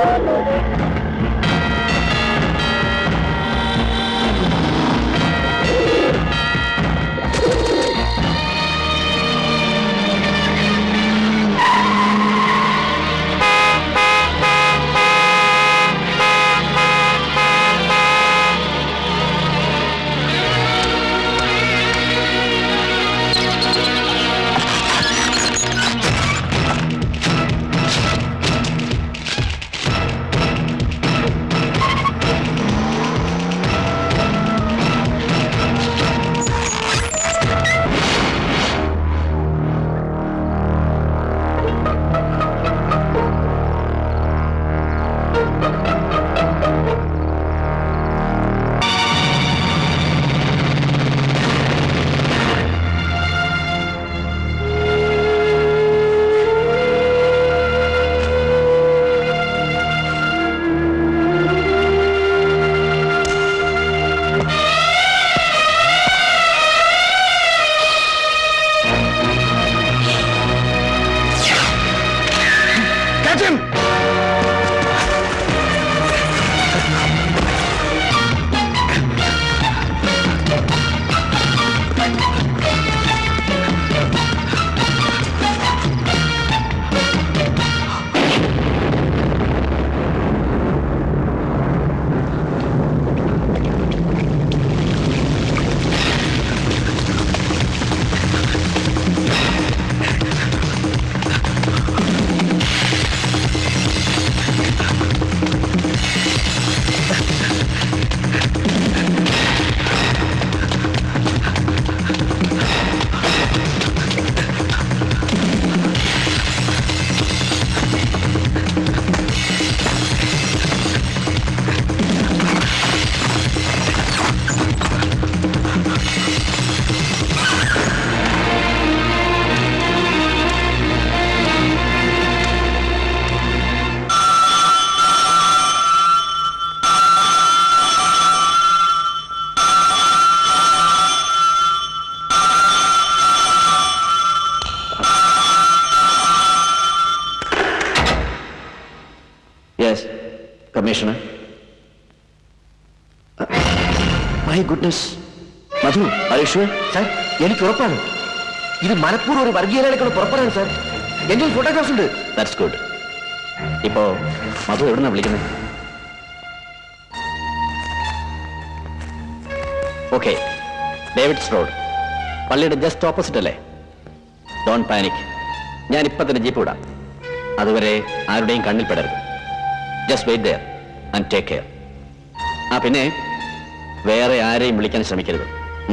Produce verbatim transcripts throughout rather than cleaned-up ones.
Commissioner. Uh, my goodness. Madhu, are you sure? Sir, എനിക്ക് ഉറപ്പാണ് ഇത് മനപ്പൂർവ്വം ഒരു വർഗീയതയിലേക്കുള്ള പുറപ്പെടാണ് സാർ. എന്റെ ഫോട്ടോഗ്രാഫ്സ് ഉണ്ട്. That's good. ഇപ്പോ മധു എവിടുന്നാ വിളിക്കുന്നത്? ഓക്കെ, ഡേവിഡ്സ് റോഡ്, പള്ളിയുടെ ജസ്റ്റ് ഓപ്പോസിറ്റ് അല്ലേ? ഡോണ്ട് പാനിക്, ഞാൻ ഇപ്പൊ തന്നെ ജീപ്പ് വിടാം. അതുവരെ ആരുടെയും കണ്ണിൽ പെടരുത്. Just wait there and take care. ആ പിന്നെ വേറെ ആരെയും വിളിക്കാൻ ശ്രമിക്കരുത്.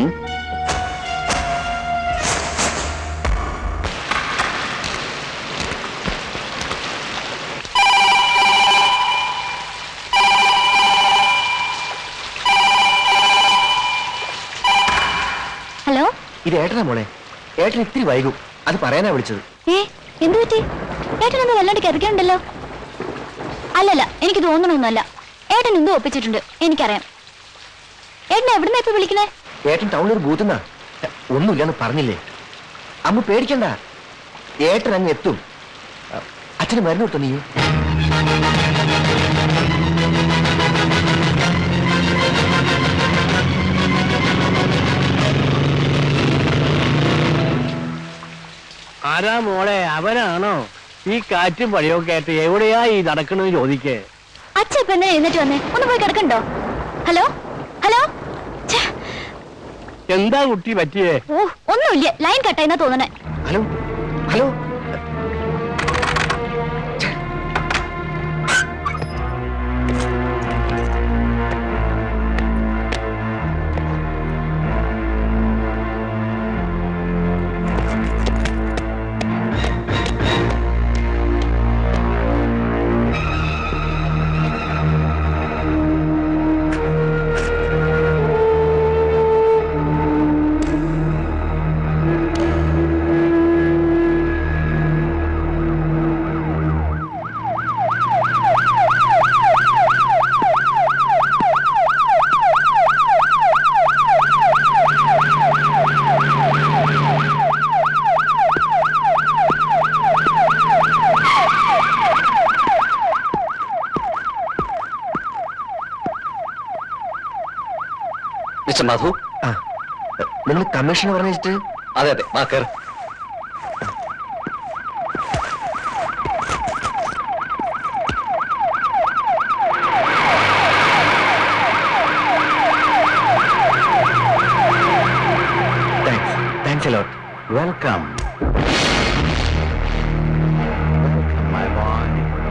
ഹലോ, ഇത് ഏട്ടനാ മോളെ. ഏട്ടൻ ഇത്തിരി വൈകും, അത് പറയാനാ വിളിച്ചത്. ഏ എന്തു പറ്റി? ഏട്ടനൊന്നും വല്ലാണ്ട് കിടക്കണ്ടല്ലോ. അല്ലല്ല, എനിക്ക് തോന്നണമൊന്നുമല്ല. ഏട്ടൻ എന്തോ ഒപ്പിച്ചിട്ടുണ്ട്, എനിക്കറിയാം. ഏട്ടൻ എവിടുന്ന ഇപ്പൊ വിളിക്കണേ? ഏട്ടൻ ടൗണിൽ ഒരു ബൂത്തുന്നാ. ഒന്നുമില്ലെന്ന് പറഞ്ഞില്ലേ? അമ്മ പേടിക്കണ്ട, ഏട്ടൻ അങ്ങ് എത്തും. അച്ഛന് മരുന്ന് കൊടുത്തോ നീ? ആരാ മോളെ, അവനാണോ? ഈ കാറ്റും പഴയൊക്കെ ആയിട്ട് എവിടെയാ ഈ നടക്കണെന്ന് ചോദിക്കേ. അച്ഛൻ ഇപ്പൊ എന്നെ എഴുന്നേറ്റ് വന്നേ, ഒന്ന് പോയി കിടക്കണ്ടോ? ഹലോ ഹലോ, എന്താ കുട്ടി പറ്റിയേ? ഓ ഒന്നുമില്ല, ലൈൻ കട്ടായിന്നാ തോന്നണേ. Hello hello, mister Madhu. ആ നിങ്ങൾ കമ്മീഷണർ പറഞ്ഞിട്ട്? അതെ അതെ, വാ കയറ്. Thanks thanks a lot. Welcome. My boy.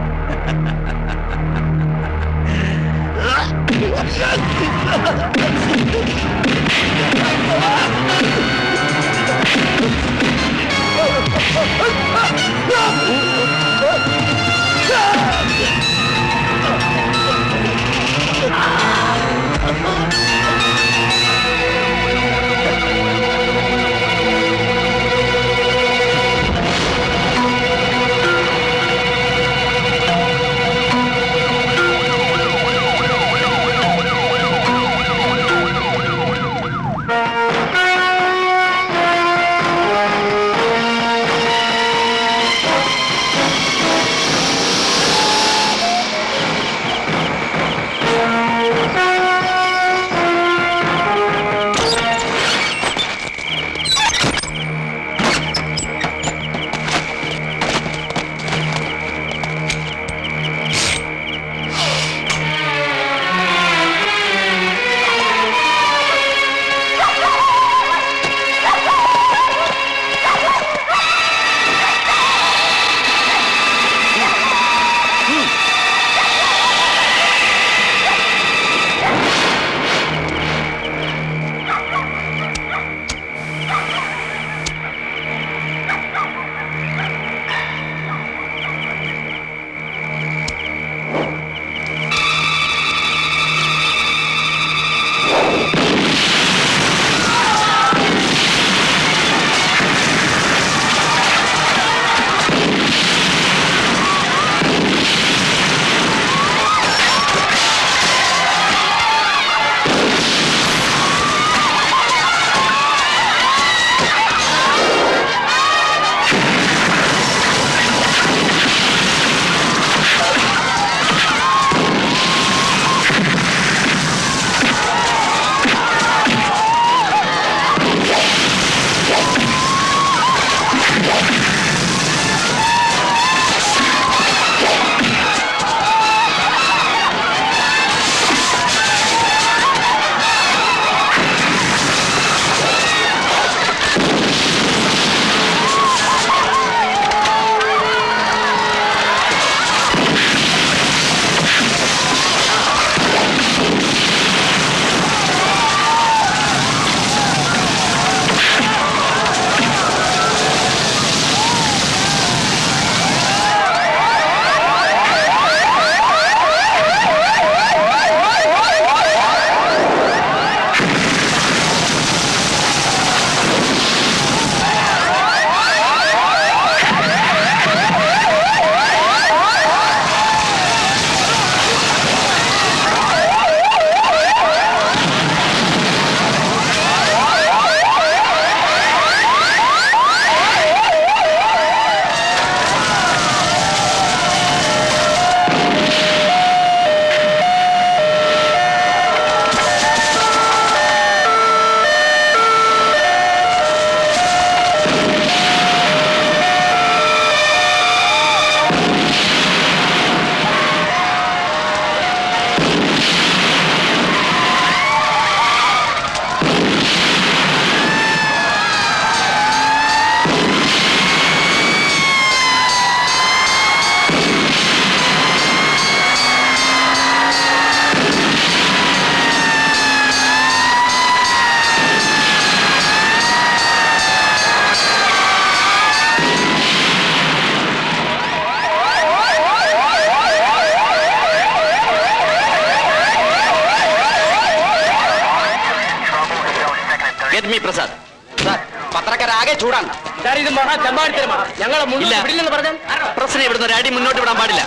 Prasad പത്രക്കാരാകെ ചൂടാണ്. ഇത് മഹാ ചമ്പാടിത്തരമാണ്. ഞങ്ങളെ മുന്നിൽ വിടില്ലെന്ന് പറഞ്ഞാൽ പ്രസിനെ ഇവിടുന്ന് ഒരു അടി മുന്നോട്ട് വിടാൻ പാടില്ല.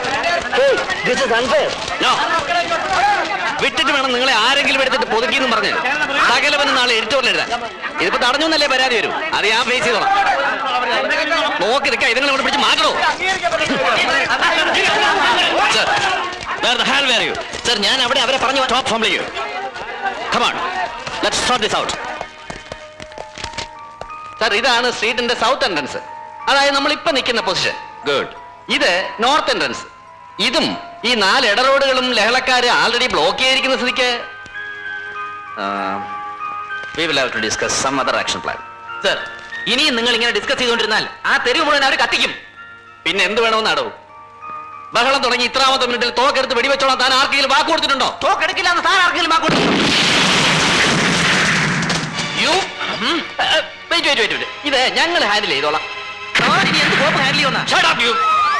വിട്ടിട്ട് വേണം നിങ്ങളെ ആരെങ്കിലും എടുത്തിട്ട് പൊതുക്കിയെന്നും പറഞ്ഞ് സകലവനും നാളെ എഡിറ്റോറിൽ എഴുതാൻ. ഇതിപ്പോ തടഞ്ഞു എന്നല്ലേ പരാതി വരും. അത് ഞാൻ ഫേസ് ചെയ്തോളാം. നോക്കി നിൽക്കാം. ഇതുങ്ങളെ ഇവിടെ പിടിച്ച് മാറ്റണോ? സർ ഞാൻ അവിടെ അവരെ പറഞ്ഞു സ്റ്റോപ്പ് ഫോം ചെയ്യൂ. Come on. Let's sort this out. Sir, ഇതാണ് സ്ട്രീറ്റിന്റെ സൗത്ത് എൻട്രൻസ്, അതായത് നമ്മൾ ഇപ്പൊ നിൽക്കുന്ന പൊസിഷൻ. ഗുഡ്. ഇത് നോർത്ത് എൻട്രൻസ്. ഇതും ഈ നാല് ഇട റോഡുകളും ലഹളക്കാര് ആൾറെഡി ബ്ലോക്ക് ചെയ്തിരിക്കുന്ന സ്ഥിതിക്ക് we will have to discuss some other action plan. Sir, ഇനിയും നിങ്ങൾ ഇങ്ങനെ ഡിസ്കസ് ചെയ്തുകൊണ്ടിരുന്നാൽ ആ തെരുവ് മുഴുവൻ അവർ കത്തിക്കും. പിന്നെ എന്ത് വേണമെന്ന് അടവും? ബഹളം തുടങ്ങി ഇത്രാമത്തെ മിനിറ്റിൽ തോക്കെടുത്ത് വെടിവെച്ചോളാം താൻ ആർക്കെങ്കിലും വാക്ക് കൊടുത്തിട്ടുണ്ടോ? തോക്കെടുക്കില്ല എന്ന് താൻ ആർക്കെങ്കിലും വാക്ക് കൊടുത്തിട്ടുണ്ടോ? ഇത് ഞങ്ങൾ ഹാൻഡിൽ ചെയ്തോളാം. ഇനി എന്ത് കോപ്പ് ഹാൻഡിൽ ചെയ്യുന്ന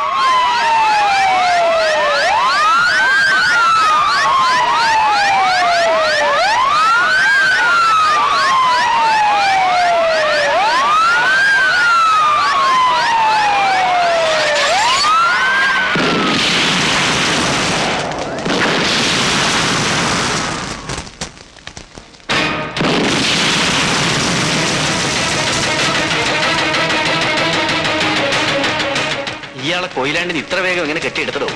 ഇയാളെ കൊയിലാണ്ടിന് ഇത്ര വേഗം ഇങ്ങനെ കെട്ടിയെടുത്തതോ?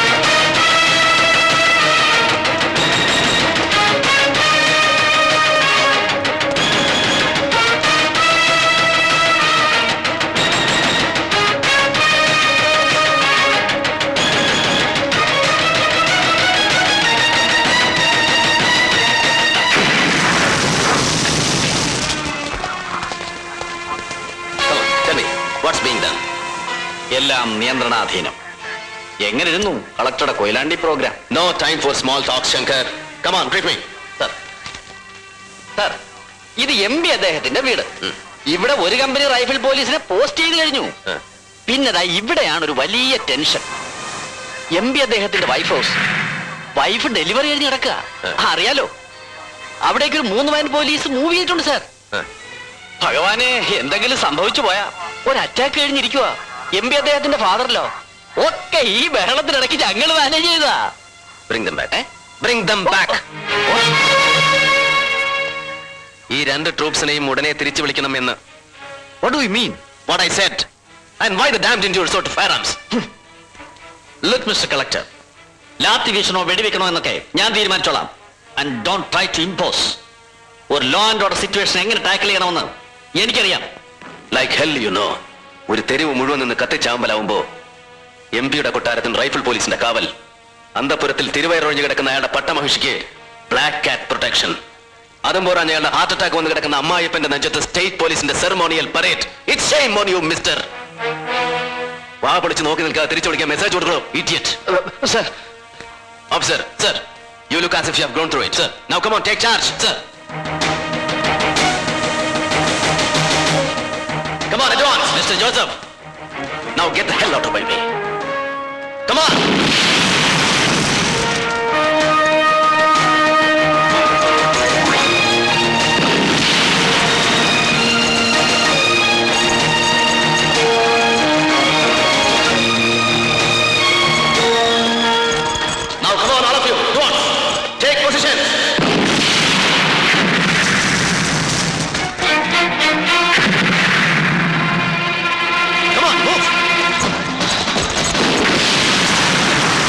What's being done? എല്ലാം നിയന്ത്രണാധീനം. എങ്ങനെ ഇരുന്നു കളക്ടറുടെ Koyilandy programme? No time for small talk Shankar. Come on, brief me. Sir, sir, ഇത് എം പി അദ്ദേഹത്തിന്റെ വീട്. ഇവിടെ ഒരു കമ്പനി റൈഫിൾ പോലീസിനെ പോസ്റ്റ് ചെയ്ത് കഴിഞ്ഞു. പിന്നെതാ ഇവിടെയാണ് ഒരു വലിയ ടെൻഷൻ. എം പി അദ്ദേഹത്തിന്റെ വൈഫ് ഹൗസ്. വൈഫ് ഡെലിവറി കഴിഞ്ഞ് കിടക്കുക. അറിയാലോ, അവിടേക്ക് ഒരു മൂന്ന് വാൻ പോലീസ് മൂവ് ചെയ്തിട്ടുണ്ട് സാർ. ഭഗവാനെ, എന്തെങ്കിലും സംഭവിച്ചു പോയാ ഒരു അറ്റാക്ക് കഴിഞ്ഞിരിക്കുക. എം പി അദ്ദേഹത്തിന്റെ ഫാദറിലോ ഒക്കെ ഈ ബഹളത്തിനിടയ്ക്ക് ഞങ്ങൾ മാനേജ് ചെയ്താ. Bring them back. Bring them back. ഈ രണ്ട് ട്രൂപ്സിനെയും ഉടനെ തിരിച്ചു വിളിക്കണമെന്ന്. What do you mean? What I said. And why the damned into your sort of firearms? Look, Mister Collector, lathi വീശണോ വെടിവെക്കണോ എന്നൊക്കെ ഞാൻ തീരുമാനിച്ചോളാം. And don't try to impose. ഒരു ലോ ആൻഡ് ഓർഡർ സിറ്റുവേഷൻ എങ്ങനെ ടാക്കിൾ ചെയ്യണമെന്ന് എനിക്കറിയാം. Like hell you know. ഒരു തെരുവ് മുഴുവൻ നിന്ന് കത്തിച്ചാമ്പലാവുമ്പോ എം പിയുടെ കൊട്ടാരത്തിന് റൈഫിൾ പോലീസിന്റെ കാവൽ, അന്തപുരത്തിൽ തിരുവയറൊഴിഞ്ഞു കിടക്കുന്ന അയാളുടെ പട്ടമഹിഷിക്ക് ബ്ലാക്ക് കാറ്റ് പ്രൊട്ടക്ഷൻ, അതും പോരാൻ അയാളുടെ ഹാർട്ട് അറ്റാക്ക് വന്ന് കിടക്കുന്ന അമ്മായിപ്പന്റെ നെഞ്ചത്ത് സ്റ്റേറ്റ് പോലീസിന്റെ ceremonial parade. It's shame on you mister. വാ പൊളിച്ച് നോക്കി നിൽക്കാതെ തിരിച്ചു വിളിക്കാൻ മെസ്സേജ് കൊടുക്കണോ idiot? Sir, officer, sir, you look as if you have gone through it. Sir, now come on, take charge. Sir, come on, advance, Mister Joseph. Now get the hell out of my way. Come on. Now come on, all of you. Go on. Take position. Come on, move.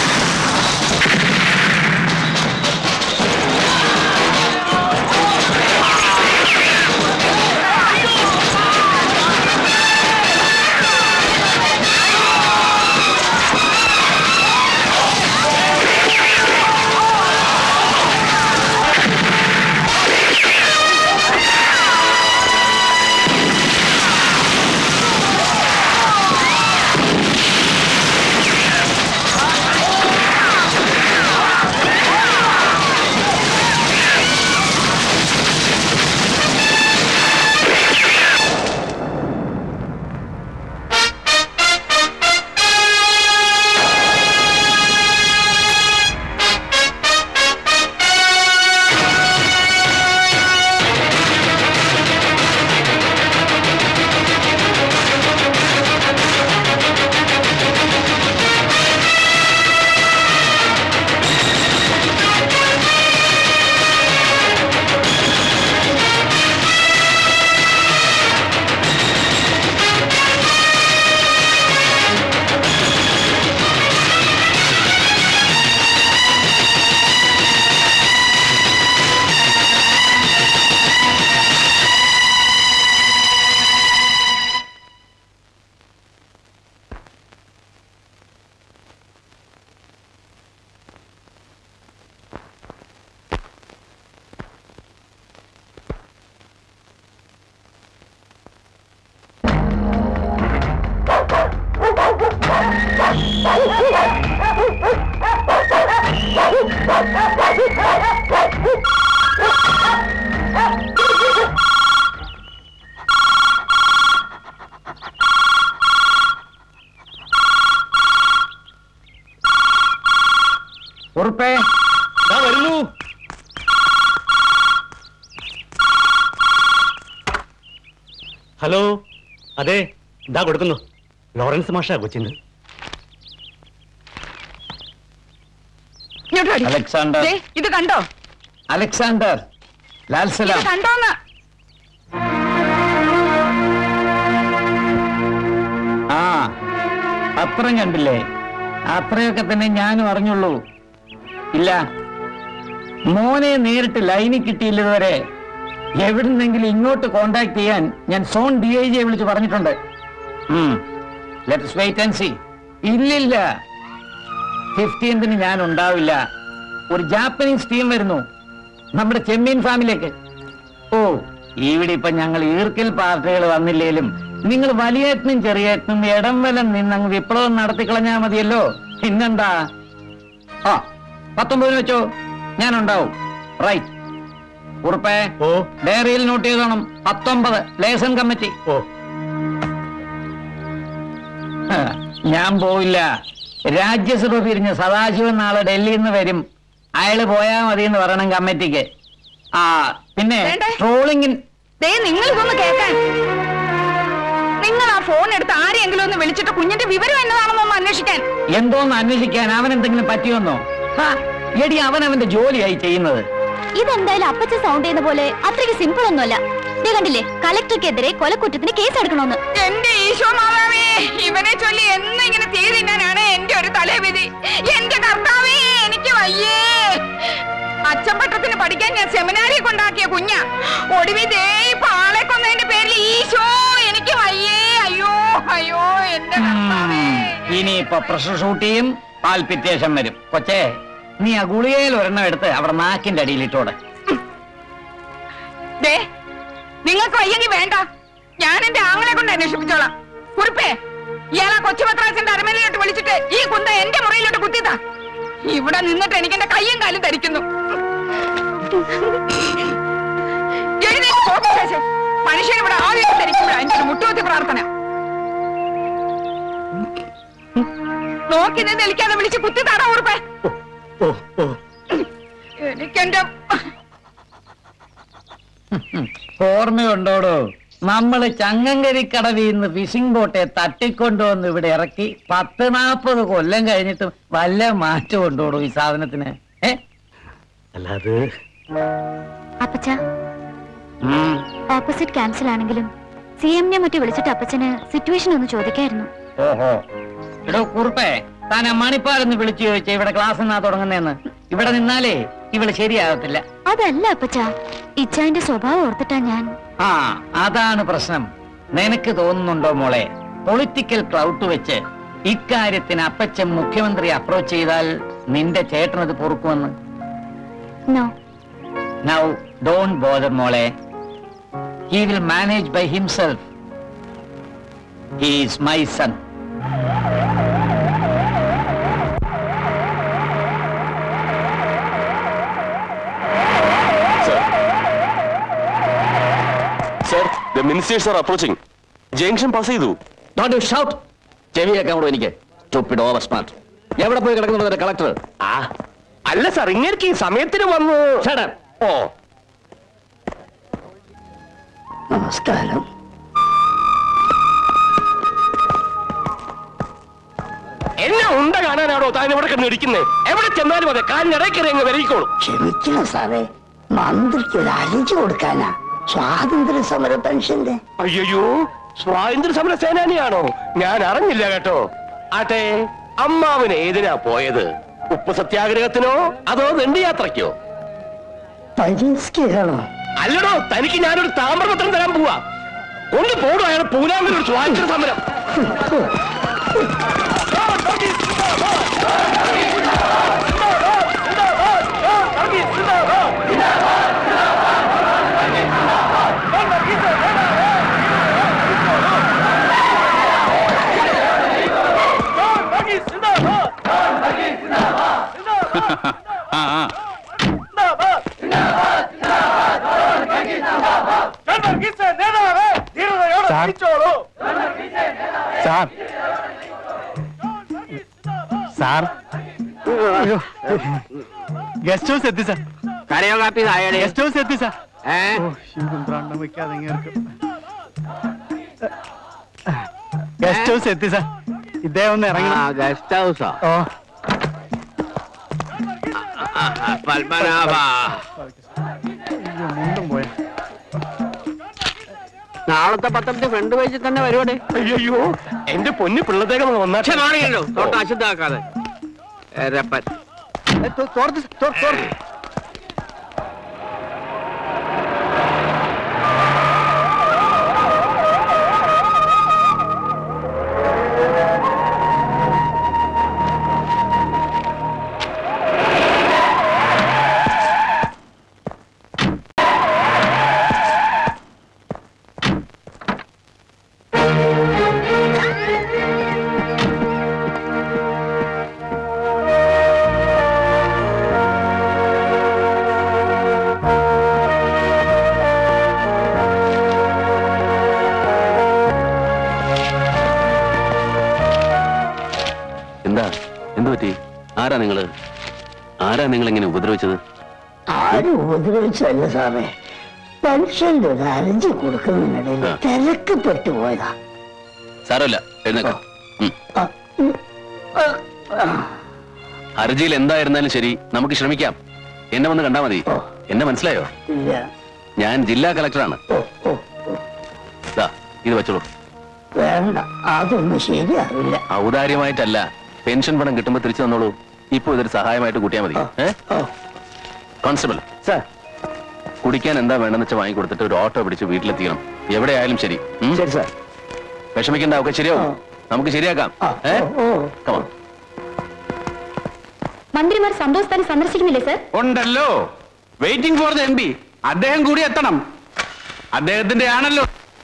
ഉറപ്പേ വരുന്നു. Hello, അതെ, ഇതാ കൊടുക്കുന്നു. Lawrence മാഷാ കൊച്ചിന്. Alexander, ഇത് കണ്ടോ? Alexander Lal Salam കണ്ടോന്ന്? ആ പത്രം കണ്ടില്ലേ? അത്രയൊക്കെ തന്നെ ഞാനും അറിഞ്ഞുള്ളൂ. ഇല്ല, മോനെ നേരിട്ട് ലൈനിൽ കിട്ടിയില്ലതുവരെ എവിടുന്നെങ്കിലും ഇങ്ങോട്ട് കോണ്ടാക്ട് ചെയ്യാൻ ഞാൻ സോൺ ഡി ഐ ജിയെ വിളിച്ച് പറഞ്ഞിട്ടുണ്ട്. Let's wait and see. ഇല്ലില്ല, ഫിഫ്റ്റീൻത്തിന് ഞാൻ ഉണ്ടാവില്ല. ഒരു ജാപ്പനീസ് ടീം വരുന്നു നമ്മുടെ ചെമ്മീൻ ഫാമിലേക്ക്. ഓ, ഇവിടെ ഇപ്പൊ ഞങ്ങൾ ഈർക്കൽ പാർട്ടികൾ വന്നില്ലേലും നിങ്ങൾ വലിയേട്ടനും ചെറിയേട്ടനും ഇടം വലം നിന്നങ്ങ് വിപ്ലവം നടത്തിക്കളഞ്ഞാ മതിയല്ലോ. പിന്നെന്താ? ആ പത്തൊമ്പതിന് വെച്ചോ, ഞാൻ ഉണ്ടാവും. റൈറ്റ്. ഉറപ്പേ ഓ, ഡയറിയിൽ നോട്ട് ചെയ്തോണം. പത്തൊമ്പത് ലേസൺ കമ്മിറ്റി. ഓ, ഞാൻ പോയില്ല. രാജ്യസഭ പിരിഞ്ഞ് സദാശിവൻ നാളെ ഡൽഹിയിൽ നിന്ന് വരും. അയാള് പോയാ മതി എന്ന് പറയണം കമ്മിറ്റിക്ക്. ആ പിന്നെ ട്രോളിംഗിൻ നിങ്ങൾ ഇതൊന്ന് കേൾക്കാൻ. നിങ്ങൾ ആ ഫോൺ എടുത്ത് ആരെയെങ്കിലും ഒന്ന് വിളിച്ചിട്ട് കുഞ്ഞിന്റെ വിവരം എന്നതാണെന്നോ ഒന്ന് അന്വേഷിക്കാൻ. എന്തോന്ന് അന്വേഷിക്കാൻ? അവൻ എന്തെങ്കിലും പറ്റിയോന്നോ? എടി, അവൻ അവന്റെ ജോലിയായി ചെയ്യുന്നത്. ഇതെന്തായാലും അപ്പച്ച സൗണ്ട് ചെയ്യുന്ന പോലെ അത്രയ്ക്ക് സിമ്പിൾ ഒന്നുമല്ല. നീ കണ്ടില്ലേ, കളക്ടർക്കെതിരെ കൊലക്കുറ്റത്തിന് കേസ് എടുക്കണമെന്ന്. എന്റെ ഈശോ മാതാവേ, ഇവനെ ചൊല്ലി എന്ന് ഇങ്ങനെ തീ തിന്നാനാണ് എന്റെ ഒരു തലവിധി. എന്റെ കർത്താവേ, എനിക്ക് വയ്യേ. അച്ചമ്പട്ടത്തിന് പഠിക്കാൻ ഞാൻ സെമിനാരിൽ കൊണ്ടാക്കിയ കുഞ്ഞ ഒടുവിൽ ദേ ഇപ്പൊ ആളെ കൊന്നതിന്റെ പേരിൽ ഈശോ എനിക്ക് വയ്യേ. അയ്യോ അയ്യോ എന്റെ കർത്താവേ. ഇനിയിപ്പൊ പ്രഷർ ഷൂട്ട് ചെയ്യും, പാൽപിറ്റേഷൻ വരും. കൊച്ചേ, നീ ആ ഗുളികയിൽ ഒരെണ്ണം എടുത്ത് അവിടെ നാക്കിന്റെ അടിയിലിട്ടോടെ. നിങ്ങൾക്ക് വയ്യെങ്കിൽ വേണ്ട, ഞാൻ എന്റെ ആങ്ങളെ കൊണ്ട് അന്വേഷിപ്പിച്ചോളാം. കുറിപ്പേ, ഇയാളെ കൊച്ചുപത്രാസിന്റെ അരമനയിലോട്ട് വിളിച്ചിട്ട് ഈ കുന്ത എന്റെ മുറിയിലോട്ട് കുത്തിയതാ. ഇവിടെ നിന്നിട്ട് എനിക്ക് എന്റെ കയ്യും കാലും ധരിക്കുന്നു. മനുഷ്യൻ ഇവിടെ ആദ്യം ധരിക്കുമ്പോഴാ എന്റെ ഒരു മുട്ടുകുത്തി പ്രാർത്ഥന. നോക്കി നിന്ന് നിൽക്കാതെ വിളിച്ച് കുത്തി താടാ ഉറുപ്പേ. എനിക്കെന്റെ ഓർമ്മയുണ്ടോടോ, നമ്മള് ചങ്ങങ്കരിക്കടവിൽ നിന്ന് ഫിഷിംഗ് ബോട്ടെ തട്ടിക്കൊണ്ടുവന്ന് ഇവിടെ ഇറക്കി പത്ത് നാപ്പത് കൊല്ലം കഴിഞ്ഞിട്ടും വല്ല മാറ്റം ഉണ്ടോടോ ഈ സാധനത്തിന്? ഏ അല്ലാതെ അപ്പച്ച ഓപ്പോസിറ്റ് ക്യാൻസൽ ആണെങ്കിലും സി എമ്മിനെ മറ്റു വിളിച്ചിട്ട് അപ്പച്ചന് സിറ്റുവേഷൻ ഒന്ന് ചോദിക്കായിരുന്നു. ഓഹോ, എടോ കുറുപ്പേ, താൻ മണിപ്പാലെന്ന് വിളിച്ചു ചോദിച്ചേ ഇവിടെ ക്ലാസ് എന്നാ തുടങ്ങുന്നതെന്ന്. ഇവിടെ നിന്നാലേ ഇവള് ശരിയാകത്തില്ല. അതല്ല അപ്പച്ച, ഇച്ചാന്റെ സ്വഭാവം ഓർത്തിട്ടാ ഞാൻ. ആ അതാണ് പ്രശ്നം. നിനക്ക് തോന്നുന്നുണ്ടോ മോളെ, പൊളിറ്റിക്കൽ ക്ലൗട്ട് വെച്ച് ഇക്കാര്യത്തിന് അപ്പച്ചൻ മുഖ്യമന്ത്രി അപ്രോച്ച് ചെയ്താൽ നിന്റെ ചേട്ടനത് പൊറുക്കുമെന്ന്? നോ. നൗ ഡോണ്ട് ബോദർ മോളെ. He will manage by himself. He is my son. The ministers are approaching. Junction pass ചെയ്തു. Don't you shout. ചെവിയൊക്കെ അങ്ങോട്ട് എനിക്ക്. Stupid over smart. എവിടെ പോയി കിടക്കുന്നുണ്ട് കളക്ടർ? ആ അല്ല സാർ, ഇങ്ങേർക്ക് ഈ സമയത്തിന് വന്നു. Shut up. ഓ നമസ്കാരം. എന്നെ ഉണ്ട കാണാനാണോ താൻ ഇവിടെ കിടന്ന് ഇരിക്കുന്നത്? എവിടെ ചെന്നാലും അതെ കാലിനിടയ്ക്കറി അങ്ങ് വരയിക്കോളും. ക്ഷമിക്കണം സാറേ, മന്ത്രിക്ക് ഒരു അരിച്ചു കൊടുക്കാനാ സ്വാതന്ത്ര്യ സമര പെൻഷന്റെ. അയ്യോ, സ്വാതന്ത്ര്യ സമര സേനാനിയാണോ? ഞാൻ അറിഞ്ഞില്ല കേട്ടോ. ആട്ടെ, അമ്മാവന് ഏതിനാ പോയത്? ഉപ്പ് സത്യാഗ്രഹത്തിനോ അതോ ദണ്ഡിയാത്രയ്ക്കോ? പരീക്ഷയാണോ? അല്ലടോ, തനിക്ക് ഞാനൊരു താമ്രപത്രം തരാൻ പോവാ. ഒന്ന് പോടോ അയാൾ പൂനാമിൽ ഒരു സ്വാതന്ത്ര്യ സമരം. സാർ സാർ ഗസ്റ്റ് ഹൗസ് എത്തി സാർ. കരയോ കാപ്പി താഴെ ഗസ്റ്റ് ഹൗസ് എത്തി സാർ. ഗസ്റ്റ് ഹൗസ് എത്തി സാർ. ഇദ്ദേഹം ഒന്ന് ഇറങ്ങി. ഗസ്റ്റ് ഹൗസാ? ഓ പത്മനാഭ മുണ്ടും പോയ. നാളത്തെ പത്രത്തിൽ ഫ്രണ്ട് പേജിൽ തന്നെ വരുവാടേ. അയ്യോ എന്റെ പൊന്നു പിള്ളത്തേക്ക് ഒന്നാക്ഷരമാണല്ലോ തൊട്ട് അശുദ്ധാക്കാതെ. ആരാ നിങ്ങള് ആരാ നിങ്ങൾ ഇങ്ങനെ ഉപദ്രവിച്ചത്? ആരും ഉപദ്രവിച്ചല്ല സാറേ, പെൻഷന്റെ ഒരു അരഞ്ചി കൊടുക്കുന്നതിനിടയിൽ തിരക്കപ്പെട്ടു പോയതാ. സാരമില്ല, എഴുന്നേക്കാം. ഹർജിയിൽ എന്തായിരുന്നാലും ശരി, നമുക്ക് ശ്രമിക്കാം. എന്നെ വന്ന് കണ്ടാ മതി. എന്നെ മനസ്സിലായോ? ഞാൻ ജില്ലാ കളക്ടറാണ്. ഇത് വെച്ചോളൂ. വേണ്ട, അതൊന്നും ശരിയാവില്ല. ഔദാര്യമായിട്ടല്ല, പെൻഷൻ പണം കിട്ടുമ്പോ തിരിച്ചു തന്നോളൂ. ഇപ്പൊ ഇതൊരു സഹായമായിട്ട് കൂട്ടിയാൽ മതി. കോൺസ്റ്റബിൾ സാർ, കുടിക്കാൻ എന്താ വേണ്ടെന്ന് വെച്ചാൽ വാങ്ങിക്കൊടുത്തിട്ട് ഒരു ഓട്ടോ പിടിച്ച് വീട്ടിലെത്തിക്കണം. എവിടെ ആയാലും ശരി. ശരി സാർ. വിഷമിക്കണ്ട, ഒക്കെ ശരിയാവും. നമുക്ക് ശരിയാക്കാം. മന്ത്രിമാർ സന്തോഷ് സന്ദർശിക്കുന്നില്ലേ സർ? ഉണ്ടല്ലോ, waiting for the M P. അദ്ദേഹം കൂടി എത്തണം. അദ്ദേഹത്തിന്റെ ആണല്ലോ.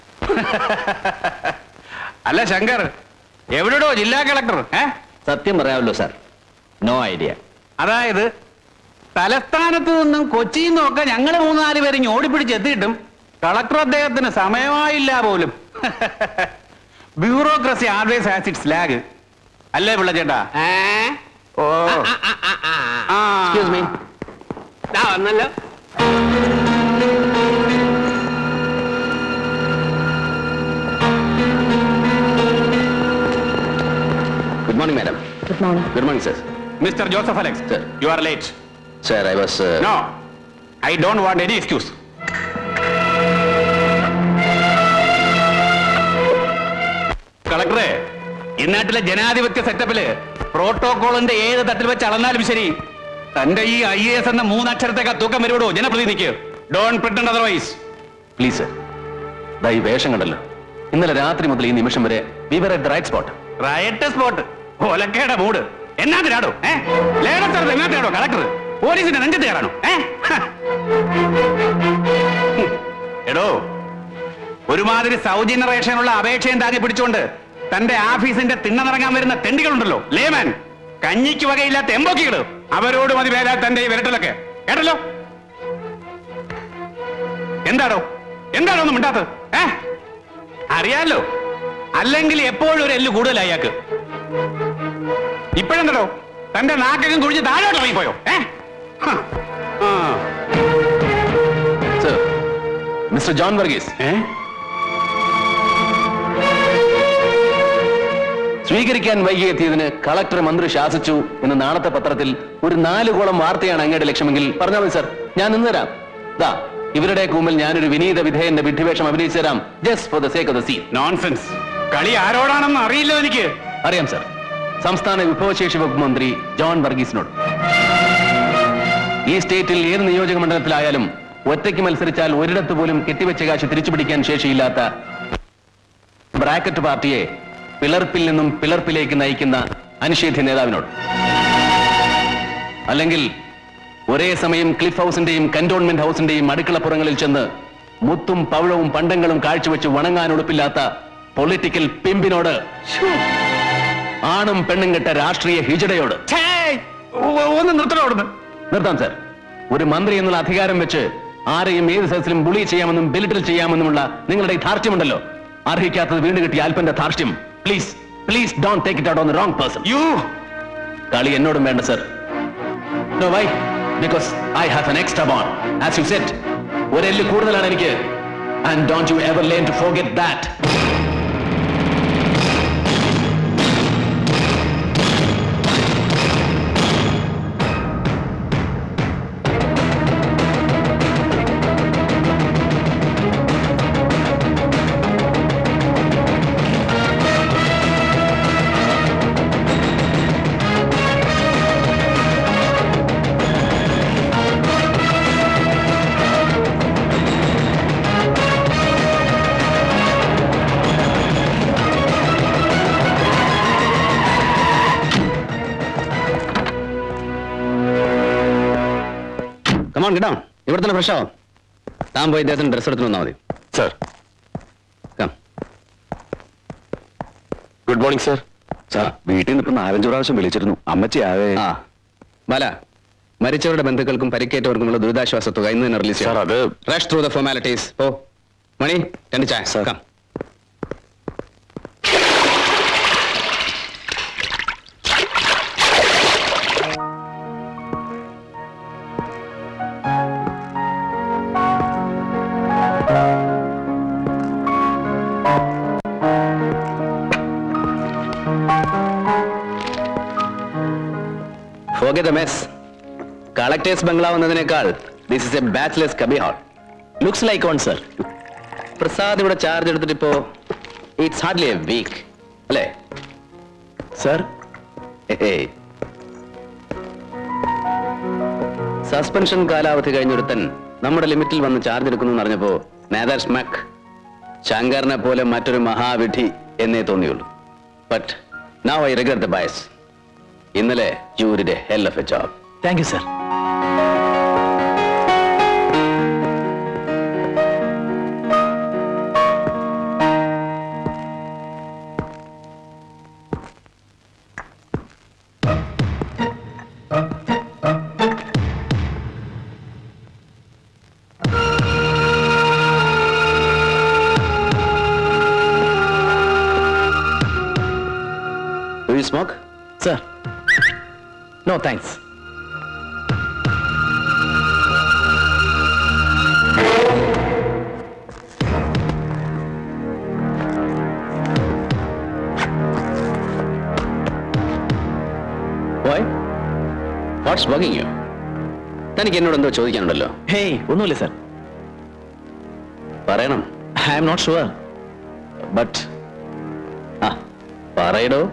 അല്ല ശങ്കർ, എവിടെയോ ജില്ലാ കളക്ടർ? സത്യം പറയാമല്ലോ സാർ, നോ ഐഡിയ. അതായത് തലസ്ഥാനത്ത് നിന്നും കൊച്ചിയിൽ നിന്നൊക്കെ ഞങ്ങൾ മൂന്നാല് പേര് ഓടിപ്പിടിച്ച് എത്തിയിട്ടും കളക്ടർ അദ്ദേഹത്തിന് സമയമായില്ല പോലും. Bureaucracy always has its lag. അല്ലേ പിള്ള ചേട്ടാ? Oh excuse me. വന്നല്ലോ. Good morning, madam. Good morning. Good morning, sir. Mister Joseph Alex, Sir. you are late. Sir, I was... Uh... No, I don't want any excuse. കളക്ടറെ, ഇന്നാട്ടിലെ ജനാധിപത്യ സെറ്റപ്പില് പ്രോട്ടോകോളിന്റെ ഏത് തട്ടിൽ വെച്ച് അളന്നാലും ശരി, തന്റെ ഈ ഐ എ എസ് എന്ന മൂന്നക്ഷരത്തേക്ക് തൂക്കം വരുവിടോ ജനപ്രതിനിധിക്ക്. Don't pretend otherwise. Please sir, ദാ ഈ വേഷം കണ്ടല്ലോ. ഇന്നലെ രാത്രി മുതൽ ഈ നിമിഷം വരെ we were at the right spot. Right spot, ഒലക്കേടെ മൂട്. എന്നാത്തിനാടോ ലേലത്തരത്ത് എങ്ങാത്തിനാടോ കളക്ടർ? പോലീസിന്റെ നെഞ്ചത്ത് കയറാണോ? എടോ, ഒരുമാതിരി സൗജന്യ റേഷനുള്ള അപേക്ഷയും താങ്ങി പിടിച്ചുകൊണ്ട് തന്റെ ഓഫീസിന്റെ തിണ്ണനിറങ്ങാൻ വരുന്ന തെണ്ടികളുണ്ടല്ലോ, ലേമാൻ, കഞ്ഞിക്ക് വകയില്ലാത്ത എമ്പോക്കികള്, അവരോട് മതി വേലാ തന്റെ ഈ വിരട്ടലൊക്കെ. കേട്ടല്ലോ? എന്താടോ എന്താടോ ഒന്നും മിണ്ടാത്തത്? ഏ അറിയാലോ, അല്ലെങ്കിൽ എപ്പോഴും ഒരു എല്ല് കൂടുതലായി അയാൾക്ക്. ഇപ്പോഴെന്തോ തന്റെ നാക്കകം കുഴിച്ച് താഴോട്ട് ഇറങ്ങിപ്പോയോ? ഏ സർ, മിസ്റ്റർ ജോൺ വർഗീസ്, സ്വീകരിക്കാൻ വൈകിയെത്തിയതിന് കളക്ടർ മന്ത്രി ശാസിച്ചു എന്ന് നാളത്തെ പത്രത്തിൽ ഒരു നാലുകോളം വാർത്തയാണ് അങ്ങയുടെ ലക്ഷ്യമെങ്കിൽ പറഞ്ഞാൽ മതി സർ, ഞാൻ നിന്ന് തരാം. ദാ ഇവരുടെ മുമ്പിൽ ഞാനൊരു വിനീത വിധേയന്റെ വിഡ്ഢിവേഷം അഭിനയിച്ചു തരാം. Just for the sake of the scene. Nonsense. കളി ആരോടാണെന്ന് അറിയില്ല എനിക്ക്. അറിയാം സർ, സംസ്ഥാന വിഭവശേഷി വകുപ്പ് മന്ത്രി ജോൺ വർഗീസിനോട്. ഈ സ്റ്റേറ്റിൽ ഏത് നിയോജക മണ്ഡലത്തിലായാലും ഒറ്റയ്ക്ക് മത്സരിച്ചാൽ ഒരിടത്ത് പോലും കെട്ടിവെച്ച കാശ് തിരിച്ചുപിടിക്കാൻ ശേഷിയില്ലാത്ത ബ്രാക്കറ്റ് പാർട്ടിയെ പിളർപ്പിൽ നിന്നും പിളർപ്പിലേക്ക് നയിക്കുന്ന അനിഷേധ്യ നേതാവിനോട്. അല്ലെങ്കിൽ ഒരേ സമയം ക്ലിഫ് ഹൗസിന്റെയും കന്റോൺമെന്റ് ഹൗസിന്റെയും അടുക്കളപ്പുറങ്ങളിൽ ചെന്ന് മുത്തും പവിഴവും പണ്ടങ്ങളും കാഴ്ചവെച്ച് വണങ്ങാനൊടുപ്പില്ലാത്ത പൊളിറ്റിക്കൽ പിമ്പിനോട്, ആണും പെണ്ണും കെട്ട രാഷ്ട്രീയ ഹിജടയോട്. ഒന്ന് നിർത്തണോടുന്നു. നിർത്താം സർ. ഒരു മന്ത്രി എന്നുള്ള അധികാരം വെച്ച് ആരെയും ഏത് സദസ്സിലും ബുളി ചെയ്യാമെന്നും ബെലിറ്റിൽ ചെയ്യാമെന്നുമുള്ള നിങ്ങളുടെ ധാർഷ്ട്യമുണ്ടല്ലോ, അർഹിക്കാത്തത് വീണ്ടും കിട്ടിയ അല്പന്റെ ധാർഷ്ട്യം. Please please don't take it out on the wrong person. You കളി എന്നോടും വേണ്ട sir, know why? Because I have an extra bond. As you said, ഒരു എല്ല് കൂടുതലാണ് എനിക്ക്. And don't you ever learn to forget that. Come on, get down. ഇവിടെ തന്നെ fresh ആവാം. താൻ പോയി ഇദ്ദേഹത്തിന് ഡ്രസ് എടുത്തു വന്നാൽ മതി. Sir. Come. Good morning sir. Sir, വീട്ടിൽ നിന്ന് ഇപ്പൊ നാലഞ്ചു പ്രാവശ്യം വിളിച്ചിരുന്നു. അമ്മച്ചിയാവേ. ആ ബാല, മരിച്ചവരുടെ ബന്ധുക്കൾക്കും പരിക്കേറ്റവർക്കുമുള്ള ദുരിതാശ്വാസ തുക ഇന്ന് തന്നെ റിലീസ് ചെയ്യാം. അത് rush through the formalities. Oh Mani, രണ്ട് ചായ. Sir. Come. Forget the mess. Collectors ബംഗ്ലാവ് എന്നതിനേക്കാൾ this is a bachelor's cubby hall. Looks like one, sir. Prasad ഇവിടെ ചാർജ് എടുത്തിട്ട് ഇപ്പോ it's hardly a week. അല്ലേ സർ? സസ്പെൻഷൻ കാലാവധി കഴിഞ്ഞൊരുത്തൻ നമ്മുടെ ലിമിറ്റിൽ വന്ന് ചാർജ് എടുക്കുന്നു എന്ന് അറിഞ്ഞപ്പോ നേദർ സ്മക്ക് ശങ്കറിനെ പോലെ മറ്റൊരു മഹാവിധി എന്നേ തോന്നിയുള്ളൂ. But now I regret the bias. ഇന്നലെ you did a hell of a job. Thank you, sir. Do you smoke? Sir. No, thanks. Why? What's bugging you? തനിക്ക് എന്നോട് എന്തോ ചോദിക്കാനുണ്ടല്ലോ. Hey, ഒന്നുമില്ല സർ. പറയണം. I am not sure. But ആ പറയടോ.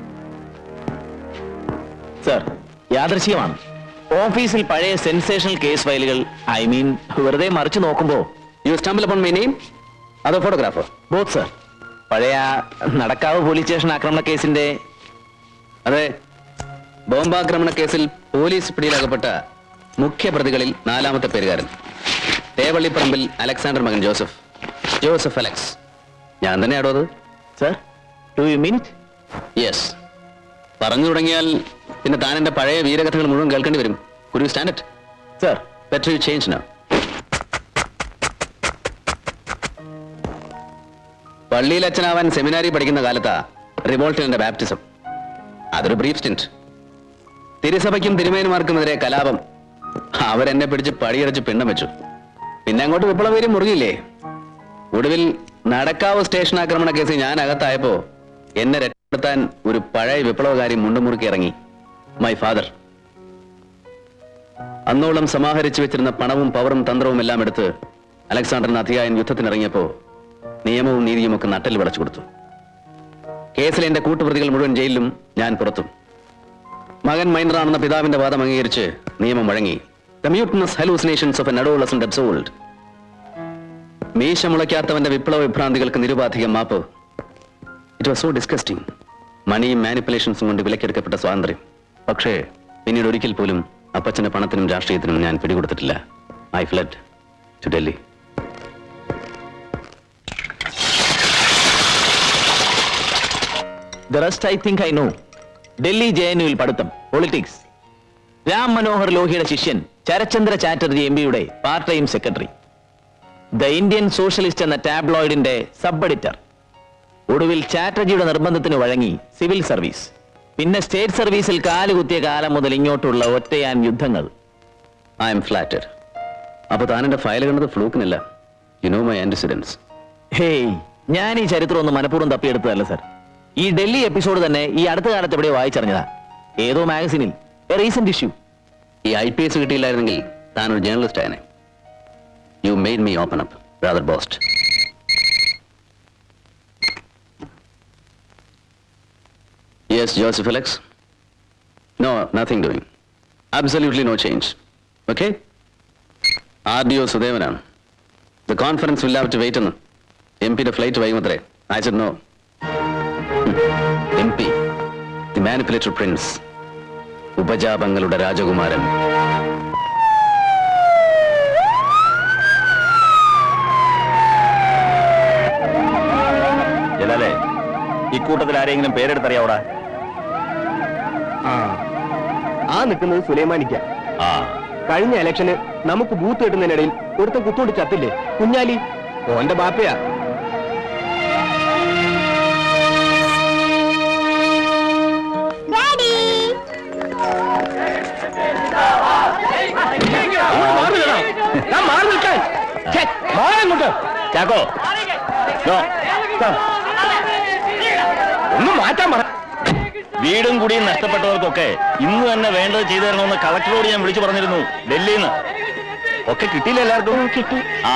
സർ, യാദൃശ്ചികമാണ്. ഓഫീസിൽ പഴയ സെൻസേഷണൽ കേസ് ഫയലുകൾ, ഐ മീൻ വെറുതെ മറിച്ചു നോക്കുമ്പോ you stumble upon my name? അതോ ഫോട്ടോഗ്രാഫർ? Both sir. പഴയ നടക്കാവ് പോലീസ് സ്റ്റേഷൻ ആക്രമണ കേസിന്റെ. അതെ, ബോംബാക്രമണ കേസിൽ പോലീസ് പിടിയിലകപ്പെട്ട മുഖ്യ പ്രതികളിൽ നാലാമത്തെ പേരുകാരൻ, തേവള്ളിപ്പറമ്പിൽ അലക്സാണ്ടർ മകൻ ജോസഫ്. Joseph Alex. ഞാൻ തന്നെയാണോ അത്? Sir, do you mean it? Yes. പറഞ്ഞു തുടങ്ങിയാൽ പിന്നെ താൻ എന്റെ പഴയ വീരകഥകൾ മുഴുവൻ കേൾക്കേണ്ടി വരും. Could you stand it? Sir, better you change now. പള്ളിയിൽ അച്ഛനാവാൻ സെമിനാരി പഠിക്കുന്ന കാലത്താ റിവോൾട്ടിന്റെ ബാപ്റ്റിസം. അതൊരു ബ്രീഫ് സ്റ്റിന്റ്. തിരുസഭയ്ക്കും തിരുമേനുമാർക്കുമെതിരെ കലാപം. അവരെന്നെ പിടിച്ച് പടിയടച്ച് പിണ്ടം വെച്ചു. പിന്നെ അങ്ങോട്ട് വിപ്ലവീര്യം മുറുകില്ലേ. ഒടുവിൽ നടക്കാവ് സ്റ്റേഷൻ ആക്രമണ കേസ് ഞാൻ അകത്തായപ്പോ എന്നെ രക്ഷപ്പെടുത്താൻ ഒരു പഴയ വിപ്ലവകാരി മുണ്ടുമുറുക്കി ഇറങ്ങി. My father. അന്നോളം സമാഹരിച്ചു വെച്ചിരുന്ന പണവും പവറും തന്ത്രവും എല്ലാം എടുത്ത് അലക്സാണ്ടറിന് അധികായൻ യുദ്ധത്തിനിറങ്ങിയപ്പോ നിയമവും നീതിയും ഒക്കെ നട്ടൽ വിളച്ചു കൊടുത്തു. കേസിലെ എന്റെ കൂട്ടുപ്രതികൾ മുഴുവൻ ജയിലിലും, ഞാൻ പുറത്തും. മകൻ മൈനറാണെന്ന പിതാവിന്റെ വാദം അംഗീകരിച്ച് നിയമം വഴങ്ങി. The mutinous hallucinations of an adolescent absolved. മീശ മുളയ്ക്കാത്തവന്റെ വിപ്ലവ വിഭ്രാന്തികൾക്ക് നിരുപാധികം മാപ്പ്. It was so disgusting. മണിയും മാനിപ്പുലേഷൻസും കൊണ്ട് വിലക്കെടുക്കപ്പെട്ട സ്വാതന്ത്ര്യം. പക്ഷേ പിന്നീട് ഒരിക്കൽ പോലും അപ്പച്ചന്റെ പണത്തിനും രാഷ്ട്രീയത്തിനും ഞാൻ പിടികൊടുത്തിട്ടില്ല. I fled to Delhi. The rest I think I know. Delhi ജെ എൻ യുവിൽ പഠിത്തം, പൊളിറ്റിക്സ്. രാം മനോഹർ ലോഹിയുടെ ശിഷ്യൻ ചരചന്ദ്ര ചാറ്റർജി എം പിയുടെ part time secretary. The Indian socialist എന്ന ടാബ്ലോയിഡിന്റെ സബ് എഡിറ്റർ. ഒടുവിൽ ചാറ്റർജിയുടെ നിർബന്ധത്തിന് വഴങ്ങി സിവിൽ സർവീസ്. പിന്നെ സ്റ്റേറ്റ് സർവീസിൽ കാലുകുത്തിയ കാലം മുതൽ ഇങ്ങോട്ടുള്ള ഒറ്റയാൻ യുദ്ധങ്ങൾ. I'm flattered. അപ്പൊ താൻ എന്റെ ഫയൽ കണ്ടത് ഫ്ലൂക്കിനല്ല. You know my antecedents. Hey, ഞാൻ ഈ ചരിത്രം ഒന്ന് മനഃപൂർവ്വം തപ്പിയെടുത്തതല്ല സർ. ഈ ഡൽഹി എപ്പിസോഡ് തന്നെ ഈ അടുത്ത കാലത്ത് എവിടെയോ വായിച്ചറിഞ്ഞതാ, ഏതോ മാഗസിനിൽ, എ റീസെന്റ് ഇഷ്യൂ. ഈ ഐ പി എസ് കിട്ടിയില്ലായിരുന്നെങ്കിൽ താൻ ഒരു ജേർണലിസ്റ്റ് ആയനെ. You made me open up rather boast. Yes, Joseph Alex? No, nothing doing. Absolutely no change. Okay? R D O Sudevanam. The conference will have to wait on M P the flight Vaimudre. I said no. M P, the manipulator prince. Upajabangaluda Rajakumaran. ജലാലേ, ഇക്കൂട്ടത്തിൽ ആരെങ്കിലും പേരെടുത്തറിയാവൂടാ? ആ നിൽക്കുന്നത് സുലൈമാനിക്ക. ആ, കഴിഞ്ഞ ഇലക്ഷന് നമുക്ക് booth കിട്ടുന്നതിനിടയിൽ ഒരുത്തൻ കുത്തോണ്ട് ചത്തില്ലേ, കുഞ്ഞാലി, ഓന്റെ ബാപ്പയാ. ചാക്കോ, ഒന്ന് മാറ്റാൻ പറ. വീടും കുടിയും നഷ്ടപ്പെട്ടവർക്കൊക്കെ ഇന്ന് തന്നെ വേണ്ടത് ചെയ്തു തരണമെന്ന് കളക്ടറോട് ഞാൻ വിളിച്ചു പറഞ്ഞിരുന്നു. ഡൽഹിയിൽ നിന്ന് ഒക്കെ കിട്ടിയില്ല എല്ലാവർക്കും. കിട്ടി. ആ,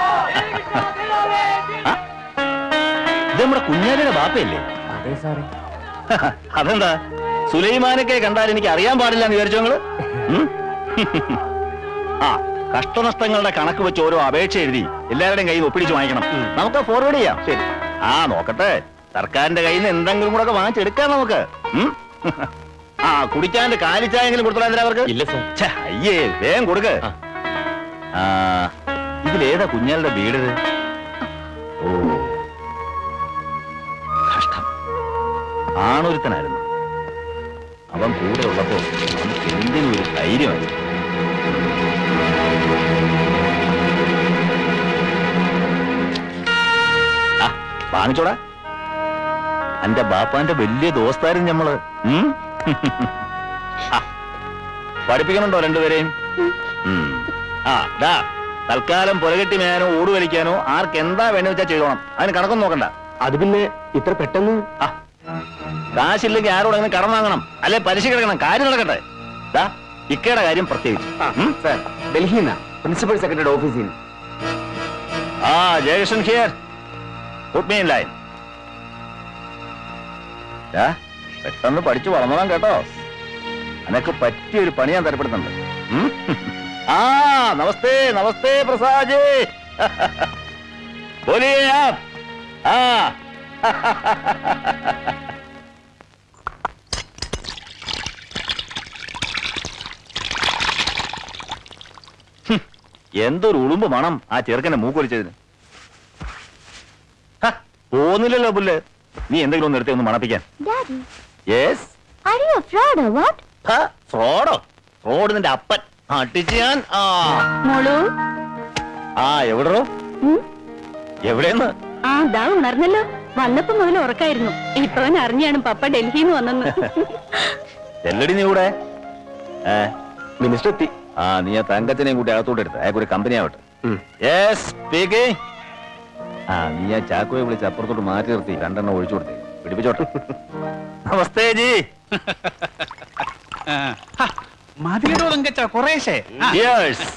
ഇത് നമ്മുടെ കുഞ്ഞാലിയുടെ ബാപ്പയല്ലേ? അതെ സാറേ. അതെന്താ സുലൈമാനൊക്കെ കണ്ടാൽ എനിക്ക് അറിയാൻ പാടില്ല എന്ന് വിചാരിച്ചോ നിങ്ങള്? ആ, കഷ്ടനഷ്ടങ്ങളുടെ കണക്ക് വെച്ച് ഓരോ അപേക്ഷ എഴുതി എല്ലാവരുടെയും കയ്യിൽ ഒപ്പിടിച്ച് വാങ്ങിക്കണം. നമുക്ക് ഫോർവേഡ് ചെയ്യാം. ശരി. ആ, നോക്കട്ടെ, സർക്കാരിന്റെ കയ്യിൽ നിന്ന് എന്തെങ്കിലും കൂടെ ഒക്കെ വാങ്ങിച്ചെടുക്കാം നമുക്ക്. ആ, കുടിക്കാണ്ട് കാലിച്ചായെങ്കിലും കൊടുത്തോളാം എന്തിനാ അവർക്ക്? ഇല്ല സർ. ഛെ, അയ്യേ, വേഗം കൊടുക്ക്. ആ, ഇതിലേതാ കുഞ്ഞാളുടെ വീട്? ഓ, കഷ്ടം. ആണൊരുത്തനായിരുന്നു. അവൻ കൂടെ ഉള്ളപ്പോ നമുക്ക് എന്തെങ്കിലും ഒരു ധൈര്യമായി. ആ, വാങ്ങിച്ചോടാ. എന്റെ ബാപ്പാന്റെ വലിയ ദോസ്താരും ഞമ്മള്. പഠിപ്പിക്കണുണ്ടോ രണ്ടുപേരെയും? ആ, ഡാ, തൽക്കാലം പുലകെട്ടി മേയാനോ ഓട് വലിക്കാനോ ആർക്ക് എന്താ വേണ്ടി വെച്ചാൽ ചെയ്തോണം. അതിന് കണക്കൊന്നും നോക്കണ്ട. അത് പിന്നെ ഇത്ര പെട്ടെന്ന്? ആ, കാശില്ലെങ്കിൽ ആരോടെങ്കിലും കടം വാങ്ങണം, അല്ലെ പലിശ കിടക്കണം, കാര്യം നടക്കട്ടെ. ദാ, ഇക്കയുടെ കാര്യം പ്രത്യേകിച്ച്. സാർ, ഡൽഹിയിൽ പ്രിൻസിപ്പൽ സെക്രട്ടറിയുടെ ഓഫീസിൽ. ആ, Jayakrishnan here. Put me in line. പെട്ടെന്ന് പഠിച്ചു വളർന്നോളാം കേട്ടോ. അനക്ക് പറ്റിയൊരു പണി ഞാൻ തരപ്പെടുന്നുണ്ട്. ആ, നമസ്തേ നമസ്തേ പ്രസാദ്. ബോലിയേ ആപ്. ആ, എന്തൊരു ഉളുമ്പ് മണം ആ ചെറുക്കനെ മൂക്കൊലിച്ചതിന്. പോന്നില്ലല്ലോ പുല്ല്. നീ എന്തെങ്കിലും ഒന്ന് എടുത്തേ ഒന്ന് മണപ്പിക്കാൻ. Daddy, yes. are you a fraud or what? ഫ്രോഡോ? ഫ്രോഡ് നിന്റെ അപ്പൻ അടിച്ച് ഞാൻ. ആ, മോളു. ആ, എവിടോ? എവിടെയെന്ന്? ആ, ദാ ഉണർന്നല്ലോ. വന്നപ്പോ മുതൽ ഉറക്കായിരുന്നു. ഇപ്പവൻ അറിഞ്ഞാണ് പപ്പ ഡൽഹിന്ന് വന്നെന്ന്. എല്ലടി നീ കൂടെ? മിനിസ്റ്റർ എത്തി. ആ, നീ ആ തങ്കത്തിനെയും കൂട്ടി അകത്തോട്ട് എടുത്ത് അയാൾക്ക് ഒരു കമ്പനി ആവട്ടെ. Yes, speaking. ആ, നീ ആ ചാക്കോയെ വിളിച്ച് അപ്പുറത്തോട്ട് മാറ്റി നിർത്തി രണ്ടെണ്ണം ഒഴിച്ചു കൊടുത്തേ, പിടിപ്പിച്ചോട്ടെ. നമസ്തേ ജി. മതിയിടോ തങ്കച്ച കുറേശ്ശേ. യെസ്.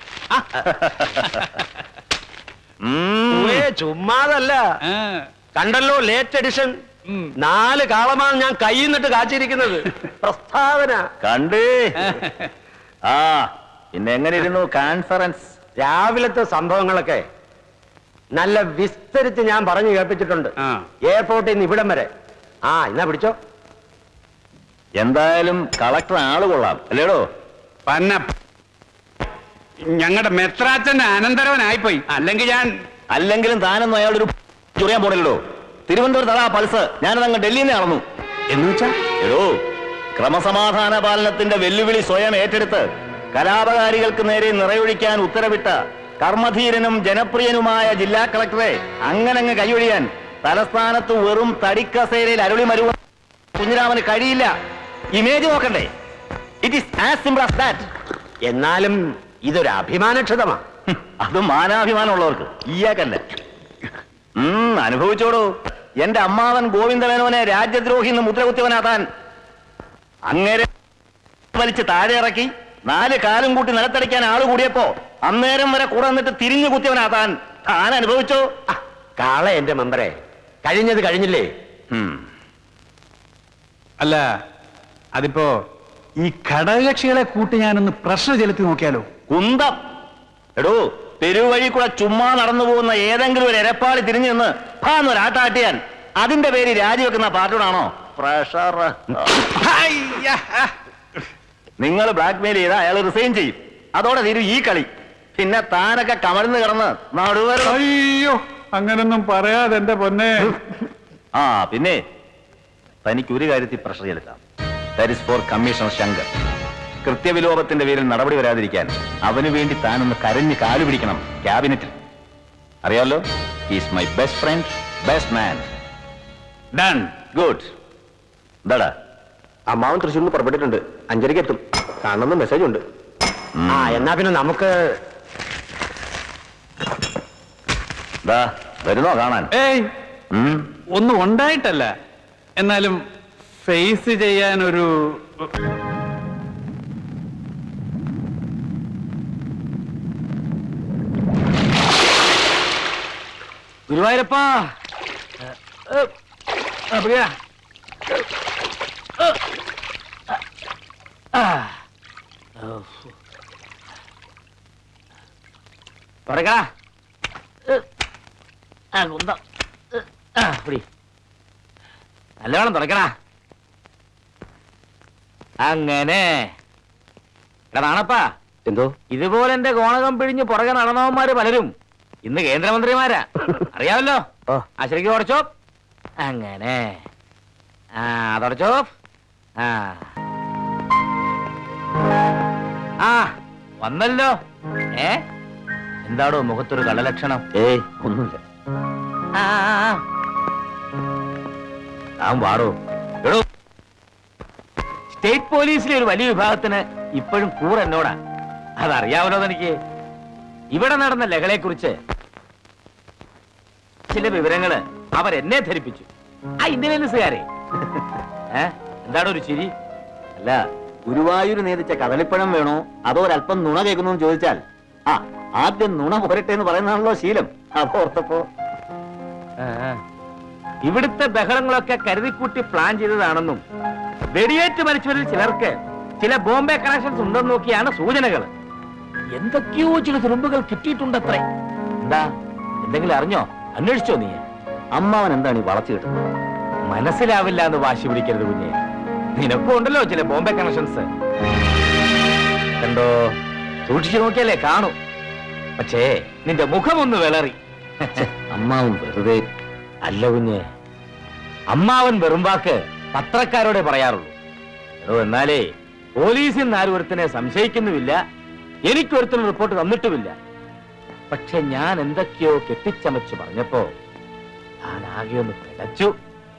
ചുമ്മാതല്ല, കണ്ടല്ലോ ലേറ്റ് എഡിഷൻ. നാല് കാളമാണ് ഞാൻ കയ്യിൽ നിന്നിട്ട് കാച്ചിരിക്കുന്നത്. പ്രസ്താവന കണ്ടേ. ആ, പിന്നെ എങ്ങനെ ഇരുന്നു കോൺഫറൻസ്? രാവിലത്തെ സംഭവങ്ങളൊക്കെ നല്ല വിസ്തരിച്ച് ഞാൻ പറഞ്ഞു കേൾപ്പിച്ചിട്ടുണ്ട്. എയർപോർട്ടിൽ നിന്ന് ഇവിടം വരെ. ആ, എന്നാ പിടിച്ചോ. എന്തായാലും കളക്ടർ ആള് കൊള്ളാം അല്ലേടോ? പന്ന ഞങ്ങളുടെ മെത്രാച്ചന്റെ അനന്തരവനായിപ്പോയി. അല്ലെങ്കിൽ ഞാൻ അല്ലെങ്കിലും താനൊന്നും അയാളൊരു ചൊറിയാൻ പോണില്ലടോ. തിരുവനന്തപുരത്ത് അതാ പൾസ്. ഞാനതങ്ങ് ഡൽഹിയിൽ നിന്ന് നടന്നു. എന്ന് വെച്ചാ എടോ, ക്രമസമാധാന പാലനത്തിന്റെ വെല്ലുവിളി സ്വയം ഏറ്റെടുത്ത് കലാപകാരികൾക്ക് നേരെ നിറയൊഴിക്കാൻ ഉത്തരവിട്ട കർമ്മധീരനും ജനപ്രിയനുമായ ജില്ലാ കളക്ടറെ അങ്ങനങ്ങ് കൈയൊഴിയാൻ തലസ്ഥാനത്ത് വെറും തടിക്കസേരയിൽ അരുളി മരുവ കുഞ്ഞിരാമന് കഴിയില്ല. ഇമേജ് നോക്കണ്ടേ? It is as simple as that. എന്നാലും ഇതൊരു അഭിമാനക്ഷതമാ. അത് മാനാഭിമാനമുള്ളവർക്ക്, ഇയാക്കല്ല. ഉം അനുഭവിച്ചോടൂ. എന്റെ അമ്മാവൻ ഗോവിന്ദമേനോനെ രാജ്യദ്രോഹി എന്ന് മുദ്രകുത്തിയവനാതാൻ. അങ്ങേരെ വലിച്ച് താഴെ ഇറക്കി നാല് കാലും കൂട്ടി നിലത്തടിക്കാൻ ആള് കൂടിയപ്പോ അന്നേരം വരെ കൂടെ നിന്നിട്ട് തിരിഞ്ഞു കുത്തിയവനാതാൻ. താൻ അനുഭവിച്ചോ? കാള എന്റെ മെമ്പറെ, കഴിഞ്ഞത് കഴിഞ്ഞില്ലേ? അല്ല, അതിപ്പോ ഈ ഘടകകക്ഷികളെ കൂട്ടി ഞാനൊന്ന് പ്രഷർ ചെലുത്തി നോക്കിയാലോ? കുന്തം എടോ, തെരുവഴി കൂടെ ചുമ്മാ നടന്നു പോകുന്ന ഏതെങ്കിലും ഒരു എരപ്പാളി തിരിഞ്ഞു നിന്ന് ഭാന്നൊരാട്ടാട്ടിയാൻ അതിന്റെ പേര് രാജിവെക്കുന്ന പാർട്ടിയോടാണോ പ്രഷർ? നിങ്ങൾ ബ്ലാക്ക് മെയിൽ ചെയ്താൽ അയാൾ റിസൈൻ ചെയ്യും. അതോടെ തീരും ഈ കളി. പിന്നെ താനൊക്കെ കമഴ്ന്ന് കിടന്ന് നടുവര. അയ്യോ, അങ്ങനൊന്നും പറയാതെ എന്റെ പൊന്നെ. ആ പിന്നെ തനിക്ക് ഒരു കാര്യത്തിൽ പ്രഷർ ചെലുത്താം. That is for commissioner Shankar. കൃത്യവിലോപത്തിന്റെ പേരിൽ നടപടി വരാതിരിക്കാൻ അവന് വേണ്ടി താനൊന്ന് കരഞ്ഞ് കാലു പിടിക്കണം ക്യാബിനറ്റിൽ. അറിയാലോ, is my best friend, best man. Done. Good. എന്താടാ? അമ്മാവൻ തൃശ്ശൂരിൽ പുറപ്പെട്ടിട്ടുണ്ട്. അഞ്ചരയ്ക്ക് എത്തും. കാണുന്ന മെസ്സേജ് ഉണ്ട്. ആ എന്നാ പിന്നെ നമുക്ക് വരുന്നോ കാണാൻ? ഏയ്, ഒന്നും ഉണ്ടായിട്ടല്ല. എന്നാലും ഫേസ് ചെയ്യാനൊരു ഗുരുവായൂരപ്പാ. തുടക്കടാ. കുന്തം നല്ലവണ്ണം തുടക്കടാ. അങ്ങനെ നാണപ്പാ. എന്തോ ഇതുപോലെ എന്റെ കോണകം പിഴിഞ്ഞ് പുറകെ നടന്നവന്മാര് പലരും ഇന്ന് കേന്ദ്രമന്ത്രിമാരാ. അറിയാമല്ലോ. ആ ശരിക്കും തുടച്ചോ. അങ്ങനെ ആ തുടച്ചോ. ആ ആ വന്നല്ലോ. ഏ എന്താടോ മുഖത്തൊരു കള്ളലക്ഷണം? ഏയ് ഒന്നുമില്ല. ആ താൻ വാടോ. എടോ, സ്റ്റേറ്റ് പോലീസിലെ ഒരു വലിയ വിഭാഗത്തിന് ഇപ്പോഴും കൂർ എന്നോടാ. അതറിയാമല്ലോ എനിക്ക്. ഇവിടെ നടന്ന ലഹളയെ കുറിച്ച് ചില വിവരങ്ങള് അവരെന്നെ ധരിപ്പിച്ചു. ആ ഇന്റലിജൻസുകാരെ. ഏ എന്താടോ ഒരു ചിരി? അല്ല, ഗുരുവായൂർ നേതിച്ച കദളിപ്പഴം വേണോ അതോ ഒരല്പം നുണ കേൾക്കുന്നു ചോദിച്ചാൽ ആ ആദ്യം നുണ പോരട്ടെ എന്ന് പറയുന്നതാണല്ലോ ശീലം. അതോർത്തപ്പോ ഇവിടുത്തെ ബഹളങ്ങളൊക്കെ കരുതിക്കൂട്ടി പ്ലാൻ ചെയ്തതാണെന്നും വെടിയേറ്റ് മരിച്ചവരിൽ ചിലർക്ക് ചില ബോംബെ കണക്ഷൻസ് ഉണ്ടെന്ന് നോക്കിയാണ് സൂചനകൾ. എന്തൊക്കെയോ ചില തുരുമ്പുകൾ കിട്ടിയിട്ടുണ്ടത്രേ. എന്താ, എന്തെങ്കിലും അറിഞ്ഞോ? അന്വേഷിച്ചോ നീ? അമ്മാവൻ എന്താണ് ഈ വളച്ചു കിട്ടുന്നത്? മനസ്സിലാവില്ല എന്ന് വാശി പിടിക്കരുത് കുഞ്ഞെ. നിനക്കും ഉണ്ടല്ലോ ചില ബോംബെ കണക്ഷൻസ്. കണ്ടോ, സൂക്ഷിച്ചു നോക്കിയാലേ കാണൂ. പക്ഷേ നിന്റെ മുഖമൊന്ന് വിളറി. അമ്മാവൻ വെറുതെ. അല്ല കുഞ്ഞെ, അമ്മാവൻ വെറും വാക്ക് പത്രക്കാരോടെ പറയാറുള്ളൂ. എടോ, എന്നാലേ പോലീസിൽ നിന്ന് ആരും ഒരുത്തനെ സംശയിക്കുന്നുമില്ല, എനിക്കൊരുത്തനും റിപ്പോർട്ട് തന്നിട്ടുമില്ല. പക്ഷെ ഞാൻ എന്തൊക്കെയോ കെട്ടിച്ചമച്ചു പറഞ്ഞപ്പോ ഞാൻ ആകെ ഒന്ന് പിടച്ചു.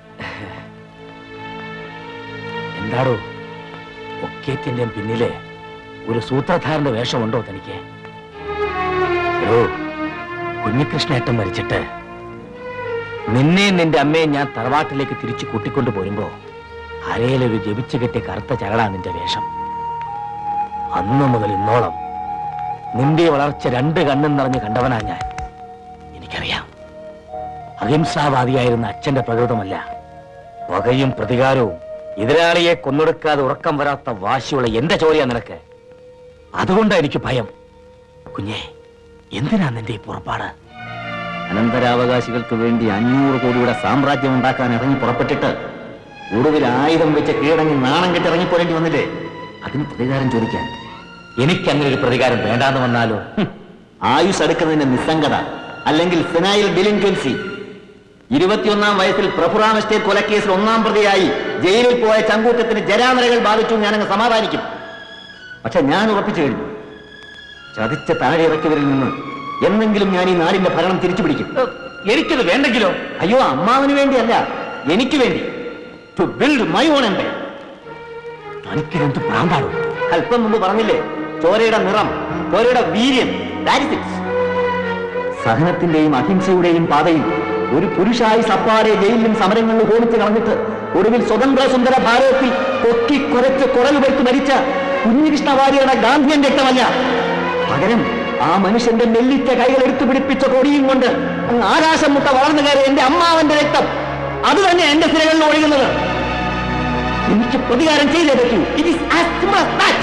എന്താടോ, ഒക്കേറ്റിന്റെ പിന്നിലെ ഒരു സൂത്രധാരന്റെ വേഷമുണ്ടോ തനിക്ക്? ഓ, കുഞ്ഞികൃഷ്ണേട്ടൻ മരിച്ചിട്ട് നിന്നെയും നിന്റെ അമ്മയും ഞാൻ തറവാട്ടിലേക്ക് തിരിച്ചു കൂട്ടിക്കൊണ്ടു പോരുമ്പോ അരയിലൊരു ജപിച്ചു കെട്ടിയ കറുത്ത ചരടാ നിന്റെ വേഷം. അന്നു മുതൽ ഇന്നോളം നിന്റെ വളർച്ച രണ്ട് കണ്ണും നിറഞ്ഞ് കണ്ടവനാ ഞാൻ. എനിക്കറിയാം, അഹിംസാവാദിയായിരുന്ന അച്ഛന്റെ പ്രകൃതമല്ല, വകയും പ്രതികാരവും എതിരാളിയെ കൊന്നൊടുക്കാതെ ഉറക്കം വരാത്ത വാശിയുള്ള എന്റെ ചോരയാ നിനക്ക്. അതുകൊണ്ടാ എനിക്ക് ഭയം. കുഞ്ഞേ, എന്തിനാ നിന്റെ ഈ പുറപ്പാട്? അനന്തരാവകാശികൾക്ക് വേണ്ടി അഞ്ഞൂറ് കോടിയുടെ സാമ്രാജ്യം ഉണ്ടാക്കാൻ ഇറങ്ങി പുറപ്പെട്ടിട്ട് ഒടുവിൽ ആയുധം വെച്ച് കീഴടങ്ങി നാണം കെട്ടി ഇറങ്ങിപ്പോരേണ്ടി വന്നില്ലേ? അതിന് പ്രതികാരം ചോദിക്കാൻ. എനിക്കങ്ങനെ ഒരു പ്രതികാരം വേണ്ടാന്ന് വന്നാലോ? ആയുസ് അടുക്കുന്നതിന്റെ നിസ്സംഗത അല്ലെങ്കിൽ ഫിനൈൽ ഡിലിൻക്വൻസി. ഇരുപത്തിയൊന്നാം വയസ്സിൽ പ്രഫുറാം എസ്റ്റേറ്റ് കൊലക്കേസിൽ ഒന്നാം പ്രതിയായി ജയിലിൽ പോയ ചങ്കൂറ്റത്തിന് ജരാനരകൾ ബാധിച്ചു ഞാനങ്ങ് സമാധാനിക്കും. പക്ഷെ ഞാൻ ഉറപ്പിച്ചു കഴിഞ്ഞു, ചതിച്ച താഴെ ഇറക്കിയവരിൽ നിന്ന് എന്നെങ്കിലും ഞാൻ ഈ നാടിന്റെ ഭരണം തിരിച്ചു പിടിക്കും. എനിക്കത് വേണ്ടെങ്കിലോ? അയ്യോ, അമ്മാവിന് വേണ്ടിയല്ല, എനിക്ക് വേണ്ടി. To build my own empire. തനിക്കെന്ത് പ്രാന്താണോ? അല്പം മുമ്പ് പറഞ്ഞില്ലേ, ചോരയുടെ നിറം, ചോരയുടെ വീര്യം. സഹനത്തിന്റെയും അഹിംസയുടെയും പാതയിൽ ഒരു പുരുഷായി സപ്പാടെ ജയിലിലും സമരങ്ങളിലും ഓടിച്ചു കളഞ്ഞിട്ട് ഒടുവിൽ സ്വതന്ത്ര സുന്ദര ഭാരതത്തിൽ പൊക്കി കുരച്ച് കുടലുപെടുത്ത് മരിച്ച കുഞ്ഞികൃഷ്ണ വാര്യരുടെ ഗാന്ധിയൻ രക്തമല്ല, പകരം ആ മനുഷ്യന്റെ നെല്ലിച്ച കൈകൾ എടുത്തു പിടിപ്പിച്ച കൊടിയും കൊണ്ട് അങ്ങ് ആകാശം മുട്ട വളർന്നു കയറിയ എന്റെ അമ്മാവന്റെ രക്തം, അത് തന്നെ എന്റെ സിരകളിൽ ഒഴുകുന്നത്. എനിക്ക് പ്രതികാരം ചെയ്തേ പറ്റൂ. It is as simple as that.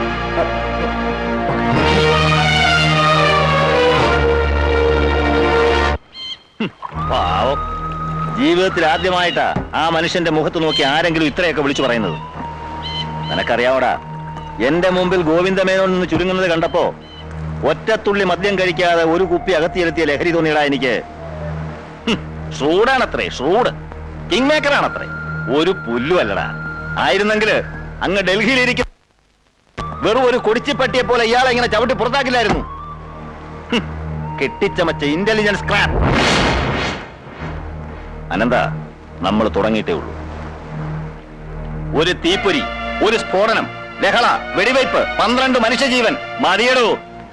പാവം, ജീവിതത്തിൽ ആദ്യമായിട്ടാ ആ മനുഷ്യന്റെ മുഖത്ത് നോക്കി ആരെങ്കിലും ഇത്രയൊക്കെ വിളിച്ചു പറയുന്നത്. നിനക്കറിയാവടാ, എന്റെ മുമ്പിൽ ഗോവിന്ദമേനോൻ നിന്ന് ചുരുങ്ങുന്നത് കണ്ടപ്പോ ഒറ്റത്തുള്ളി മദ്യം കഴിക്കാതെ ഒരു കുപ്പി അകത്തിയെത്തിയ ലഹരി തോന്നിയടാ എനിക്ക്. ഷൂഡാണത്രേ, ഷൂഡ് കിങ് മേക്കറാണത്രേ, ഒരു പുല്ലുമല്ലടാ. ആയിരുന്നെങ്കിൽ അങ്ങ് ഡൽഹിയിലിരിക്കും വെറും ഒരു കൊടിച്ചിപ്പട്ടിയെ പോലെ ഇയാളെ ഇങ്ങനെ ചവിട്ടി പുറത്താക്കില്ലായിരുന്നു. കെട്ടിച്ചമച്ച ഇന്റലിജൻസ് ക്രാപ്പ്. അനന്ത, നമ്മൾ തുടങ്ങിയിട്ടേ ഉള്ളൂ. ഒരു തീപ്പൊരി, ഒരു സ്ഫോടനം, ലഹള, വെടിവയ്പ്, പന്ത്രണ്ട് മനുഷ്യജീവൻ മതിയടൂ.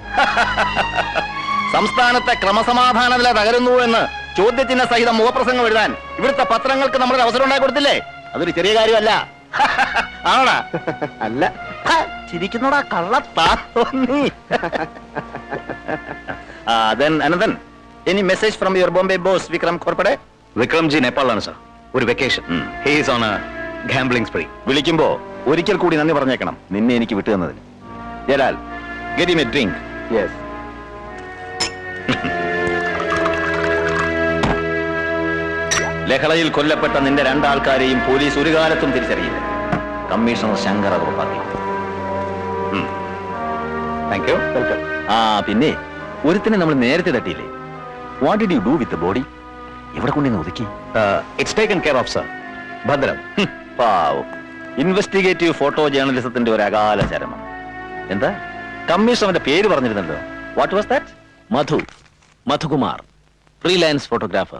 സംസ്ഥാനത്തെ ക്രമസമാധാന നില തകരുന്നു എന്ന് ചോദ്യചിഹ്ന സഹിതം മുഖപ്രസംഗം എഴുതാൻ ഇവിടുത്തെ പത്രങ്ങൾക്ക് നമ്മൾ അവസരം ഉണ്ടാക്കി കൊടുത്തില്ലേ? അതൊരു ചെറിയ കാര്യമല്ല. ആണോടാ? അല്ല. ചിരിക്കുന്നോടാ കള്ളത്താ തോന്നി. Ananthan, any message from your Bombay boss Vikram Khorpade? Vikramji നേപ്പാളിലാണ് സാർ, ഒരു vacation. He is on a gambling spree. വിളിക്കുമ്പോ ഒരിക്കൽ കൂടി നന്ദി പറഞ്ഞേക്കണം, നിന്നെ എനിക്ക് വിട്ടു തന്നതിന്. Jalal, get him a drink. Yes. ലഹളയിൽ കൊല്ലപ്പെട്ട നിന്റെ രണ്ടാൾക്കാരെയും പോലീസ് ഒരു കാലത്തും തിരിച്ചറിയില്ല. കമ്മീഷണർ ശങ്കർ അത് ഉറപ്പാക്കി. Thank you. വെൽക്കം. ആ പിന്നെ ഒരുത്തിനെ നമ്മൾ നേരത്തെ തട്ടിയില്ലേ? What did you do with the body? എവിടെ കൊണ്ടുവന്ന് ഒതുക്കി? It's taken care of sir. ഭദ്രം. പാവം. ഇൻവെസ്റ്റിഗേറ്റീവ് ഫോട്ടോ ജേർണലിസത്തിന്റെ ഒരു അകാല ചരമം. എന്താ കമ്മീഷണറുടെ പേര് പറഞ്ഞിരുന്നല്ലോ? What was that? Madhu, Madhukumar, freelance photographer.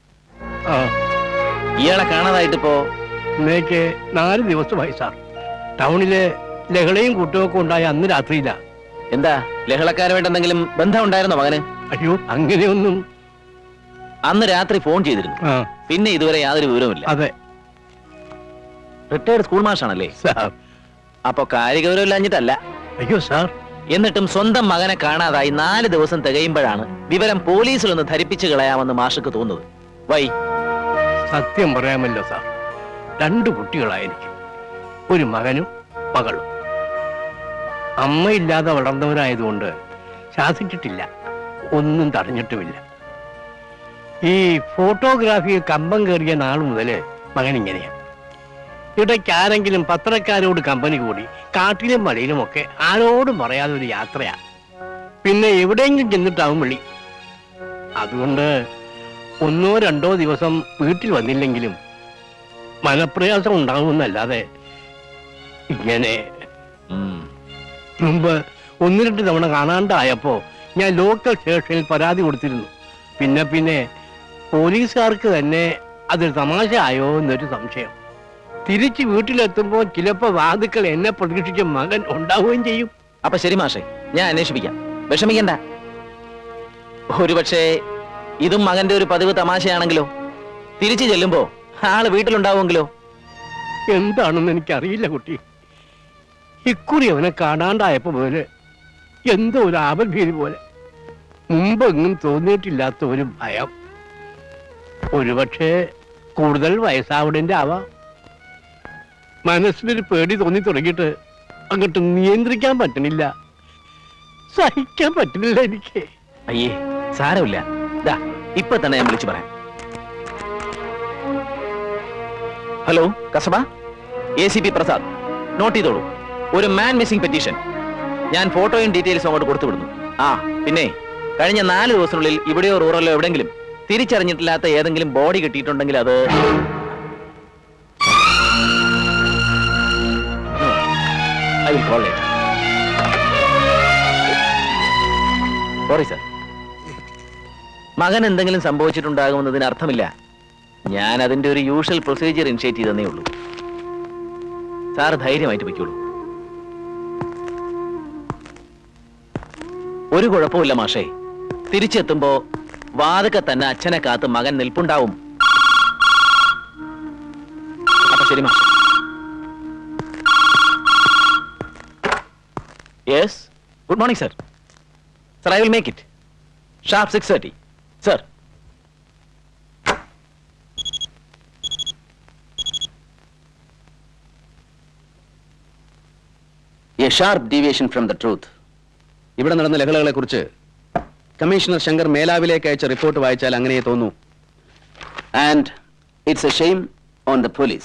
ഇയാളെ കാണാതായിട്ടിപ്പോ ഇന്നേക്ക് നാല് ദിവസമായി സാർ. ടൗണിലെ ലഹളയും കൂട്ടുമൊക്കെ ഉണ്ടായ അന്ന് രാത്രിയില്ല. എന്താ ലഹളക്കാരുമായിട്ട് എന്തെങ്കിലും ബന്ധം ഉണ്ടായിരുന്നോ മകന്? അയ്യോ, അങ്ങനെയൊന്നും. അന്ന് രാത്രി ഫോൺ ചെയ്തിരുന്നു, പിന്നെ ഇതുവരെ യാതൊരു വിവരവുമില്ല. അതെ. റിട്ടയർഡ് സ്കൂൾ മാഷാണല്ലേ സാർ? അപ്പൊ കാര്യഗൗരവമില്ലാഞ്ഞിട്ടല്ല. അയ്യോ സാർ. എന്നിട്ടും സ്വന്തം മകനെ കാണാതായി നാല് ദിവസം തികയുമ്പോഴാണ് വിവരം പോലീസിലൊന്ന് ധരിപ്പിച്ചു കളയാമെന്ന് മാഷക്ക് തോന്നുന്നത്. വൈ? സത്യം പറയാമല്ലോ സാർ, രണ്ടു കുട്ടികളായിരിക്കും, ഒരു മകനും മകളും. അമ്മയില്ലാതെ വളർന്നവരായതുകൊണ്ട് ശാസിച്ചിട്ടില്ല, ഒന്നും തടഞ്ഞിട്ടുമില്ല. ഈ ഫോട്ടോഗ്രാഫി കമ്പം കയറിയ നാൾ മുതല് മകൻ ഇങ്ങനെയാണ്. ഇടയ്ക്ക് ആരെങ്കിലും പത്രക്കാരോട് കമ്പനി കൂടി കാട്ടിലും മലയിലുമൊക്കെ ആരോടും പറയാതെ ഒരു യാത്രയാ. പിന്നെ എവിടെയെങ്കിലും ചെന്നിട്ടാവും വിളി. അതുകൊണ്ട് ഒന്നോ രണ്ടോ ദിവസം വീട്ടിൽ വന്നില്ലെങ്കിലും മനപ്രയാസം ഉണ്ടാകുമെന്നല്ലാതെ ഇങ്ങനെ. മുമ്പ് ഒന്ന് രണ്ട് തവണ കാണാണ്ടായപ്പോ ഞാൻ ലോക്കൽ സ്റ്റേഷനിൽ പരാതി കൊടുത്തിരുന്നു. പിന്നെ പിന്നെ പോലീസുകാർക്ക് തന്നെ അതൊരു തമാശ ആയോ എന്നൊരു സംശയം. തിരിച്ച് വീട്ടിലെത്തുമ്പോ ചിലപ്പോ വാതുക്കൾ എന്നെ പ്രതീക്ഷിച്ച മകൻ ഉണ്ടാവുകയും ചെയ്യും. അപ്പൊ ശരി മാഷെ, ഞാൻ അന്വേഷിപ്പിക്കാം, വിഷമിക്കണ്ട. ഒരുപക്ഷെ ഇതും മകന്റെ ഒരു പതിവ് തമാശയാണെങ്കിലോ? തിരിച്ചു ചെല്ലുമ്പോ ആള് വീട്ടിലുണ്ടാവുമെങ്കിലോ? എന്താണെന്ന് എനിക്കറിയില്ല കുട്ടി. ഇക്കുറി അവനെ കാണാണ്ടായപ്പോ പോലെ എന്തോ ഒരു ആപൽഭീതി പോലെ, മുമ്പെങ്ങും തോന്നിയിട്ടില്ലാത്ത ഒരു ഭയം. ഒരുപക്ഷെ കൂടുതൽ വയസ്സാവണേന്റെ ആവാം. മനസ്സിലൊരു പേടി തോന്നി തുടങ്ങിയിട്ട് അങ്ങോട്ട് നിയന്ത്രിക്കാൻ പറ്റണില്ല, സഹിക്കാൻ പറ്റുന്നില്ല എനിക്ക്. അയ്യേ സാരമില്ല, ദാ ഇപ്പൊ തന്നെ ഞാൻ വിളിച്ചു പറയാം. Hello Kasaba, A C P Prasad, note ചെയ്തോളൂ. ഒരു മാൻ മിസ്സിംഗ് പെറ്റീഷൻ. ഞാൻ ഫോട്ടോയും ഡീറ്റെയിൽസും അങ്ങോട്ട് കൊടുത്തു വിടുന്നു. ആ പിന്നെ കഴിഞ്ഞ നാല് ദിവസത്തിനുള്ളിൽ ഇവിടെയോ റൂറലോ എവിടെങ്കിലും തിരിച്ചറിഞ്ഞിട്ടില്ലാത്ത ഏതെങ്കിലും ബോഡി കിട്ടിയിട്ടുണ്ടെങ്കിൽ അത് I will call later. Sorry sir, മകൻ എന്തെങ്കിലും സംഭവിച്ചിട്ടുണ്ടാകുമെന്നതിന് അർത്ഥമില്ല. ഞാൻ അതിന്റെ ഒരു യൂഷ്വൽ പ്രൊസീജിയർ ഇനിഷ്യേറ്റ് ചെയ്തേ ഉള്ളൂ. സാർ ധൈര്യമായിട്ട് വയ്ക്കുള്ളൂ. ഒരു കുഴപ്പമില്ല മാഷേ. തിരിച്ചെത്തുമ്പോ വാതൊക്കെ തന്നെ അച്ഛനെ കാത്ത് മകൻ നിൽപ്പുണ്ടാവും. അപ്പൊ ശരി മാഷേ. Yes, good morning sir. Sir, I will make it sharp six thirty sir. A sharp deviation from the truth. ഇവിടെ നടന്ന ലഹളകളെ കുറിച്ച് കമ്മീഷണർ ശങ്കർ മേലാവിലേക്ക് അയച്ച റിപ്പോർട്ട് വായിച്ചാൽ അങ്ങനെ തോന്നൂ. And it's a shame on the police.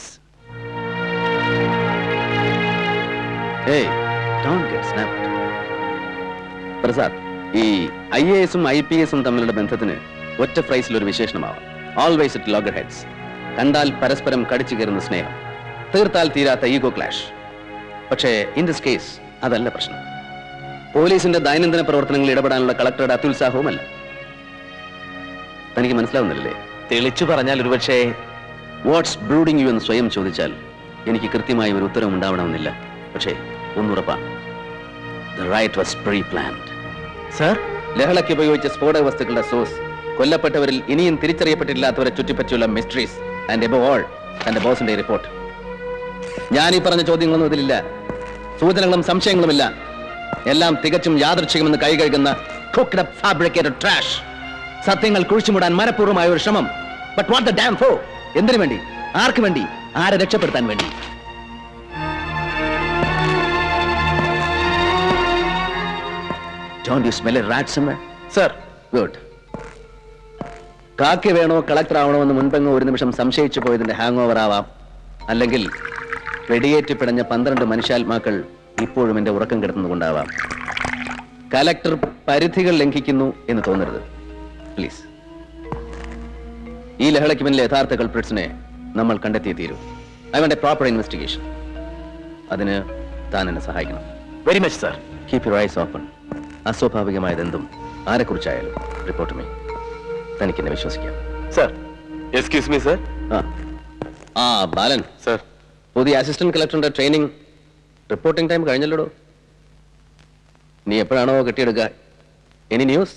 ഏയ്, ഡോണ്ട് ഗെറ്റ് സ്നാപ്ഡ്. പ്രസാദ്, ഈ I A എസും ഐ പി എസും തമ്മിലുള്ള ബന്ധത്തിന് ഒറ്റ ഫ്രൈസിൽ ഒരു വിശേഷണമാവാം. Always it loggerheads. കണ്ടാൽ പരസ്പരം കടിച്ചു കയറുന്ന സ്നേഹം, തീർത്താൽ തീരാത്ത ഈഗോ ക്ലാഷ്. പക്ഷേ ഇൻ ദിസ് കേസ് അതല്ല പ്രശ്നം. പോലീസിന്റെ ദൈനംദിന പ്രവർത്തനങ്ങളിൽ ഇടപെടാനുള്ള കളക്ടറുടെ അത്യുത്സാഹവുമല്ല. തനിക്ക് മനസ്സിലാവുന്നില്ലേ? തെളിച്ചു പറഞ്ഞാൽ ഒരുപക്ഷേ വാട്ട്സ് ബ്രൂഡിംഗ് യു എന്ന് സ്വയം ചോദിച്ചാൽ എനിക്ക് കൃത്യമായ ഒരു ഉത്തരം ഉണ്ടാവണമെന്നില്ല. പക്ഷേ ഒന്നുറപ്പാണ്, the riot was preplanned. Sir, ലഹളയ്ക്ക് ഉപയോഗിച്ച സ്ഫോടക വസ്തുക്കളുടെ സോഴ്സ്, കൊല്ലപ്പെട്ടവരിൽ ഇനിയും തിരിച്ചറിയപ്പെട്ടില്ലാത്തവരെ ചുറ്റിപ്പറ്റിയുള്ള മിസ്റ്ററീസ്, ആൻഡ് എബവ് ഓൾ തന്റെ ബോസിന്റെ റിപ്പോർട്ട്. ഞാൻ ഈ പറഞ്ഞ ചോദ്യങ്ങളൊന്നും ഇതിലില്ല. സൂചനകളും സംശയങ്ങളുമില്ല. എല്ലാം തികച്ചും യാദൃച്ഛികമെന്ന് കൈ കഴുകുന്ന cooked up fabricated trash. സത്യങ്ങൾ കുഴിച്ചുമൂടാൻ മനഃപൂർവ്വമായ ഒരു ശ്രമം. But what the damn for? എന്തിനു വേണ്ടി? ആർക്ക് വേണ്ടി? ആരെ രക്ഷപ്പെടുത്താൻ വേണ്ടി? Don't you smell a rat somewhere? Sir. Good. കാക്കി വേണോ കളക്ടർ ആവണോ എന്ന് മുൻപെങ്ങോ ഒരു നിമിഷം സംശയിച്ചു പോയതിന്റെ ഹാങ് ഓവർ ആവാം. അല്ലെങ്കിൽ വെടിയേറ്റ് പിടഞ്ഞ പന്ത്രണ്ട് മനുഷ്യാത്മാക്കൾ ഇപ്പോഴും എന്റെ ഉറക്കം കിടന്നുകൊണ്ടാവാം. കലക്ടർ പരിധികൾ ലംഘിക്കുന്നു എന്ന് തോന്നരുത് പ്ലീസ്. ഈ ലഹളയ്ക്ക് പിന്നിലെ യഥാർത്ഥ കൾപ്രിറ്റ്സിനെ നമ്മൾ കണ്ടെത്തിയേ തീരൂ. I want a proper investigation. അതിന് താൻ എന്നെ സഹായിക്കണം. Very much sir. Keep your eyes open. അസ്വാഭാവികമായതെന്തും ആരെക്കുറിച്ചായാലും റിപ്പോർട്ട് മീ. തനിക്ക് എന്നെ വിശ്വസിക്കാം. Sir, excuse me sir. ആ ആ ബാലൻ സർ, പുതിയ അസിസ്റ്റന്റ് കളക്ടറിന്റെ ട്രെയിനിങ് റിപ്പോർട്ടിംഗ് ടൈം കഴിഞ്ഞല്ലോ. നീ എപ്പോഴാണോ കെട്ടിയെടുക്കുക? Any news?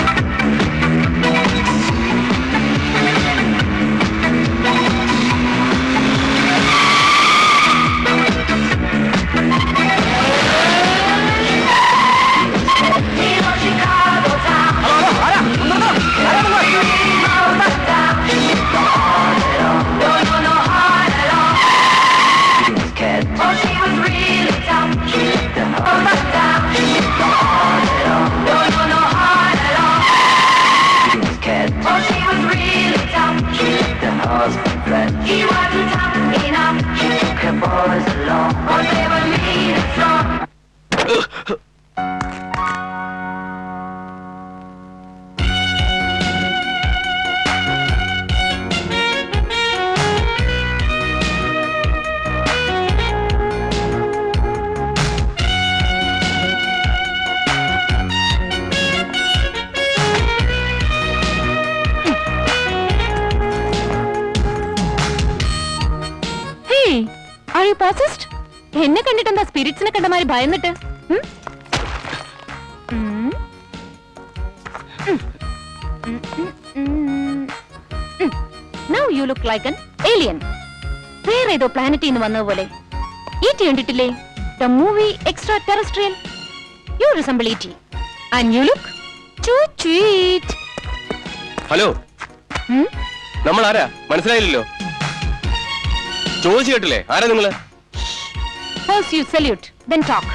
He wasn't tough enough, he took her boys along, but they were mean and strong. എന്നെ കണ്ടിട്ട് എന്താ സ്പിരിറ്റ്സിനെ കണ്ടമാര് ഭയന്നിട്ട്? Now you look like an alien. വേറെ ഏതോ പ്ലാനറ്റിൽ നിന്ന് വന്നതുപോലെ. E T കണ്ടിട്ടില്ലേ? The movie Extraterrestrial. You resemble E T. And you look too sweet. Hello, നമ്മൾ ആരാ മനസ്സിലായില്ലല്ലോ? ചോദിച്ചു കേട്ടില്ലേ ആരാ നിങ്ങള്? First you salute, then talk.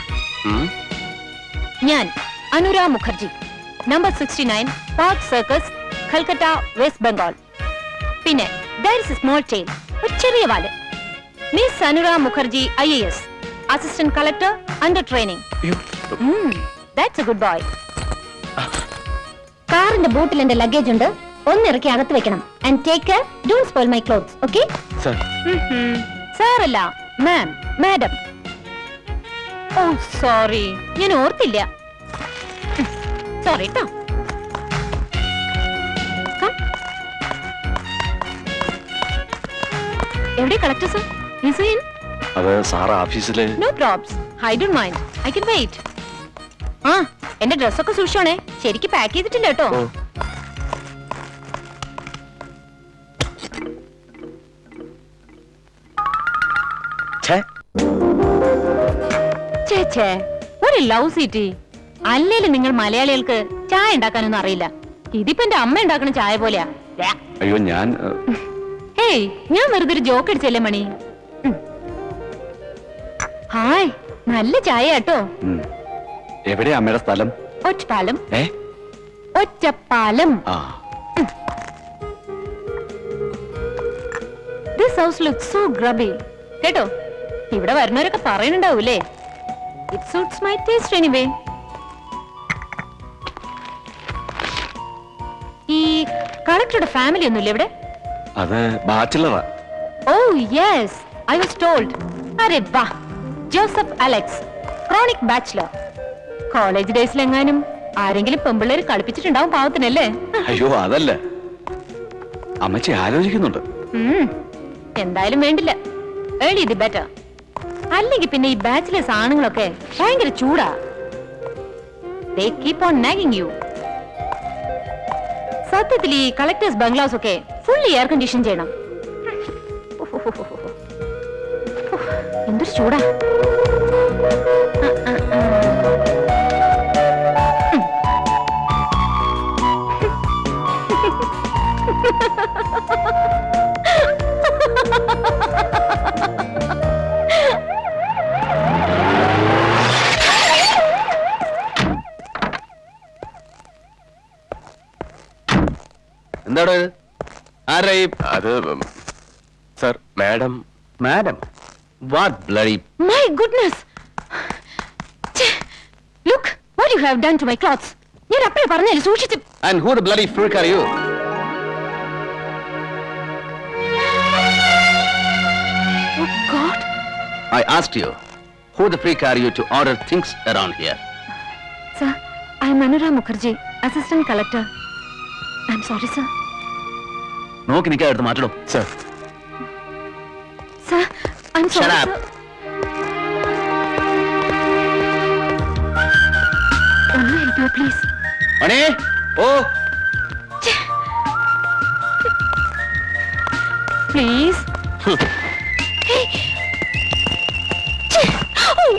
ഞാൻ Anura Mukherjee, number sixty-nine, Park Circus, Calcutta, West Bengal. പിന്നെ there is a small tail, ഒരു ചെറിയ വാല്. Miss Anura Mukherjee, I A S, assistant collector, under training. That's a good boy. കാറിന്റെ ബൂട്ടിൽ എന്റെ ലഗേജ് ഉണ്ട്, ഒന്നിറക്കി അകത്ത് വെക്കണം. And take care, don't spoil my clothes, okay? Sir. Sir അല്ല, മാം, മാഡം. ഓ സോറി, ഞാൻ ഓർത്തില്ല. സോറി കേട്ടോ. എവിടെ കളക്ടർ സർ? Is in? അത് സാറ് ഓഫീസില്. No probs. I don't mind. I can wait. ആ, എന്റെ ഡ്രസ്സൊക്കെ സൂക്ഷിച്ചോണേ. ശരിക്ക് പാക്ക് ചെയ്തിട്ടില്ല കേട്ടോ. ചേച്ചേ, ഒരു ലവ് സീറ്റി. അല്ലേലും നിങ്ങൾ മലയാളികൾക്ക് ചായ ഉണ്ടാക്കാനൊന്നും അറിയില്ല. ഇതിപ്പോ എന്റെ അമ്മ ഉണ്ടാക്കുന്ന ചായ പോലെയാ. അയ്യോ ഞാൻ ഹേയ്, ഞാൻ വെറുതെ ഒരു ജോക്ക് അടിച്ചല്ലേ മണി. ഹായ്, നല്ല ചായ കേട്ടോ. എവിടെയാ അമ്മയുടെ സ്ഥലം? ഒറ്റപ്പാലം. ഏ Ottapalam. This house looks so grubby. കേട്ടോ, ഇവിടെ വരുന്നവരൊക്കെ പറയുന്നുണ്ടാവൂലേ. It suits my taste anyway. ഈ കളക്ടറുടെ ഫാമിലി ഒന്നുമില്ല ഇവിടെ? അത് ബാച്ചിലറാ. Oh yes, I was told. അരെ വാ, Joseph Alex, chronic bachelor. College ഡേയ്സിലെങ്ങാനും ആരെങ്കിലും പെമ്പിള്ളേര് കളിപ്പിച്ചിട്ടുണ്ടാവും പാവത്തിനല്ലേ? അയ്യോ അതല്ല, അമ്മച്ചി ആലോചിക്കുന്നുണ്ട്. എന്തായാലും വേണ്ടില്ല, ഏർലി ദി ബെറ്റർ. അല്ലെങ്കിൽ പിന്നെ ഈ ബാച്ചിലേഴ്സ് ആണുങ്ങളൊക്കെ ഭയങ്കര ചൂടാ. They keep on nagging you. സത്യത്തിൽ ഈ കളക്ടേഴ്സ് ബംഗ്ലാവ്സ് ഒക്കെ ഫുള്ളി എയർ കണ്ടീഷൻ ചെയ്യണം. എന്തൊരു ചൂടാ. എന്താടോ ഇത്? ആരാ ഈ? അത് sir, madam. Madam? What bloody? My goodness! Look what you have done to my clothes. ഞാൻ അപ്പഴേ പറഞ്ഞല്ലേ സൂക്ഷിച്ച്. And who the bloody freak are you? Oh God! I asked you, who the freak are you to order things around here? Sir, I am Anura Mukherjee, Assistant Collector. I am sorry, sir. നോക്കി നിൽക്കാൻ എടുത്ത് മാറ്റണോ? Sir. Sir, I am sorry, Shut up. sir. One help you, please. Mani, ഓ Please. Hey. Oh.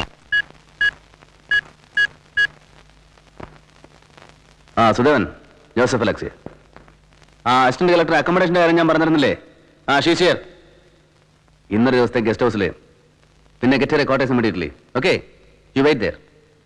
ആ Sudevan, Joseph അലക്സിയ. ആ assistant collector അക്കോമഡേഷന്റെ കാര്യം ഞാൻ പറഞ്ഞിരുന്നില്ലേ? ആ ഷീഷിയർ, ഇന്നൊരു ദിവസത്തെ ഗസ്റ്റ് ഹൗസിലെ, പിന്നെ get quarters immediately. Okay, you wait there.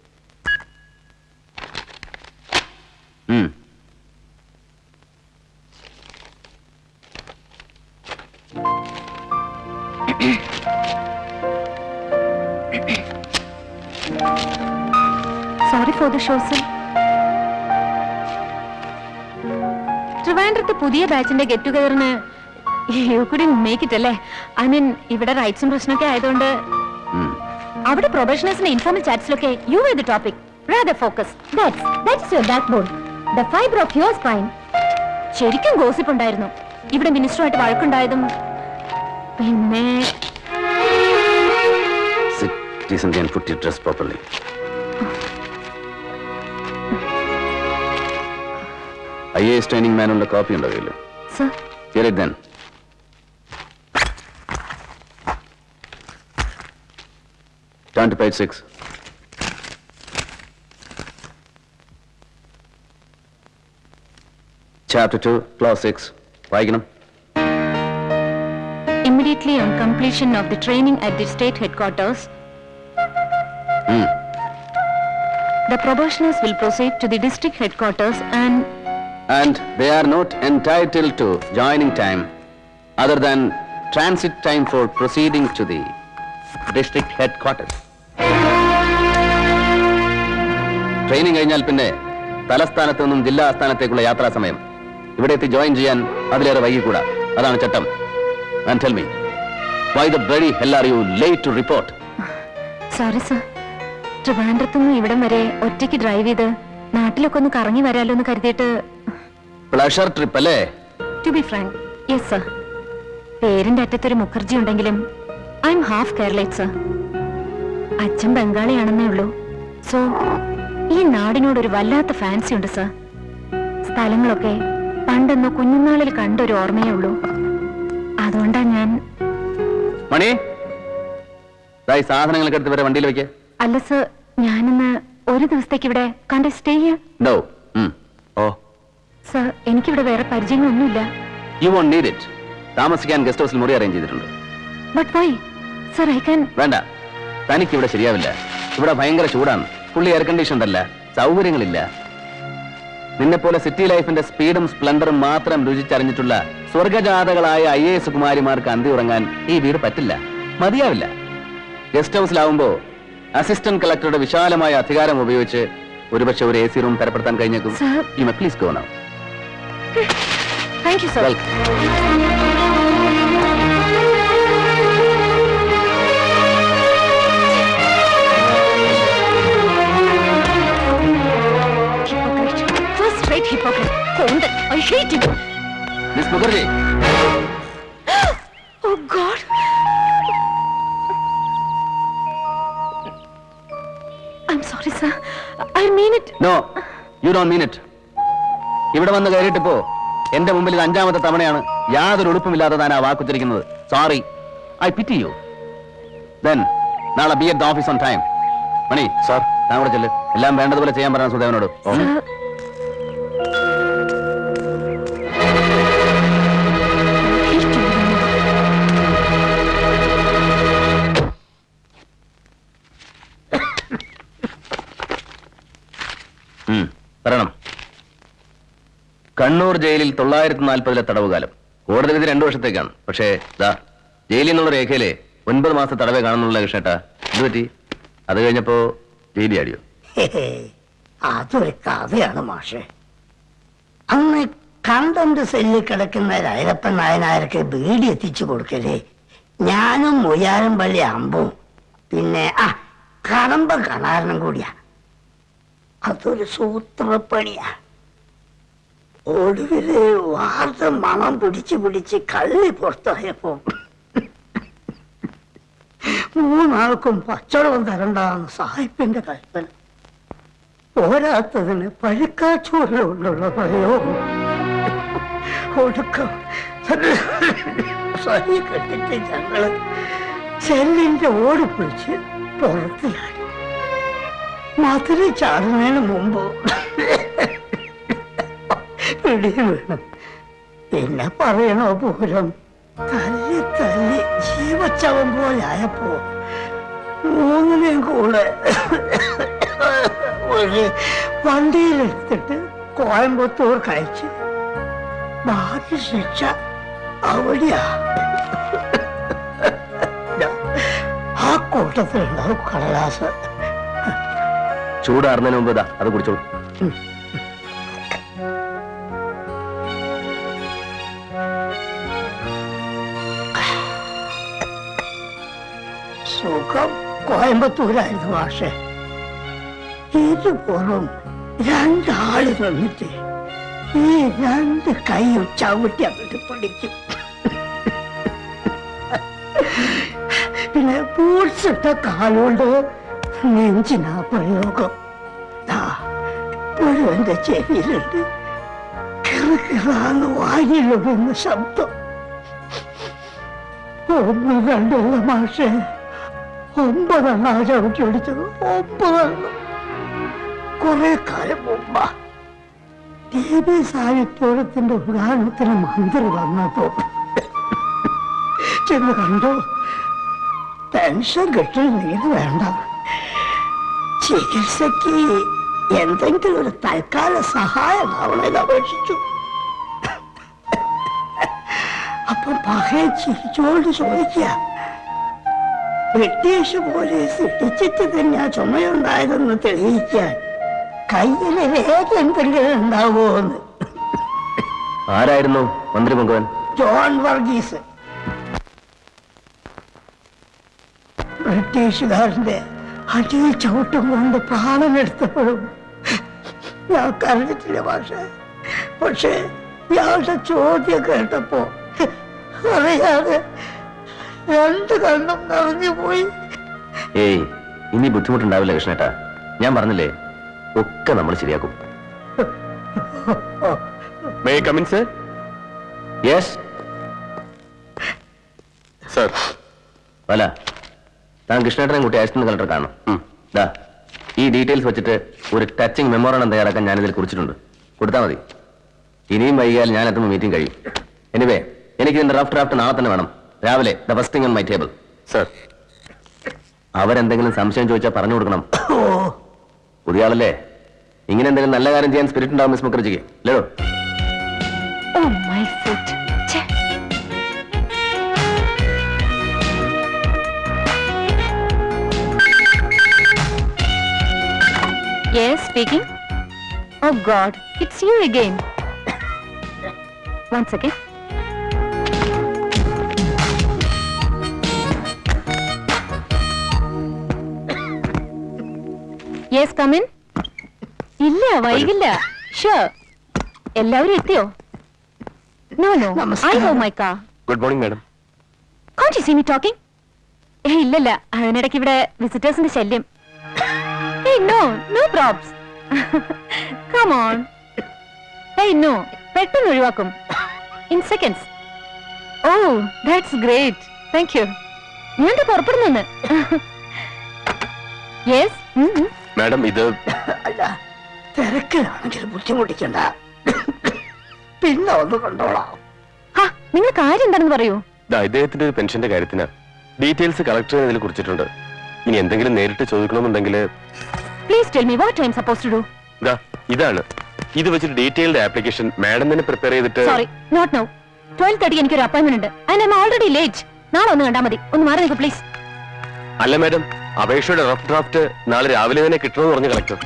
Sorry for the show, sir. ട്രിവാൻഡ്രത്ത് പുതിയ ബാച്ചിന്റെ ഗെറ്റ് ടുഗദറിന് യു കുഡിന്റ് മേക്ക് ഇറ്റ് അല്ലേ? ഐ മീൻ ഇവിടെ റൈറ്റ്സും പ്രശ്നമൊക്കെ ആയതുകൊണ്ട് അവിടെ പ്രൊബേഷണേഴ്സിന്റെ ഇൻഫോർമൽ ചാറ്റ്സിലൊക്കെ you are the topic. Rather focus. That's that's your backbone, the fibre of your spine. ശരിക്കും ഗോസിപ്പ് ഉണ്ടായിരുന്നു. ഇവിടെ മിനിസ്റ്ററുമായിട്ട് വഴക്കുണ്ടായതും പിന്നെ Sit decently and put your dress properly. I A S training manual copy ഉണ്ടാവില്ലേ? Sir. Hear it then. Turn to page six. Chapter two, clause six. വായിക്കണം. Immediately on completion of the training at the state headquarters, Hmm. the probationers will proceed to the district headquarters and And they are not entitled to joining time other than transit time for proceeding to the district headquarters. Training കഴിഞ്ഞാൽ പിന്നെ തലസ്ഥാനത്ത് നിന്നും ജില്ലാ ആസ്ഥാനത്തേക്കുള്ള യാത്രാ സമയം. ഇവിടെ എത്തി join ചെയ്യാൻ അതിലേറെ വൈകിക്കൂടാ. അതാണ് ചട്ടം. And tell me, why the bloody hell are you late to report? Sorry sir, ട്രിവാൻഡ്രത്തുനിന്ന് ഇവിടം വരെ ഒറ്റയ്ക്ക് ഡ്രൈവ് ചെയ്ത് നാട്ടിലൊക്കെ ഒന്ന് കറങ്ങി വരാലോ എന്ന് കരുതിയിട്ട്. പ്ലഷർ ട്രിപ്പ് അല്ലേ? To be frank, yes sir. പേരിന്റെ അറ്റത്തൊരു മുഖർജി ഉണ്ടെങ്കിലും I'm half Keralite sir. അച്ഛൻ ബംഗാളിയാണെന്നേ ഉള്ളൂ. സോ ഈ നാടിനോടൊരു വല്ലാത്ത ഫാൻസി ഉണ്ട് സർ. സ്ഥലങ്ങളൊക്കെ പണ്ടെന്നോ കുഞ്ഞുനാളിൽ കണ്ടൊരു ഓർമ്മയേ ഉള്ളൂ. അതുകൊണ്ടാ ഞാൻ. മണി, സാധനങ്ങളൊക്കെ എടുത്ത് വരെ വണ്ടിയിൽ വെക്കേ. അല്ല സർ, ഞാനിന്ന് ഒരു ദിവസത്തേക്ക് ഇവിടെ കണ്ട് സ്റ്റേ ചെയ്യാം. നോ. ഓ സർ, എനിക്കിവിടെ വേറെ പരിചയങ്ങളൊന്നുമില്ല. You won't need it. താമസിക്കാൻ ഗസ്റ്റ് ഹൗസിൽ മുറി അറേഞ്ച് ചെയ്തിട്ടുണ്ട്. But why sir? I can. വേണ്ട, തനിക്ക് ഇവിടെ ശരിയാവില്ല. ഇവിടെ ഭയങ്കര ചൂടാണ്. ഫുള്ളി എയർ കണ്ടീഷൻ അല്ല, സൗകര്യങ്ങളില്ല. നിന്നെ പോലെ സിറ്റി ലൈഫിന്റെ സ്പീഡും സ്പ്ലെൻഡറും മാത്രം രുചിച്ചറിഞ്ഞിട്ടുള്ള സ്വർഗജാതകളായ ഐ എ എസ് കുമാരിമാർക്ക് അന്തി ഉറങ്ങാൻ ഈ വീട് പറ്റില്ല, മതിയാവില്ല. ഗസ്റ്റ് ഹൗസിലാവുമ്പോ അസിസ്റ്റന്റ് കളക്ടറുടെ വിശാലമായ അധികാരം ഉപയോഗിച്ച് ഒരുപക്ഷെ ഒരു എ സി റൂം തരപ്പെടുത്താൻ കഴിഞ്ഞേക്കും. You may please go now. Thank you sir. Hypocrite. Conde, I hate him. Miss Mukherjee. Oh God. I'm sorry, sir. I mean it. No, you don't mean it. ഇവിടെ വന്ന് കയറിയിട്ടിപ്പോ എന്റെ മുമ്പിൽ ഇത് അഞ്ചാമത്തെ തവണയാണ് യാതൊരു ഉടുപ്പുമില്ലാതെ താൻ ആ വാക്കുത്തിരിക്കുന്നത്. Sorry, I pity you. Then നാളെ be at the office on time. Mani sir, ഞാൻ കൂടെ ചെല്ല്. എല്ലാം വേണ്ടതുപോലെ ചെയ്യാൻ പറയാൻ സുദേവനോട്. പറയണം. കണ്ണൂർ ജയിലിൽ തൊള്ളായിരത്തി നാൽപ്പതിലെ തടവുകാലം. കോടതി വിധി രണ്ടു വർഷത്തേക്കാണ്. പക്ഷേ ദാ ജയിലിൽ നിന്നുള്ള രേഖയിലെ ഒൻപത് മാസത്തെ തടവേ കാണുന്നുള്ള കൃഷ്ണേട്ടാ. ഇത് പറ്റി? അത് കഴിഞ്ഞപ്പോ ജയിലി ആടിയോ? അതൊരു കഥയാണ് മാഷെ. അന്ന് കണ്ടന്റ് സെല്ലിൽ കിടക്കുന്ന രായപ്പൻ നായനാർക്ക് ബീഡി എത്തിച്ചു കൊടുക്കലേ ഞാനും മുയാരം പള്ളി അമ്പും പിന്നെ ആ കടമ്പ കണാരനും കൂടിയാ. അതൊരു സൂത്രപ്പണിയാ. ഒടുവില് വാർത്ത മണം പിടിച്ച് പിടിച്ച് കള്ളി പുറത്തായപ്പോ മൂന്നാൾക്കും പച്ചവെള്ളം തരണ്ടാന്ന് സാഹിബിന്റെ കൽപ്പന. പോരാത്തതിന് പഴുക്കാച്ചോറിലുള്ള പ്രയോഗം. ഒടുക്കം സഹി കെട്ടിട്ട് ഞങ്ങള് ചെല്ലിന്റെ ഓടി പിടിച്ച് പുറത്തിലാടി. മധുര ചാടുന്നതിന് മുമ്പ് പിടി വീണു. പിന്നെ പറയണോ പൂരം. തല്ലി തല്ലി ജീവച്ചവൻ പോലായപ്പോ മൂന്നിനെയും കൂടെ ഒരു വണ്ടിയിലെടുത്തിട്ട് കോയമ്പത്തൂർ കഴിച്ച് ബാക്കി ശിക്ഷ അവിടെയാ. ആ കൂട്ടത്തിലുണ്ടാവും കടലാസ്. ചൂടാറുന്നതിന് മുമ്പ് അത് കുടിച്ചോളൂ. സുഖം കോയമ്പത്തൂരായിരുന്നു പക്ഷേ ഇരുപുറം രണ്ടാള് നിന്നിട്ട് ഈ രണ്ട് കൈയും ചവിട്ടി അങ്ങോട്ട് പിടിക്കും. പിന്നെ പൂർച്ചിട്ട കാലുകൊണ്ട് നെഞ്ചിനാ പ്രയോഗം. മുഴുവന്റെ ചെവിയിലുണ്ട് കിറക്കിറാന്ന് വായിലൊടുന്ന ശബ്ദം. ഒന്ന് രണ്ടല്ല മാഷെ, ഒമ്പതെണ്ണ ചവിട്ടി ഓടിച്ചത്. ഒമ്പതെണ്ണം. കുറെ കാലം മുമ്പ ദേവി സാഹിത്യോളത്തിന്റെ ഉദാഹരണത്തിന് മന്ത്രി വന്നപ്പോ ചെന്ന് കണ്ടു. പെൻഷൻ കിട്ടുന്നെങ്കിൽ വേണ്ട, ചികിത്സക്ക് എന്തെങ്കിലും ഒരു തൽക്കാല സഹായം ആവണമെന്ന് അപേക്ഷിച്ചു. അപ്പൊ പകയെ ചിരിച്ചോണ്ട് ചോദിക്കുക, ബ്രിട്ടീഷ് പോലീസ് ഇടിച്ചിട്ട് തന്നെ ആ ചുമയുണ്ടായതെന്ന് തെളിയിക്കാൻ കയ്യിലെ രേഖ എന്തെങ്കിലും ഉണ്ടാവുമോന്ന്. ആരായിരുന്നു മന്ത്രി മുഖവൻ? ജോൺ വർഗീസ്. ബ്രിട്ടീഷുകാരന്റെ അടിയിൽ ചവിട്ടും കൊണ്ട് പ്രാണനെടുത്തപ്പോഴും ഞാൻ കരഞ്ഞിട്ടില്ല പക്ഷേ പക്ഷേ ഇയാളുടെ ചോദ്യം കേട്ടപ്പോ അറിയാതെ രണ്ട് കണ്ണും നിറഞ്ഞു പോയി. ഏയ് ഇനി ബുദ്ധിമുട്ടുണ്ടാവില്ല കൃഷ്ണേട്ടാ. ഞാൻ പറഞ്ഞില്ലേ ഒക്കെ നമ്മൾ ശരിയാക്കും. May I come in sir? Yes sir. അല്ല താൻ കൃഷ്ണേട്ടനെ കൂട്ടി അസിസ്റ്റന്റ് കളക്ടർ കാണണം. ദാ ഈ ഡീറ്റെയിൽസ് വെച്ചിട്ട് ഒരു ടച്ചിങ് മെമ്മോറാണ്ടം തയ്യാറാക്കാൻ ഞാനിതിൽ കുറിച്ചിട്ടുണ്ട്. കൊടുത്താൽ മതി. ഇനിയും വൈകിയാൽ ഞാൻ എത്തുമ്പോൾ മീറ്റിംഗ് കഴിയും. എനിവേ എനിക്ക് ഇതിന്റെ റഫ് ഡ്രാഫ്റ്റ് നാളെ തന്നെ വേണം, രാവിലെ. The first thing on my table. Sir. അവരെന്തെങ്കിലും സംശയം ചോദിച്ചാൽ പറഞ്ഞു കൊടുക്കണം. പുതിയ ആളല്ലേ, ഇങ്ങനെ എന്തെങ്കിലും നല്ല കാര്യം ചെയ്യാൻ സ്പിരിറ്റ് ഉണ്ടാവും മിസ് മുഖർജിക്ക്. അല്ലോ? Oh, my foot. Che. Yes, speaking. Oh God, it's you again. One second. Yes, come in. ഇല്ല, വൈകില്ല. Sure. എല്ലാവരും എത്തിയോ? No, no. I have my car. Good morning madam. Can't you see me talking? ഏയ് ഇല്ലല്ല, അതിനിടയ്ക്ക് ഇവിടെ വിസിറ്റേഴ്സിന്റെ ശല്യം. Hey, no, no props. Come on. Hey, no, പെട്ടെന്ന് ഒഴിവാക്കും. In seconds. Oh, that's great. Thank you. ഞാൻ പുറപ്പെടുന്നു. Yes. മാഡം ഇത് അല്ല, തിരക്കിലാണെങ്കിൽ ബുദ്ധിമുട്ടിക്കണ്ട, പിന്നെ ഒന്ന് കണ്ടോളാം. നിങ്ങൾ കാര്യം എന്താണെന്ന് പറയൂ. ഇദ്ദേഹത്തിന്റെ ഒരു പെൻഷന്റെ കാര്യത്തിന് ഡീറ്റെയിൽസ് കളക്ടർ ഇതിൽ കുറിച്ചിട്ടുണ്ട്. ഇനി എന്തെങ്കിലും നേരിട്ട് ചോദിക്കണമെന്നുണ്ടെങ്കിൽ please tell me what I am suppose to do. ഇതാണ്, ഇത് വെച്ചിട്ട് ഡീറ്റെയിൽഡ് ആപ്ലിക്കേഷൻ മാഡം തന്നെ പ്രിപ്പയർ ചെയ്തിട്ട്. Sorry, not now. Twelve thirty എനിക്കൊരു അപ്പോയിന്റ്മെന്റ് ഉണ്ട്. And I am already late. നാളെ ഒന്ന് കണ്ടാൽ മതി. ഒന്ന് മാറി നിൽക്കൂ പ്ലീസ്. അല്ല മാഡം, അപേക്ഷയുടെ റഫ് ഡ്രാഫ്റ്റ് നാളെ രാവിലെ തന്നെ കിട്ടണമെന്ന് പറഞ്ഞു collector.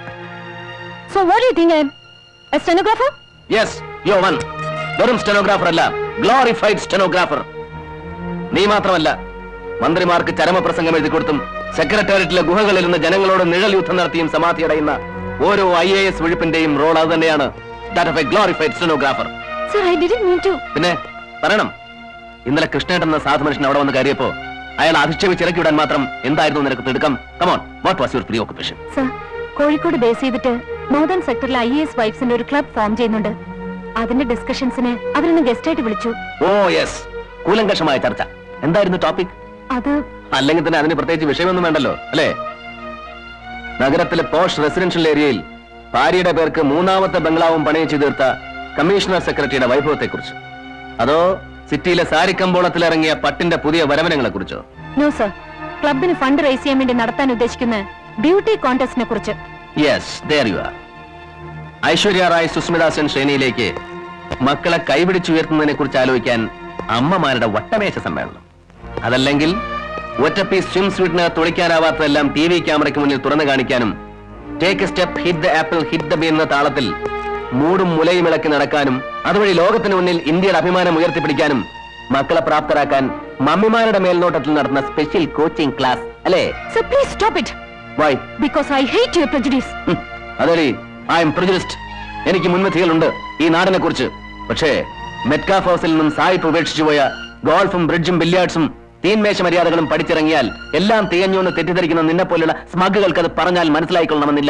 So what do you think I am a stenographer? Yes, you are one. വെറും സ്റ്റെനോഗ്രാഫർ അല്ല, ഗ്ലോറിഫൈഡ് സ്റ്റെനോഗ്രാഫർ. നീ മാത്രമല്ല, മന്ത്രിമാർക്ക് ചരമപ്രസംഗം എഴുതി കൊടുത്തും സെക്രട്ടേറിയറ്റിലെ ഗുഹകളിൽ നിന്ന് ജനങ്ങളോട് നിഴൽ യുദ്ധം നടത്തിയും സമാധി അടയുന്ന ഓരോ ഐ എ എസ് വിഴുപ്പിന്റെയും റോൾ അത് തന്നെയാണ്. That of a glorified stenographer. Sir, I didn't mean to. പിന്നെ പറയണം, ഇന്നലെ കൃഷ്ണേട്ടൻ എന്ന സാധു മനുഷ്യൻ അവിടെ വന്ന് കയറിയപ്പോ അയാൾ അധിക്ഷേപിച്ച് ഇറക്കി വിടാൻ മാത്രം എന്തായിരുന്നു നിനക്ക് തിടുക്കം? Come on, what was your preoccupation? Sir, Kozhikode base ചെയ്തിട്ട് നോർത്തേൺ സെക്ടറിലെ ഐ എ എസ് വൈഫ്സിന്റെ ഒരു ക്ലബ് ഫോം ചെയ്യുന്നുണ്ട്. അതിന്റെ ഡിസ്കഷൻസിന് അവരൊന്ന് ഗസ്റ്റ് ആയിട്ട് വിളിച്ചു. ഓ യെസ്, കൂലങ്കഷമായ ചർച്ച. എന്തായിരുന്നു ടോപ്പിക്? അത് അല്ലെങ്കിൽ തന്നെ അതിന് പ്രത്യേകിച്ച് വിഷയമൊന്നും വേണ്ടല്ലോ അല്ലേ? നഗരത്തിലെ പോഷ് റെസിഡൻഷ്യൽ ഏരിയയിൽ ഭാര്യയുടെ പേർക്ക് മൂന്നാമത്തെ ബംഗ്ലാവും പണയിച്ചു തീർത്ത കമ്മീഷണർ സെക്രട്ടറിയുടെ വൈഭവത്തെ കുറിച്ച്, അതോ സിറ്റിയിലെ സാരിക്കമ്പോളത്തിൽ ഇറങ്ങിയ പട്ടിന്റെ പുതിയ വരവനങ്ങളെ കുറിച്ചോ? നോ സർ, ക്ലബിന് ഫണ്ട് റേസ് ചെയ്യാൻ വേണ്ടി നടത്താൻ ഉദ്ദേശിക്കുന്ന ബ്യൂട്ടി കോntestനെ കുറിച്ച്. യെസ്, there you are. Aishwarya Rai Sushmita Sen ശ്രേണിയിലേക്ക് മക്കളെ കൈപിടിച്ചുയർത്തുന്നതിനെ കുറിച്ച് ആലോചിക്കാൻ അമ്മമാരുടെ വട്ടമേശ സമ്മേളനം. അതല്ലെങ്കിൽ ഒറ്റപ്പി സ്വിം സ്വീറ്റിന് തുളിക്കാനാവാത്തതെല്ലാം ടി വി ക്യാമറയ്ക്ക് മുന്നിൽ തുറന്നു കാണിക്കാനും take a step hit the apple hit the bean എന്ന താളത്തിൽ മൂടും മുലയും ഇളക്കി നടക്കാനും അതുവഴി ലോകത്തിന് മുന്നിൽ ഇന്ത്യയുടെ അഭിമാനം ഉയർത്തിപ്പിടിക്കാനും മക്കളെ പ്രാപ്തരാക്കാൻ മമ്മിമാരുടെ മേൽനോട്ടത്തിൽ നടത്തുന്ന സ്പെഷ്യൽ കോച്ചിംഗ് ക്ലാസ് അല്ലേ? Sir, please stop it. Why? Because I hate your prejudice. അതെ, ഐ എം പ്രെജുഡിസ്ഡ്. എനിക്ക് മുൻവിധികളുണ്ട് ഈ നാടിനെ കുറിച്ച്. പക്ഷേ മെറ്റ്കാഫ് ഹൗസിൽ നിന്നും സായിപ്പ് ഉപേക്ഷിച്ചു പോയ ഗോൾഫും ബ്രിഡ്ജും ബില്യാർഡ്സും തീൻമേശ മര്യാദകളും പഠിച്ചിറങ്ങിയാൽ എല്ലാം തികഞ്ഞു എന്ന് തെറ്റിദ്ധരിക്കുന്ന നിന്നെ പോലുള്ള സ്മഗുകൾക്ക് അത് പറഞ്ഞാൽ മനസ്സിലായിക്കൊള്ളണമെന്നില്ല.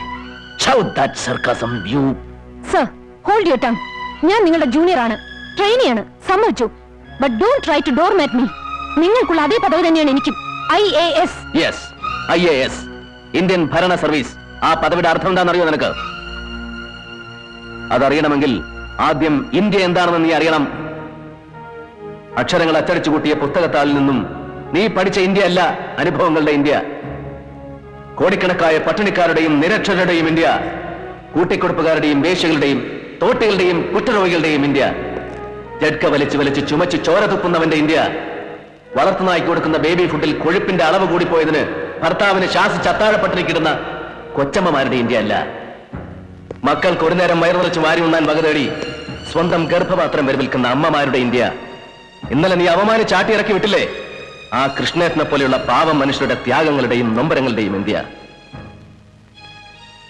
Sir, hold your tongue. ഞാൻ നിങ്ങളുടെ ജൂനിയർ ആണ്, ട്രെയിനിയാണ്, സമ്മതിച്ചു. But don't try to doormat me. നിങ്ങൾക്കുള്ള അതേ പദവി തന്നെയാണ് എനിക്കും. I A S. Yes, I A S, Indian ഭരണ സർവീസ്. ആ പദവിയുടെ അർത്ഥം എന്താണെന്നറിയോ നിനക്ക്? അതറിയണമെങ്കിൽ ആദ്യം ഇന്ത്യ എന്താണെന്ന് നീ അറിയണം. അക്ഷരങ്ങൾ അച്ചടിച്ചു കൂട്ടിയ പുസ്തകത്താളിൽ നിന്നും നീ പഠിച്ച ഇന്ത്യ അല്ല അനുഭവങ്ങളുടെ ഇന്ത്യ. കോടിക്കണക്കായ പട്ടിണിക്കാരുടെയും നിരക്ഷരരുടെയും ഇന്ത്യ, കൂട്ടിക്കൊടുപ്പുകാരുടെയും വേശ്യകളുടെയും തോട്ടികളുടെയും കുറ്റരോഗികളുടെയും ഇന്ത്യ, ജഡ്ക വലിച്ചു വലിച്ച് ചുമച്ച് ചോര തുപ്പുന്നവന്റെ ഇന്ത്യ, വളർത്തുനായ്ക്ക് കൊടുക്കുന്ന ബേബി ഫുഡിൽ കൊഴുപ്പിന്റെ അളവ് കൂടിപ്പോയതിന് ഭർത്താവിന് ശാസിച്ച് അത്താഴപ്പട്ടിണിക്കിടുന്ന കൊച്ചമ്മമാരുടെ ഇന്ത്യ അല്ല. മക്കൾക്ക് ഒരു നേരം വയറുറച്ച് വാരി ഉണ്ണാൻ വക തേടി സ്വന്തം ഗർഭപാത്രം വരവിൽക്കുന്ന അമ്മമാരുടെ ഇന്ത്യ. ഇന്നലെ നീ അവമാനിച്ച് ചാട്ടിയിറക്കി വിട്ടില്ലേ ആ കൃഷ്ണേട്ടനെ പോലെയുള്ള പാവം മനുഷ്യരുടെ ത്യാഗങ്ങളുടെയും നൊമ്പരങ്ങളുടെയും ഇന്ത്യ.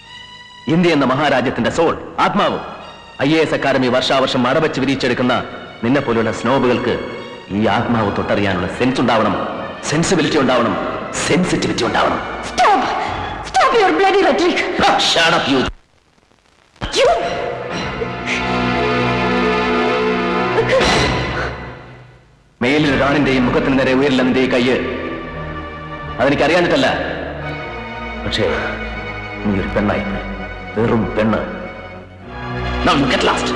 ഇന്ത്യ എന്ന മഹാരാജ്യത്തിന്റെ സോൾ, ആത്മാവ്, ഐ എ എസ് അക്കാദമി വർഷാവർഷം അടവച്ച് വിരിച്ചെടുക്കുന്ന നിന്നെ പോലെയുള്ള സ്നോബുകൾക്ക് ഈ ആത്മാവ് തൊട്ടറിയാനുള്ള സെൻസ് ഉണ്ടാവണം, സെൻസിബിലിറ്റി ഉണ്ടാവണം, സെൻസിറ്റിവിറ്റി ഉണ്ടാവണം. Stop! Stop your bloody rhetoric! Shut up, you! You! മേലിൽ ഒരാണിന്റെയും മുഖത്തിന് നേരെ ഉയരില്ല നിന്റെ ഈ കയ്യ്. അതെനിക്കറിയാനിട്ടല്ല, പക്ഷേ നീ ഒരു പെണ്ണായി, വെറും പെണ്ണ്. Now you get lost.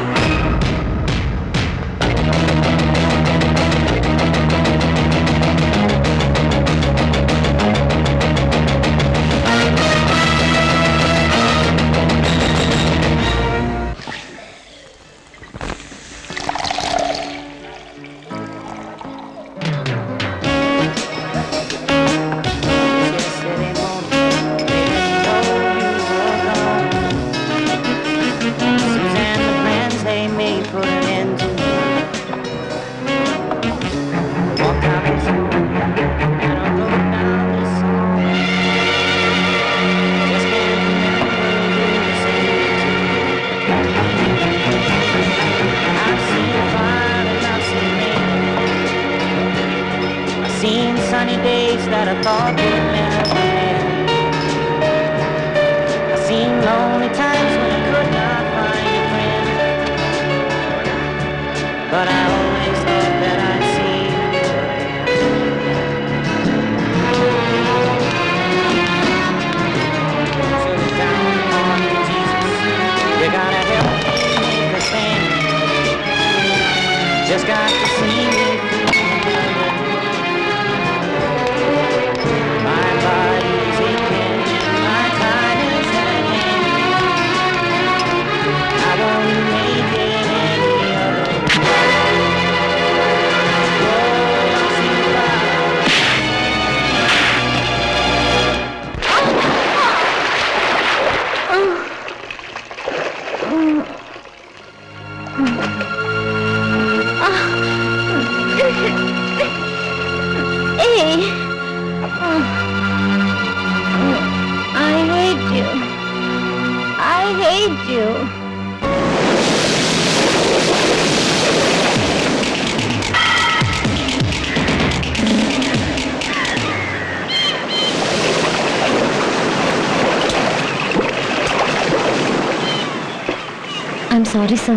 I'm sorry, sir.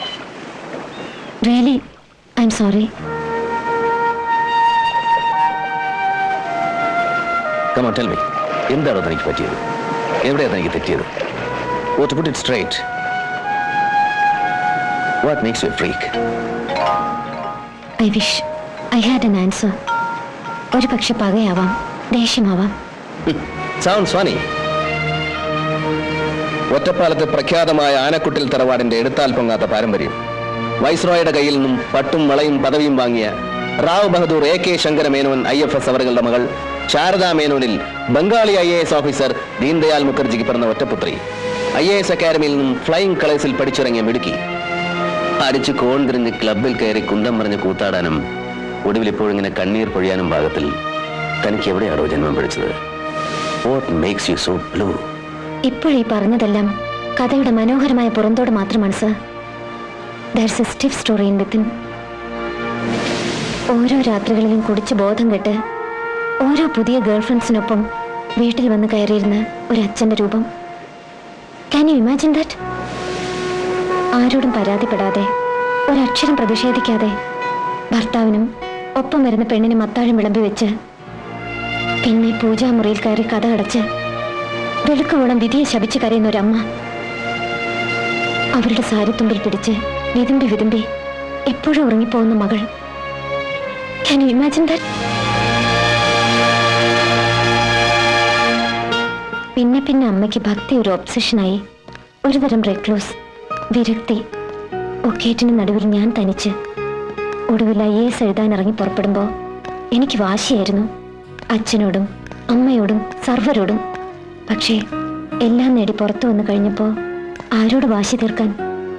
Really, I'm sorry. Come on, tell me. എന്താണ് തനിക്ക് പറ്റിയത്? എവിടെയാണ് തനിക്ക് തെറ്റിയത്? Or to put it straight, what makes you a freak? I wish I had an answer. ഒരു പക്ഷെ പകയാവാം, ദേഷ്യമാവാം. Sounds funny. ഒറ്റപ്പാലത്ത് പ്രഖ്യാതമായ ആനക്കുട്ടിൽ തറവാടിന്റെ എടുത്താൽ പൊങ്ങാത്ത പാരമ്പര്യം, വൈസ്രോയുടെ കയ്യിൽ നിന്നും പട്ടും വളയും പദവിയും വാങ്ങിയ Rao Bahadur A K Shankara Menon I F S അവറുകളുടെ മകൾ ശാരദാ മേനോനിൽ Bengali I A S officer Deendayal മുഖർജിക്ക് പിറന്ന ഒറ്റപുത്രി, ഐ എ എസ് അക്കാദമിയിൽ നിന്നും ഫ്ലൈയിങ് കളേഴ്സിൽ പഠിച്ചിറങ്ങിയ മിടുക്കി, അടിച്ച് കോൺ തിരിഞ്ഞ് ക്ലബിൽ കയറി കുന്തം പറഞ്ഞ് കൂത്താടാനും ഒടുവിൽ ഇപ്പോഴിങ്ങനെ കണ്ണീർ പൊഴിയാനും ഭാഗത്തിൽ തനിക്ക് എവിടെയാണോ ജന്മം പിടിച്ചത്? What makes you so blue? ഇപ്പോഴീ പറഞ്ഞതെല്ലാം കഥയുടെ മനോഹരമായ പുറന്തോട് മാത്രമാണ് sir. There's a stiff story in within. ഓരോ രാത്രികളിലും കുടിച്ച് ബോധം കെട്ട് ഓരോ പുതിയ ഗേൾ ഫ്രണ്ട്സിനൊപ്പം വീട്ടിൽ വന്ന് കയറിയിരുന്ന ഒരു അച്ഛൻ്റെ രൂപം. Can you imagine that? ആരോടും പരാതിപ്പെടാതെ, ഒരക്ഷരം പ്രതിഷേധിക്കാതെ, ഭർത്താവിനും ഒപ്പം വരുന്ന പെണ്ണിനും അത്താഴം വിളമ്പി വെച്ച്, പിന്നെ പൂജാമുറിയിൽ കയറി കഥ അടച്ച് വെളുക്കുവോളം വിധിയെ ശപിച്ച് കരയുന്ന ഒരമ്മ, അവരുടെ സാരിത്തുമ്പിൽ പിടിച്ച് വിതുമ്പി വിതുമ്പി എപ്പോഴും ഉറങ്ങിപ്പോകുന്ന മകൾ. Can you imagine that? പിന്നെ പിന്നെ അമ്മയ്ക്ക് ഭക്തി ഒരു ഒബ്സഷനായി, ഒരുതരം റെക്ലോസ് വിരക്തി. ഒക്കേറ്റിന് നടുവിൽ ഞാൻ തനിച്ച് ഒടുവിൽ ഐ എ എസ് എഴുതാൻ ഇറങ്ങി പുറപ്പെടുമ്പോൾ എനിക്ക് വാശിയായിരുന്നു, അച്ഛനോടും അമ്മയോടും സർവരോടും. പക്ഷേ എല്ലാം നേടി പുറത്തു വന്നു കഴിഞ്ഞപ്പോൾ ആരോട് വാശി തീർക്കാൻ?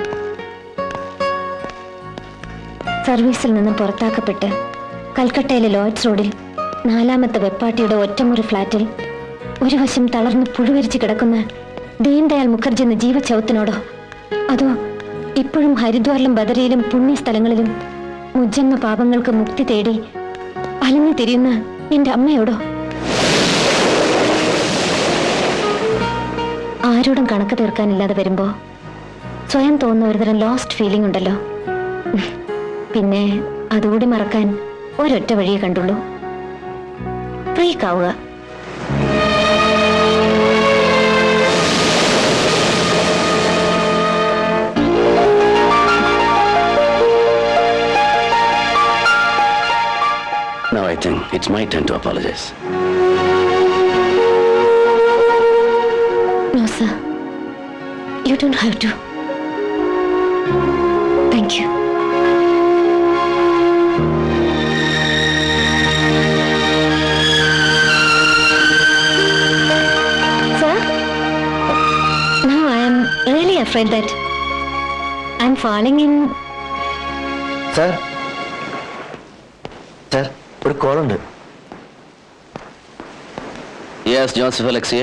സർവീസിൽ നിന്നും പുറത്താക്കപ്പെട്ട് കൽക്കട്ടയിലെ ലോയ്ഡ്സ് റോഡിൽ നാലാമത്തെ വെപ്പാട്ടിയുടെ ഒറ്റമുറി ഫ്ലാറ്റിൽ ഒരു വശം തളർന്ന് പുഴുവരിച്ച് കിടക്കുന്ന ദീൻദയാൽ മുഖർജി എന്ന ജീവചൗത്തിനോടോ, അതോ ഇപ്പോഴും ഹരിദ്വാറിലും ബദറിയിലും പുണ്യ സ്ഥലങ്ങളിലും മുജ്ജന്മ പാപങ്ങൾക്ക് മുക്തി തേടി അലഞ്ഞു തിരിയുന്ന എന്റെ അമ്മയോടോ? ആരോടും കണക്ക് തീർക്കാനില്ലാതെ വരുമ്പോ സ്വയം തോന്നുന്ന ഒരുതരം ലോസ്റ്റ് ഫീലിംഗ് ഉണ്ടല്ലോ. പിന്നെ അതുകൂടി മറക്കാൻ ഒരൊറ്റ വഴിയെ കണ്ടുള്ളൂ, ഫ്രീക്ക് ആവുക. Now I think it's my turn to apologize. No, sir. You don't have to. Thank you. Sir? Now I am really afraid that I'm falling in... Sir? Sir? ഒരു കോളുണ്ട്. Yes, Joseph Alexa.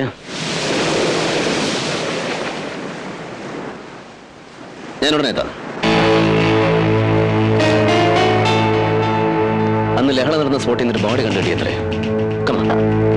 ഞാൻ ഉടനെ എത്താം. അന്ന് ലഹള നടന്ന സ്പോട്ടിൽ നിന്നൊരു body കണ്ടുകിട്ടിയത്രേ. കമാ.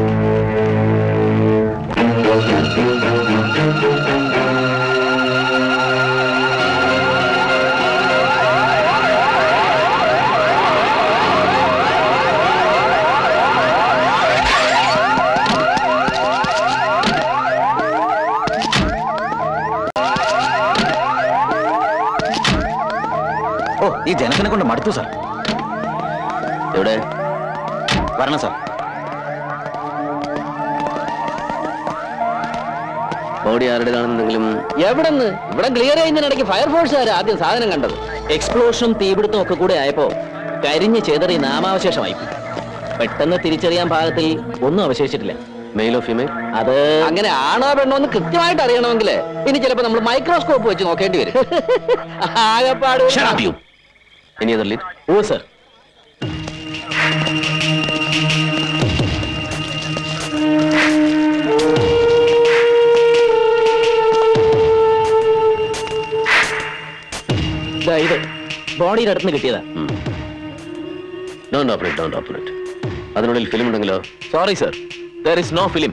ഈ ജനത്തിനെ കൊണ്ട് മടുത്തു സാർ. എവിടെ വരണം സാർ. ബോഡി ആരുടേതാണെന്നെങ്കിലും എവിടെന്ന്? ഇവിടെ ക്ലിയർ ചെയ്യുന്നതിനിടയ്ക്ക് ഫയർഫോഴ്സുകാർ ആദ്യം സാധനം കണ്ടത്. എക്സ്പ്ലോഷനും തീപിടുത്തവും ഒക്കെ കൂടെ ആയപ്പോ കരിഞ്ഞ് ചെതറി നാമാവശേഷമായി. പെട്ടെന്ന് തിരിച്ചറിയാൻ പാകത്തിൽ ഒന്നും അവശേഷിച്ചിട്ടില്ല. മെയിലോ ഫീമെയിൽ? അത് അങ്ങനെ ആണോ പെണ്ണോ എന്ന് കൃത്യമായിട്ട് അറിയണമെങ്കിൽ ഇനി ചിലപ്പോ നമ്മൾ മൈക്രോസ്കോപ്പ് വെച്ച് നോക്കേണ്ടി വരും. ആകപ്പാട് Any other lead? Oh, sir. ഇത് ബോഡിയുടെ അടുത്ത് കിട്ടിയതാ. Don't operate, don't operate. അതിനുള്ളിൽ ഫിലിം ഉണ്ടെങ്കിലോ? Sorry sir, there is no film.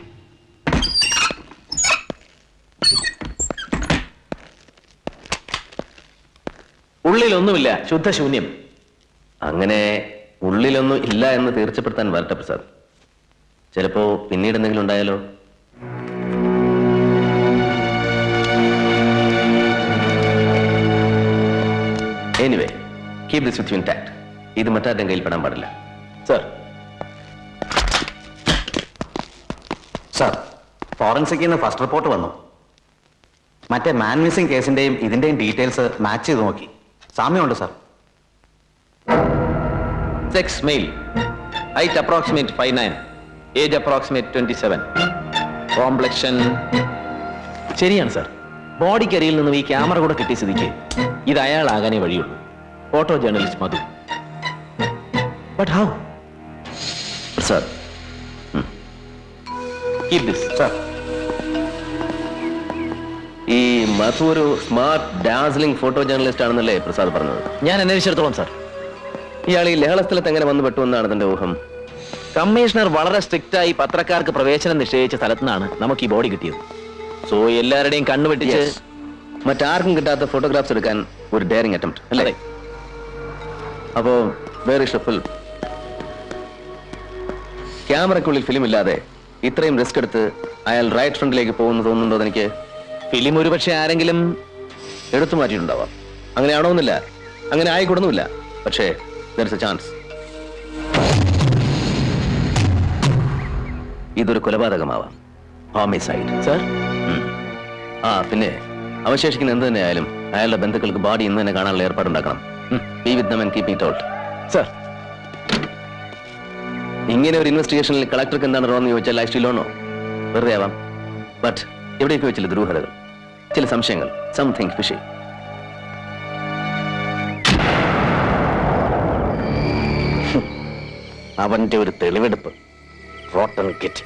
ഉള്ളിലൊന്നുമില്ല, ശുദ്ധശൂന്യം. അങ്ങനെ ഉള്ളിലൊന്നും ഇല്ല എന്ന് തീർച്ചപ്പെടുത്താൻ വരട്ടെ പ്രസാദ്. ചിലപ്പോ പിന്നീട് എന്തെങ്കിലും ഉണ്ടായാലോ? Anyway, keep this with you intact. ഇത് മറ്റാരുടെയും കയ്യിൽ പെടാൻ പാടില്ല. സർ. സാർ, ഫോറൻസിക്കിൽ നിന്ന് ഫസ്റ്റ് റിപ്പോർട്ട് വന്നു. മറ്റേ മാൻ മിസ്സിംഗ് കേസിന്റെയും ഇതിന്റെയും ഡീറ്റെയിൽസ് മാച്ച് ചെയ്ത് നോക്കി. സാമ്യമുണ്ട് sir. Sex male, height approximate five nine, age approximate twenty seven, complexion ശരിയാണ് സാർ. ബോഡിക്കരിയിൽ നിന്നും ഈ ക്യാമറ കൂടെ കിട്ടിയ സ്ഥിതിക്ക് ഇത് അയാളാകാനേ വഴിയുള്ളൂ. Photo journalist Madhu. But how? Prasad, keep this. Sir, ഈ മധു ഒരു സ്മാർട്ട് ഡാസ്ലിംഗ് ഫോട്ടോ ജേർണലിസ്റ്റ് ആണെന്നല്ലേ പ്രസാദ് പറഞ്ഞത്? ഞാൻ അന്വേഷിച്ചിടത്തോളം സാർ. ഇയാൾ ഈ ലഹള സ്ഥലത്ത് എങ്ങനെ വന്നു പെട്ടുവെന്നാണ് തന്റെ ഊഹം. കമ്മീഷണർ വളരെ സ്ട്രിക്റ്റ് ആയി പത്രക്കാർക്ക് പ്രവേശനം നിശ്ചയിച്ച സ്ഥലത്തു നിന്നാണ് നമുക്ക് ഈ ബോഡി കിട്ടിയത്. സോ എല്ലാവരുടെയും കണ്ണുവെട്ടിച്ച് മറ്റാർക്കും കിട്ടാത്ത ഫോട്ടോഗ്രാഫ്സ് എടുക്കാൻ ഒരു ഡെയറിംഗ് അറ്റംപ്റ്റ് അല്ലേ? അപ്പോ വേറെ ഇഷ്ടഫുൾ ക്യാമറയ്ക്കുള്ളിൽ ഫിലിം ഇല്ലാതെ ഇത്രയും റിസ്ക് എടുത്ത് അയാൾ റൈറ്റ് ഫ്രണ്ടിലേക്ക് പോകുന്നു തോന്നുന്നുണ്ടോ? എനിക്ക് ഫിലിം ഒരുപക്ഷെ ആരെങ്കിലും എടുത്തു മാറ്റിയിട്ടുണ്ടാവാം. അങ്ങനെ ആണോന്നില്ല, അങ്ങനെ ആയിക്കൊടുന്നില്ല. പക്ഷേ there is a chance. ഇതൊരു കൊലപാതകമാവാം, ഹോമിസൈഡ്. സർ, ആ പിന്നെ അവശേഷിക്കുന്ന എന്ത് തന്നെ ആയാലും അയാളുടെ ബന്ധുക്കൾക്ക് ബോഡി ഇന്ന് തന്നെ കാണാനുള്ള ഏർപ്പാടുണ്ടാക്കണം. Be with them and keep it out. Sir, ഇങ്ങനെ ഒരു ഇൻവെസ്റ്റിഗേഷനിൽ കളക്ടർക്ക് എന്താണ് റോന്ന് ചോദിച്ചാൽ ഐ സ്റ്റിൽ ഡോണ്ട് നോ. വെറുതെ ആവാം. ബട്ട് എവിടെയൊക്കെ ചില ദുരൂഹതകൾ, ചില സംശയങ്ങൾ, സംതിങ് ഫിഷി. അവന്റെ ഒരു തെളിവെടുപ്പ്. Rotten kit.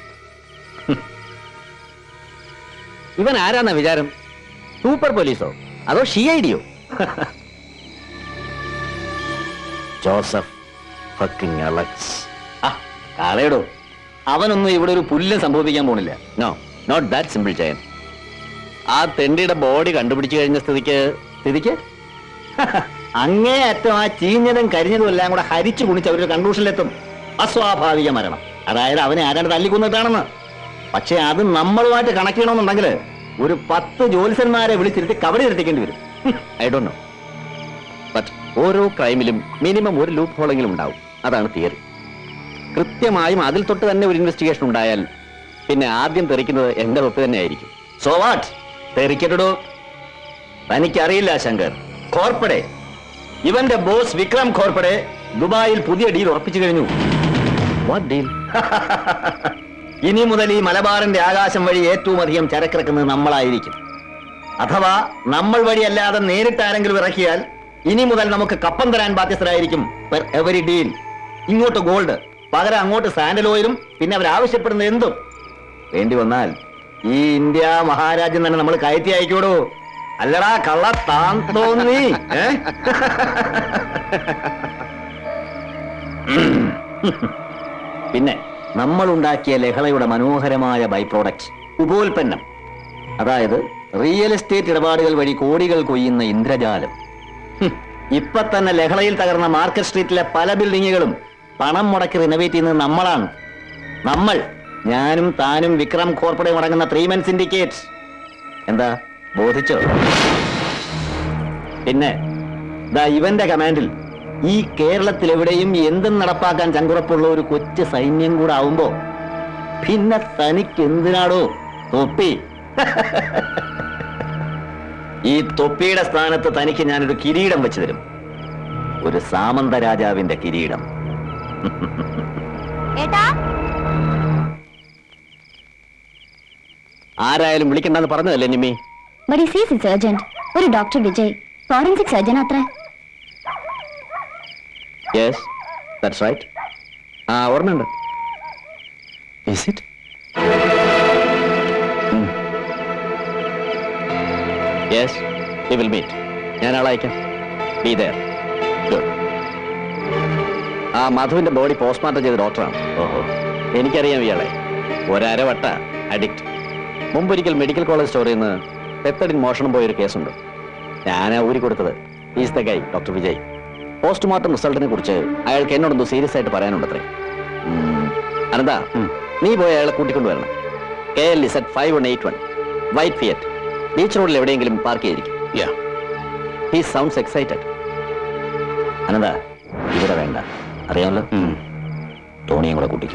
ഇവൻ ആരാന്ന വിചാരം? സൂപ്പർ പോലീസോ അതോ ഷി ഐ ഡിയോ? Joseph fucking Alex. കാളേടോ, അവനൊന്നും ഇവിടെ ഒരു പുല്ലും സംഭവിക്കാൻ പോണില്ല. No, not that simple Jayan. ആ തെണ്ടിയുടെ ബോഡി കണ്ടുപിടിച്ചു കഴിഞ്ഞ സ്ഥിതിക്ക് സ്ഥിതിക്ക് അങ്ങേയറ്റം ആ ചീഞ്ഞതും കരിഞ്ഞതും എല്ലാം കൂടെ ഹരിച്ചു കുണിച്ച് അവരൊരു കൺക്ലൂഷനിലെത്തും. അസ്വാഭാവിക മരണം, അതായത് അവനെ ആരാണ്ട് തല്ലിക്കൊന്നിട്ടാണെന്ന്. പക്ഷെ അത് നമ്മളുമായിട്ട് കണക്ട് ചെയ്യണമെന്നുണ്ടെങ്കിൽ ഒരു പത്ത് ജ്യോത്സ്യന്മാരെ വിളിച്ചിരുത്തി കബഡി നിർത്തിക്കേണ്ടി വരും. ഐ ഡോണ്ട് നോ, ബട്ട് ഓരോ ക്രൈമിലും മിനിമം ഒരു ലൂപ്പ് ഹോളെങ്കിലും ഉണ്ടാവും. അതാണ് തിയറി. കൃത്യമായും അതിൽ തൊട്ട് തന്നെ ഒരു ഇൻവെസ്റ്റിഗേഷൻ ഉണ്ടായാൽ പിന്നെ ആദ്യം തെറിക്കുന്നത് എന്റെ തൊട്ട് തന്നെ ആയിരിക്കും. സോ വാട്ട്, തെറിക്കട്ടോ. തനിക്കറിയില്ല ശങ്കർ, ഖോർപ്പടെ ഇവന്റെ ബോസ് വിക്രം ഖോർപ്പടെ ദുബായിൽ പുതിയ ഡീൽ ഉറപ്പിച്ചു കഴിഞ്ഞു. What deal? ഇനി മുതൽ ഈ മലബാറിന്റെ ആകാശം വഴി ഏറ്റവും അധികം ചരക്കിറക്കുന്നത് നമ്മളായിരിക്കും. അഥവാ നമ്മൾ വഴി അല്ലാതെ നേരിട്ട് ആരെങ്കിലും ഇറക്കിയാൽ ഇനി മുതൽ നമുക്ക് കപ്പം തരാൻ ബാധ്യസ്ഥരായിരിക്കും പെർ എവരി ഡീൽ. ഇങ്ങോട്ട് ഗോൾഡ്, പകരം അങ്ങോട്ട് സാൻഡൽ ഓയിലും, പിന്നെ അവരാവശ്യപ്പെടുന്നത് എന്തും. വേണ്ടി വന്നാൽ ഈ ഇന്ത്യ മഹാരാജ്യം തന്നെ നമ്മൾ കയറ്റി അയക്കൂടോ. അല്ലടാ കള്ള താൻ തോന്നി. പിന്നെ നമ്മൾ ഉണ്ടാക്കിയ ലഹളയുടെ മനോഹരമായ ബൈ പ്രോഡക്റ്റ്, ഉപോൽപ്പന്നം, അതായത് റിയൽ എസ്റ്റേറ്റ് ഇടപാടുകൾ വഴി കോടികൾ കൊയ്യുന്ന ഇന്ദ്രജാലം. ഇപ്പൊ തന്നെ ലഹളയിൽ തകർന്ന മാർക്കറ്റ് സ്ട്രീറ്റിലെ പല ബിൽഡിങ്ങുകളും പണം മുടക്കി റിനോവേറ്റ് ചെയ്യുന്നത് നമ്മളാണ്. നമ്മൾ, ഞാനും താനും വിക്രം ഖോർപ്പടെ അടങ്ങുന്ന ത്രീ മെൻ സിൻഡിക്കേറ്റ്. എന്താ ബോധിച്ചോ? പിന്നെ ദാ ഇവന്റെ കമാൻഡിൽ ഈ കേരളത്തിൽ എവിടെയും എന്തും നടപ്പാക്കാൻ ചങ്കുറപ്പുള്ള ഒരു കൊച്ചു സൈന്യം കൂടെ ആവുമ്പോ പിന്നെ തനിക്ക് എന്തിനാടോ തൊപ്പി? ഈ തൊപ്പിയുടെ സ്ഥാനത്ത് തനിക്ക് ഞാനൊരു കിരീടം വെച്ചു തരും. ഒരു സാമന്ത രാജാവിന്റെ കിരീടം. ആരായാലും വിളിക്കണ്ടെന്ന് പറഞ്ഞതല്ലേ Nimmi? But he says it's urgent. ഒരു ഡോക്ടർ വിജയ്, ഫോറൻസിക് സർജൻ അത്ര. Yes, that's right. ആ ഓർമ്മയുണ്ട്. Is it? Hmm. Yes, we will meet. ഞാൻ ആളെ അയക്കാം. Be there. Good. ആ മധുവിന്റെ ബോഡി പോസ്റ്റ്മോർട്ടം ചെയ്ത ഡോക്ടറാണ്. ഓഹോ, എനിക്കറിയാം ഇയാളെ. ഒരരവട്ട അഡിക്റ്റ്. മുമ്പൊരിക്കൽ മെഡിക്കൽ കോളേജ് സ്റ്റോറിൽ നിന്ന് പെത്തടിൻ മോഷണം പോയൊരു കേസുണ്ട്. ഞാനാ ഊരി കൊടുത്തത്. Is the guy, doctor Vijay. Postmortem റിസൾട്ടിനെ കുറിച്ച് അയാൾക്ക് എന്നോടെന്തോ സീരിയസ് ആയിട്ട് പറയാനുണ്ടത്രേ. അനന്താ, നീ പോയി അയാളെ കൂട്ടിക്കൊണ്ടുവരണം. K L is at five one eight one white Fiat, beach റോഡിൽ എവിടെയെങ്കിലും പാർക്ക് ചെയ്തിരിക്കും. He sounds excited. അനന്താ, ഇവിടെ വേണ്ട, അറിയാമല്ലോ. ടോണിയും കൂടെ കൂട്ടിക്കും.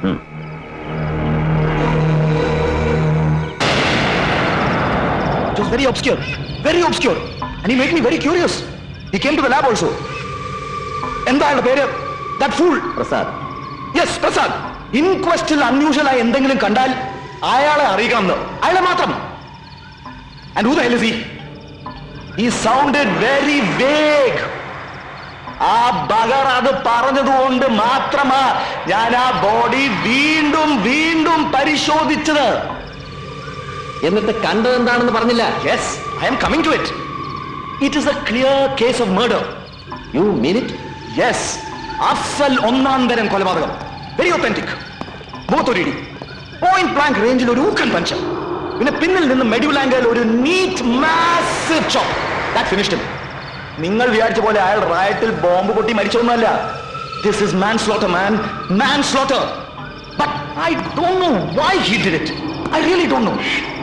It was very obscure, very obscure, and he made me very curious. He came to the lab also. എന്താണ് പേര്? That fool. Prasad. Yes, Prasad. ഇൻക്വസ്റ്റിൽ അൺയൂഷ്വൽ ആയി എന്തെങ്കിലും കണ്ടാൽ അയാളെ അറിയിക്കണമെന്ന്. അയാളെ മാത്രം. And who the hell is he? He sounded very vague. ആ ബഗർ അത് പറഞ്ഞതുകൊണ്ട് മാത്രമാ ഞാൻ ആ ബോഡി വീണ്ടും വീണ്ടും പരിശോധിച്ചത്. എന്നിട്ട് കണ്ടത് എന്താണെന്ന് പറഞ്ഞില്ല. Yes, I am coming to it. It is a clear case of murder. You mean it? Yes. Afsal ഒന്നാം തരം കൊലപാതകം. Very authentic. മുഖത്തൊരിടി, പോയിന്റ് ബ്ലാങ്ക് റേഞ്ചിൽ ഒരു ഊക്കൻ പഞ്ച്, പിന്നെ പിന്നിൽ നിന്ന് മെഡ്യുലാംഗിൽ ഒരു neat massive chop. That finished him. നിങ്ങൾ വിചാരിച്ച പോലെ അയാൾ റയറ്റിൽ ബോംബ് പൊട്ടി മരിച്ചൊന്നുമല്ല. This is manslaughter, man. Manslaughter. But I don't know why he did it. I really don't know.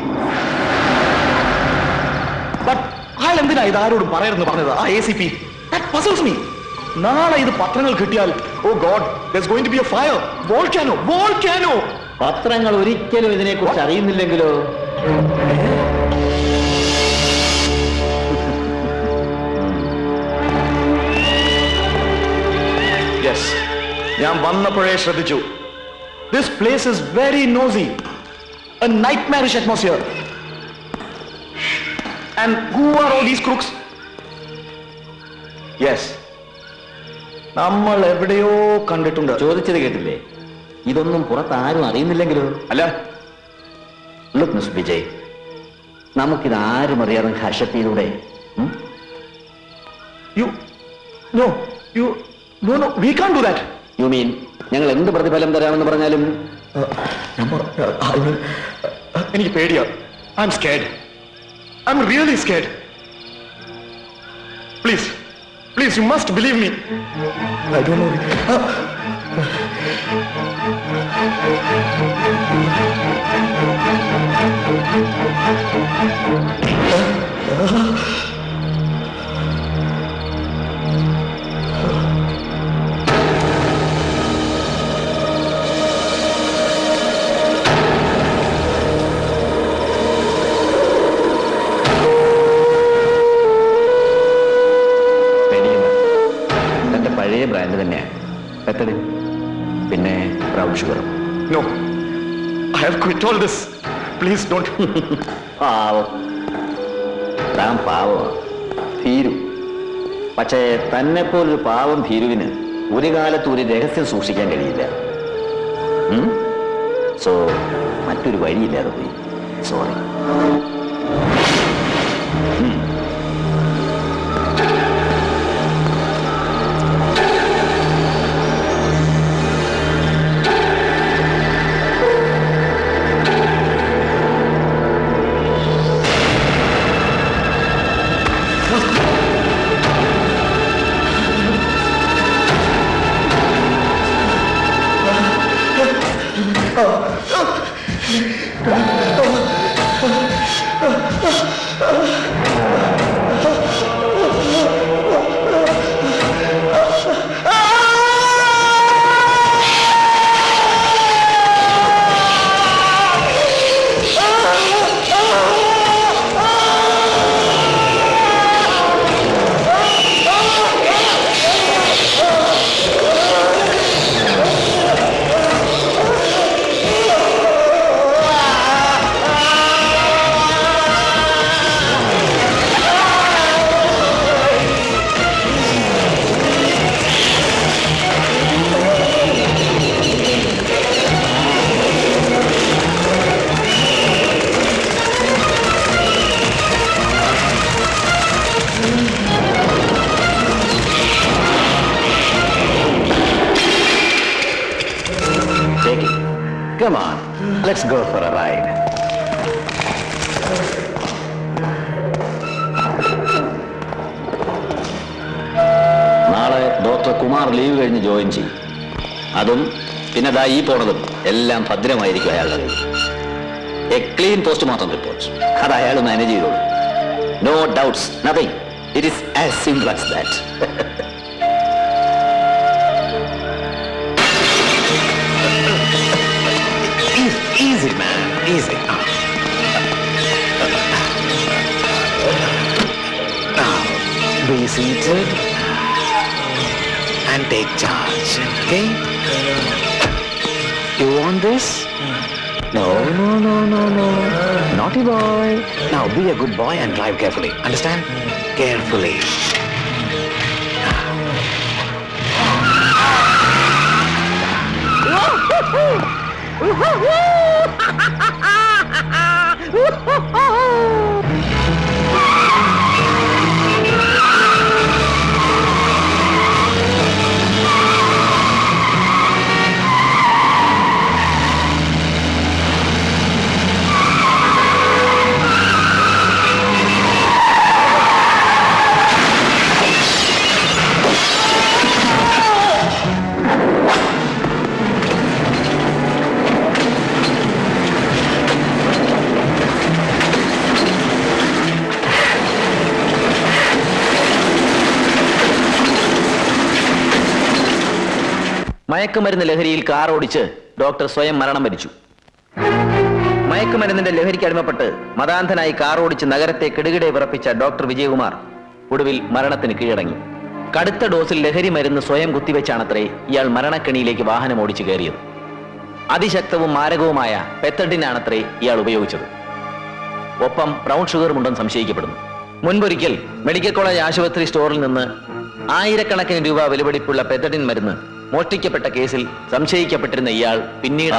But അയാൾ എന്തിനാ ഇത് ആരോടും പറയരുതെന്ന് പറഞ്ഞത്? ആ A C P. That puzzles me. നാളെ ഇത് പത്രങ്ങൾ കിട്ടിയാൽ, oh god, there's going to be a fire. Volcano, volcano. പത്രങ്ങൾ ഒരിക്കലും ഇതിനെക്കുറിച്ച് അറിയുന്നില്ലെങ്കിലോ? Yes, ഞാൻ വന്നപ്പോഴേ ശ്രദ്ധിച്ചു. This place is very nosy. A nightmarish atmosphere. And who are all these crooks? Yes. നമ്മൾ എവിടെയോ കണ്ടിട്ടുണ്ട്. ചോദിച്ചത് കേട്ടില്ലേ? ഇതൊന്നും പുറത്ത് ആരും അറിയുന്നില്ലെങ്കിലോ? അല്ല, ലുക്ക് മിസ്റ്റർ വിജയ്, നമുക്കിത് ആരും അറിയാതെ ഹർഷത്തിലൂടെ You, no, you, no, no, we can't do that. You mean ഞങ്ങൾ എന്ത് പ്രതിഫലം തരാമെന്ന് പറഞ്ഞാലും? എനിക്ക് പേടിയാ. I'm scared. I'm really scared. Please, please, you must believe me. I don't know. Uh, പഴയ ബ്രാൻഡ് തന്നെയാണ് പെത്തഡിൻ, പിന്നെ brown sugar. No, I have quit all this. Please don't. പാവം, താൻ പാവം ഭീരു. പക്ഷേ തന്നെ പോലൊരു പാവം ഭീരുവിന് ഒരു കാലത്ത് ഒരു രഹസ്യം സൂക്ഷിക്കാൻ കഴിയില്ല. സോ മറ്റൊരു വഴിയില്ലാതെ പോയി. Sorry. Come on, let's go for a ride. നാളെ ഡോക്ടർ കുമാർ ലീവ് കഴിഞ്ഞ് ജോയിൻ ചെയ്യും. അതും പിന്നെ ദാ ഈ പോണതും എല്ലാം ഭദ്രമായിരിക്കും അയാളുടെ കയ്യിൽ. എ ക്ലീൻ പോസ്റ്റ്മോർട്ടം റിപ്പോർട്ട് അത് അയാൾ മാനേജ് ചെയ്തോളൂ. No doubts, nothing. It is as simple as that. Easy, man. Easy. Now, be seated and take charge. Okay? You want this? No, no, no, no, no. Naughty boy. Now, be a good boy and drive carefully. Understand? Carefully. മയക്കുമരുന്ന് ലഹരിയിൽ car ഓടിച്ച് doctor സ്വയം മരണം വരിച്ചു. മയക്കുമരുന്നിന്റെ ലഹരിക്ക് അടിമപ്പെട്ട് മതാന്ധനായി car ഓടിച്ച് നഗരത്തെ കിടുകിടെ വിറപ്പിച്ച ഡോക്ടർ വിജയകുമാർ ഒടുവിൽ മരണത്തിന് കീഴടങ്ങി. കടുത്ത ഡോസിൽ ലഹരി മരുന്ന് സ്വയം കുത്തിവെച്ചാണത്രേ ഇയാൾ മരണക്കെണിയിലേക്ക് വാഹനം ഓടിച്ചു കയറിയത്. അതിശക്തവും മാരകവുമായ പെത്തഡിനാണത്രേ ഇയാൾ ഉപയോഗിച്ചത്. ഒപ്പം ബ്രൗൺ ഷുഗറുമുണ്ടെന്ന് സംശയിക്കപ്പെടുന്നു. മുൻപൊരിക്കൽ മെഡിക്കൽ കോളേജ് ആശുപത്രി സ്റ്റോറിൽ നിന്ന് ആയിരക്കണക്കിന് രൂപ വിലപിടിപ്പുള്ള പെത്തഡിൻ മരുന്ന് മോഷ്ടിക്കപ്പെട്ട കേസിൽ സംശയിക്കപ്പെട്ടിരുന്ന ഇയാൾ പിന്നീട്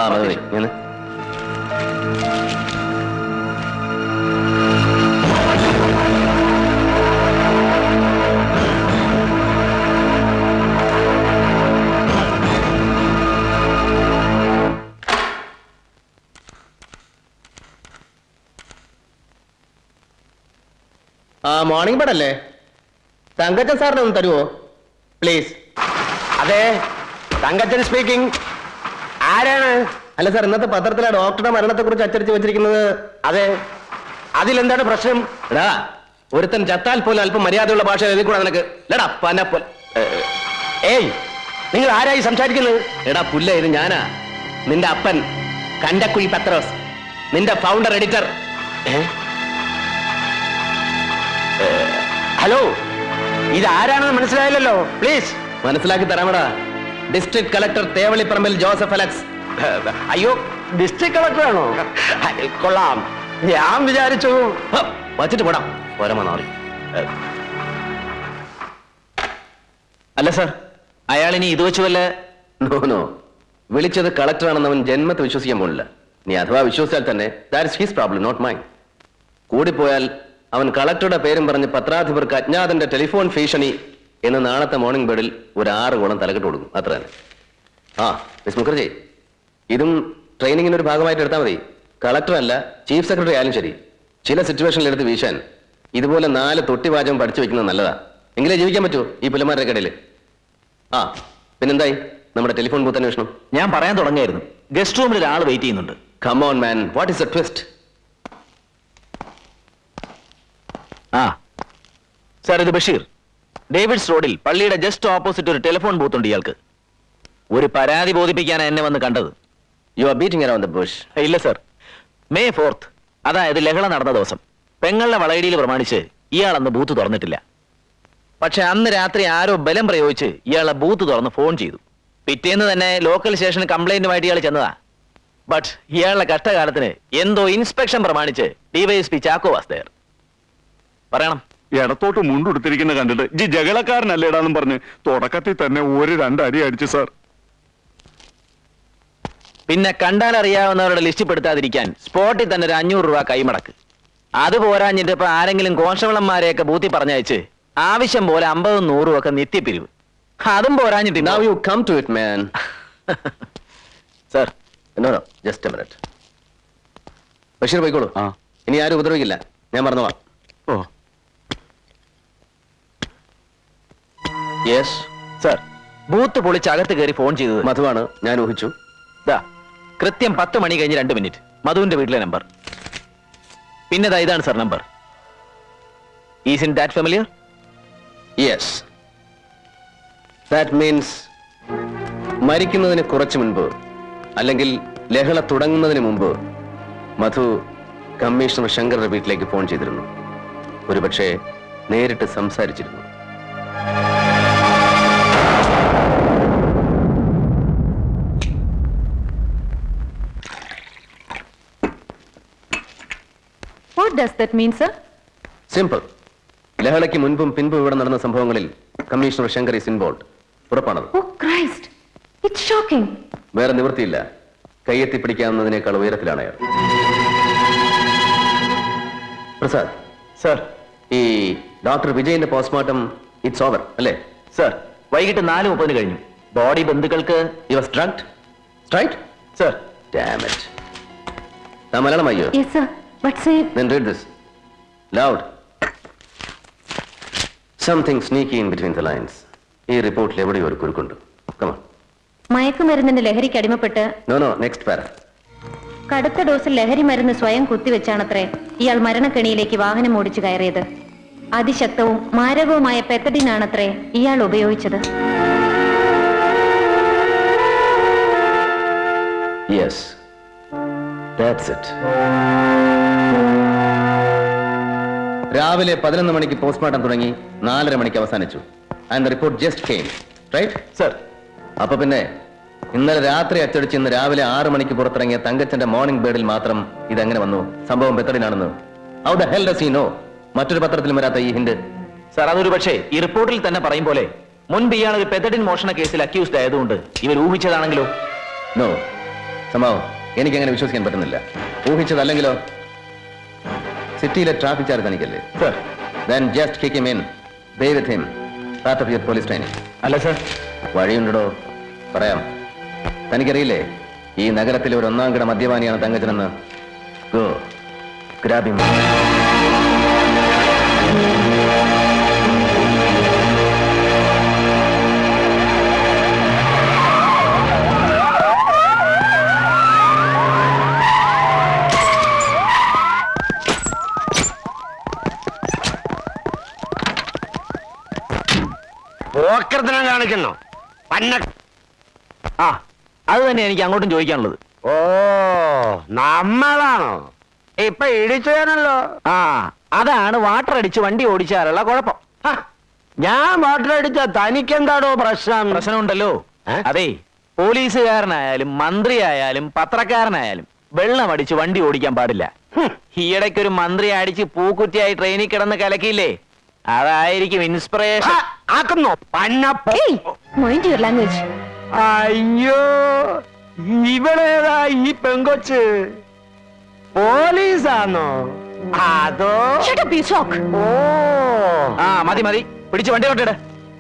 മോർണിംഗ് ബെഡ് അല്ലേ? തങ്കച്ചൻ സാറിനെ ഒന്ന് തരുമോ പ്ലീസ്? അതെ, തങ്കച്ചൻ സ്പീക്കിംഗ്. ആരാണ്? അല്ല സാർ, ഇന്നത്തെ പത്രത്തിലെ ഡോക്ടറുടെ മരണത്തെ കുറിച്ച് അച്ചടിച്ച് വെച്ചിരിക്കുന്നത്. അതെ, അതിലെന്താണ് പ്രശ്നം? എടാ, ഒരുത്തൻ ചത്താൽ പോലും അല്പം മര്യാദയുള്ള ഭാഷ എഴുതി കൂടാ നിനക്ക്? എടാ പനപ്പൊൽ. ഏയ്, നിങ്ങൾ ആരായി സംസാരിക്കുന്നത്? എടാ പുല്ല, ഇത് ഞാനാ, നിന്റെ അപ്പൻ കണ്ടക്കുഴി പത്രോസ്, നിന്റെ ഫൗണ്ടർ എഡിറ്റർ. ഹലോ, ഇത് ആരാണെന്ന് മനസ്സിലായില്ലല്ലോ. പ്ലീസ് മനസ്സിലാക്കി തരാമടാ. District collector Thevalliparambil Joseph Alex. അയ്യോ, ഡിസ്ട്രിക്ട് കളക്ടറാണോ? കൊള്ളാം. ഞാൻ വിചാരിച്ചു. വച്ചിട്ട് പോടാം, പരമനാറി. അല്ല സാർ, അയാൾ ഇനി ഇത് വെച്ച് വല്ല? നോ നോ, വിളിച്ചത് കളക്ടറാണെന്ന് അവൻ ജന്മത്തെ വിശ്വസിക്കാൻ പോണില്ല. നീ അഥവാ വിശ്വസിച്ചാൽ തന്നെ that is his problem, not mine. കൂടിപ്പോയാൽ അവൻ കളക്ടറുടെ പേരും പറഞ്ഞ് പത്രാധിപർക്ക് അജ്ഞാതന്റെ ടെലിഫോൺ ഭീഷണി എന്ന് നാളത്തെ മോർണിംഗ് ബെഡിൽ ഒരു ആറ് കോളം തലക്കെട്ട് കൊടുക്കും, അത്ര തന്നെ. ആ മിസ് മുഖർജി, ഇതും ട്രെയിനിങ്ങിന് ഒരു ഭാഗമായിട്ട് എടുത്താൽ മതി. കളക്ടറല്ല, ചീഫ് സെക്രട്ടറി ആയാലും ശരി, ചില സിറ്റുവേഷനിൽ എടുത്ത് വീശാൻ ഇതുപോലെ നാല് തൊട്ടിവാചകം പഠിച്ചു വെക്കുന്നത് നല്ലതാ. എങ്കിലേ ജീവിക്കാൻ പറ്റൂ ഈ പുലമാരുടെ കടയിൽ. ആ പിന്നെന്തായി നമ്മുടെ ടെലിഫോൺ ബൂത്ത് അന്വേഷണം? ഞാൻ പറയാൻ തുടങ്ങിയായിരുന്നു, ഗസ്റ്റ് റൂമിൽ ഒരാൾ വെയിറ്റ് ചെയ്യുന്നുണ്ട്. Come on man, what is the twist? ആ സാർ, ഇത് ബഷീർ. ഡേവിഡ്സ് റോഡിൽ പള്ളിയുടെ ജസ്റ്റ് ഓപ്പോസിറ്റ് ഒരു ടെലിഫോൺ ബൂത്ത് ഉണ്ട്. ഇയാൾക്ക് ഒരു പരാതി ബോധിപ്പിക്കാനാണ് എന്നെ വന്ന് കണ്ടത്. You are beating around the bush. ഇല്ല സാർ, മെയ് ഫോർത്ത്, അതായത് ലഹള നടന്ന ദിവസം, പെങ്ങളുടെ വളയിടിയിൽ പ്രമാണിച്ച് ഇയാൾ അന്ന് ബൂത്ത് തുറന്നിട്ടില്ല. പക്ഷെ അന്ന് രാത്രി ആരോ ബലം പ്രയോഗിച്ച് ഇയാളെ ബൂത്ത് തുറന്ന് ഫോൺ ചെയ്തു. പിറ്റേന്ന് തന്നെ ലോക്കൽ സ്റ്റേഷന് കംപ്ലൈന്റുമായിട്ട് ഇയാൾ ചെന്നതാ. ബട്ട് ഇയാളുടെ കഷ്ടകാലത്തിന് എന്തോ ഇൻസ്പെക്ഷൻ പ്രമാണിച്ച് ഡിവൈഎസ്പി ചാക്കോ വാസ് ദയർ. പറയണം. ഇടത്തോട്ട് മുണ്ടുടുത്തിരിക്കുന്ന കണ്ടിട്ട് ജി ജകളക്കാരനല്ലേടാന്നും പറഞ്ഞ് തുടക്കത്തിൽ തന്നെ ഒരു രണ്ടടി അടിച്ചു സാർ. പിന്നെ കണ്ടാൽ അറിയാവുന്നവരുടെ ലിസ്റ്റ് പെടുത്താതിരിക്കാൻ സ്പോട്ടിൽ തന്നെ ഒരു അഞ്ഞൂറ് രൂപ കൈമടക്ക്. അത് പോരാഞ്ഞിട്ട് ഇപ്പൊ ആരെങ്കിലും കോൺസ്റ്റബിളന്മാരെയൊക്കെ ബൂത്തി പറഞ്ഞയച്ച് ആവശ്യം പോലെ അമ്പതും നൂറും ഒക്കെ നിത്യപ്പിരിവ്. അതും പോരാഞ്ഞിട്ട് Now you come to it, man. Sir, no, no, just a minute. Basheer പോയിക്കോളൂ. ഇനി ആരും ഉപദ്രവിക്കില്ല, ഞാൻ മറന്നോളാം. ഓ യെസ് സർ, ബൂത്ത് പൊളിച്ച് അകത്ത് കയറി ഫോൺ ചെയ്തത് മധുവാണ്, ഞാൻ ഊഹിച്ചു. ദാ കൃത്യം പത്ത് മണി കഴിഞ്ഞ് രണ്ട് മിനിറ്റ്, മധുവിന്റെ വീട്ടിലെ നമ്പർ. പിന്നെ ദാ ഇതാണ് sir number. Is in that familiar? Yes, that means മരിക്കുന്നതിന് കുറച്ചു മുൻപ്, അല്ലെങ്കിൽ ലഹള തുടങ്ങുന്നതിന് മുമ്പ് മധു കമ്മീഷണർ ശങ്കറുടെ വീട്ടിലേക്ക് ഫോൺ ചെയ്തിരുന്നു. ഒരുപക്ഷെ നേരിട്ട് സംസാരിച്ചിരുന്നു. What does that mean, sir? Simple. ലഹളയ്ക്ക് മുൻപും പിൻപും ഇവിടെ നടന്ന സംഭവങ്ങളിൽ കമ്മീഷണർ ശങ്കർ ഈസ് ഇൻവോൾവ്. ഉറപ്പാണത്. Oh Christ, it's shocking. വേറെ നിവൃത്തിയില്ല, കയ്യെത്തി പിടിക്കാവുന്നതിനേക്കാൾ ഉയരത്തിലാണ് അയാൾ. പ്രസാദ് സർ, ഈ ഡോക്ടർ വിജയന്റെ പോസ്റ്റ്മോർട്ടം ഇറ്റ്സ് ഓവർ അല്ലേ? സർ, വൈകിട്ട് നാല് മുപ്പതിന് കഴിഞ്ഞു. ബോഡി ബന്ധുക്കൾക്ക് you was drugged, right? Sir. Damn it. താൻ മലയാളമായോ? Yes, sir. But say... Then read this. Loud. Something sneaky in between the lines. ഈ റിപ്പോർട്ടിൽ എവിടെയോ ഒരു കുരുക്കുണ്ട്. Come on. മയക്കുമരുന്നിന്റെ ലഹരിക്ക് അടിമപ്പെട്ട് No, no, next para. കടുത്ത ഡോസിൽ ലഹരി മരുന്ന് സ്വയം കുത്തിവെച്ചാണത്രേ ഇയാൾ മരണക്കെണിയിലേക്ക് വാഹനം ഓടിച്ചു കയറിയത്. അതിശക്തവും മാരകവുമായ പെത്തഡിനാണത്രേ ഇയാൾ ഉപയോഗിച്ചത്. Yes. That's it. രാവിലെ പതിനൊന്ന് മണിക്ക് പോസ്റ്റ്മോർട്ടം തുടങ്ങി നാലര മണിക്ക് അവസാനിച്ചു. And the report just came, right? Sir. അപ്പൊ പിന്നെ ഇന്നലെ രാത്രി അച്ചടിച്ച് ഇന്ന് രാവിലെ ആറ് മണിക്ക് പുറത്തിറങ്ങിയ തങ്കച്ചന്റെ മോർണിംഗ് ബേർഡിൽ മാത്രം ഇതെങ്ങനെ വന്നു? സംഭവം പെത്തടിനാണെന്ന് how the hell does he know? മറ്റൊരു പത്രത്തിലും വരാത്ത ഈ ഹിന്റ്. സർ, അതൊരു പക്ഷേ ഈ റിപ്പോർട്ടിൽ തന്നെ പറയും പോലെ മുൻപ് ഇയാൾ ഒരു പെത്തഡിൻ മോഷണ കേസിൽ അക്യൂസ്ഡ് ആയതുകൊണ്ട് ഇവർ ഊഹിച്ചതാണെങ്കിലോ? നോ, സംഭവം എനിക്കങ്ങനെ വിശ്വസിക്കാൻ പറ്റുന്നില്ല. ഊഹിച്ചതല്ലെങ്കിലോ? സിറ്റിയിലെ ട്രാഫിക് ചാർജ് തനിക്കല്ലേ? Sir. Then just kick him in. Be with him. Part of your police training. അല്ല സർ. വഴിയുണ്ടോ? പറയാം. തനിക്കറിയില്ലേ ഈ നഗരത്തിലെ ഒരു ഒന്നാം കിട മദ്യപാനിയാണ് തങ്കച്ചനെന്ന്? Go. Grab him. പോക്കർത്തനം കാണിക്കുന്നു. പന്ന ആ അത് തന്നെ എനിക്ക് അങ്ങോട്ടും ചോദിക്കാനുള്ളത്. ഓ നമ്മളാണോ ഇപ്പൊ ഇടിച്ചതാണല്ലോ? ആ അതാണ് വാട്ടർ അടിച്ച് വണ്ടി ഓടിച്ചാലുള്ള കുഴപ്പം. ഞാൻ വാട്ടർ അടിച്ച തനിക്കെന്താണോ പ്രശ്നം? പ്രശ്നമുണ്ടല്ലോ. അതെ, പോലീസുകാരനായാലും മന്ത്രിയായാലും പത്രക്കാരനായാലും വെള്ളം അടിച്ച് വണ്ടി ഓടിക്കാൻ പാടില്ല. ഈയിടയ്ക്കൊരു മന്ത്രി അടിച്ച് പൂക്കുറ്റിയായി ട്രെയിനിൽ കിടന്ന് കലക്കിയില്ലേ, അതായിരിക്കും ഇൻസ്പിറേഷൻ. ആക്കുന്നോ ലാംഗ്വേജ്. അയ്യോ ഇവളേതാ ഈ പെങ്കൊച്ച്? പോലീസാണോ അതോ? ഓ ആ മതി മതി, പിടിച്ച് വണ്ടി കൊണ്ടിട.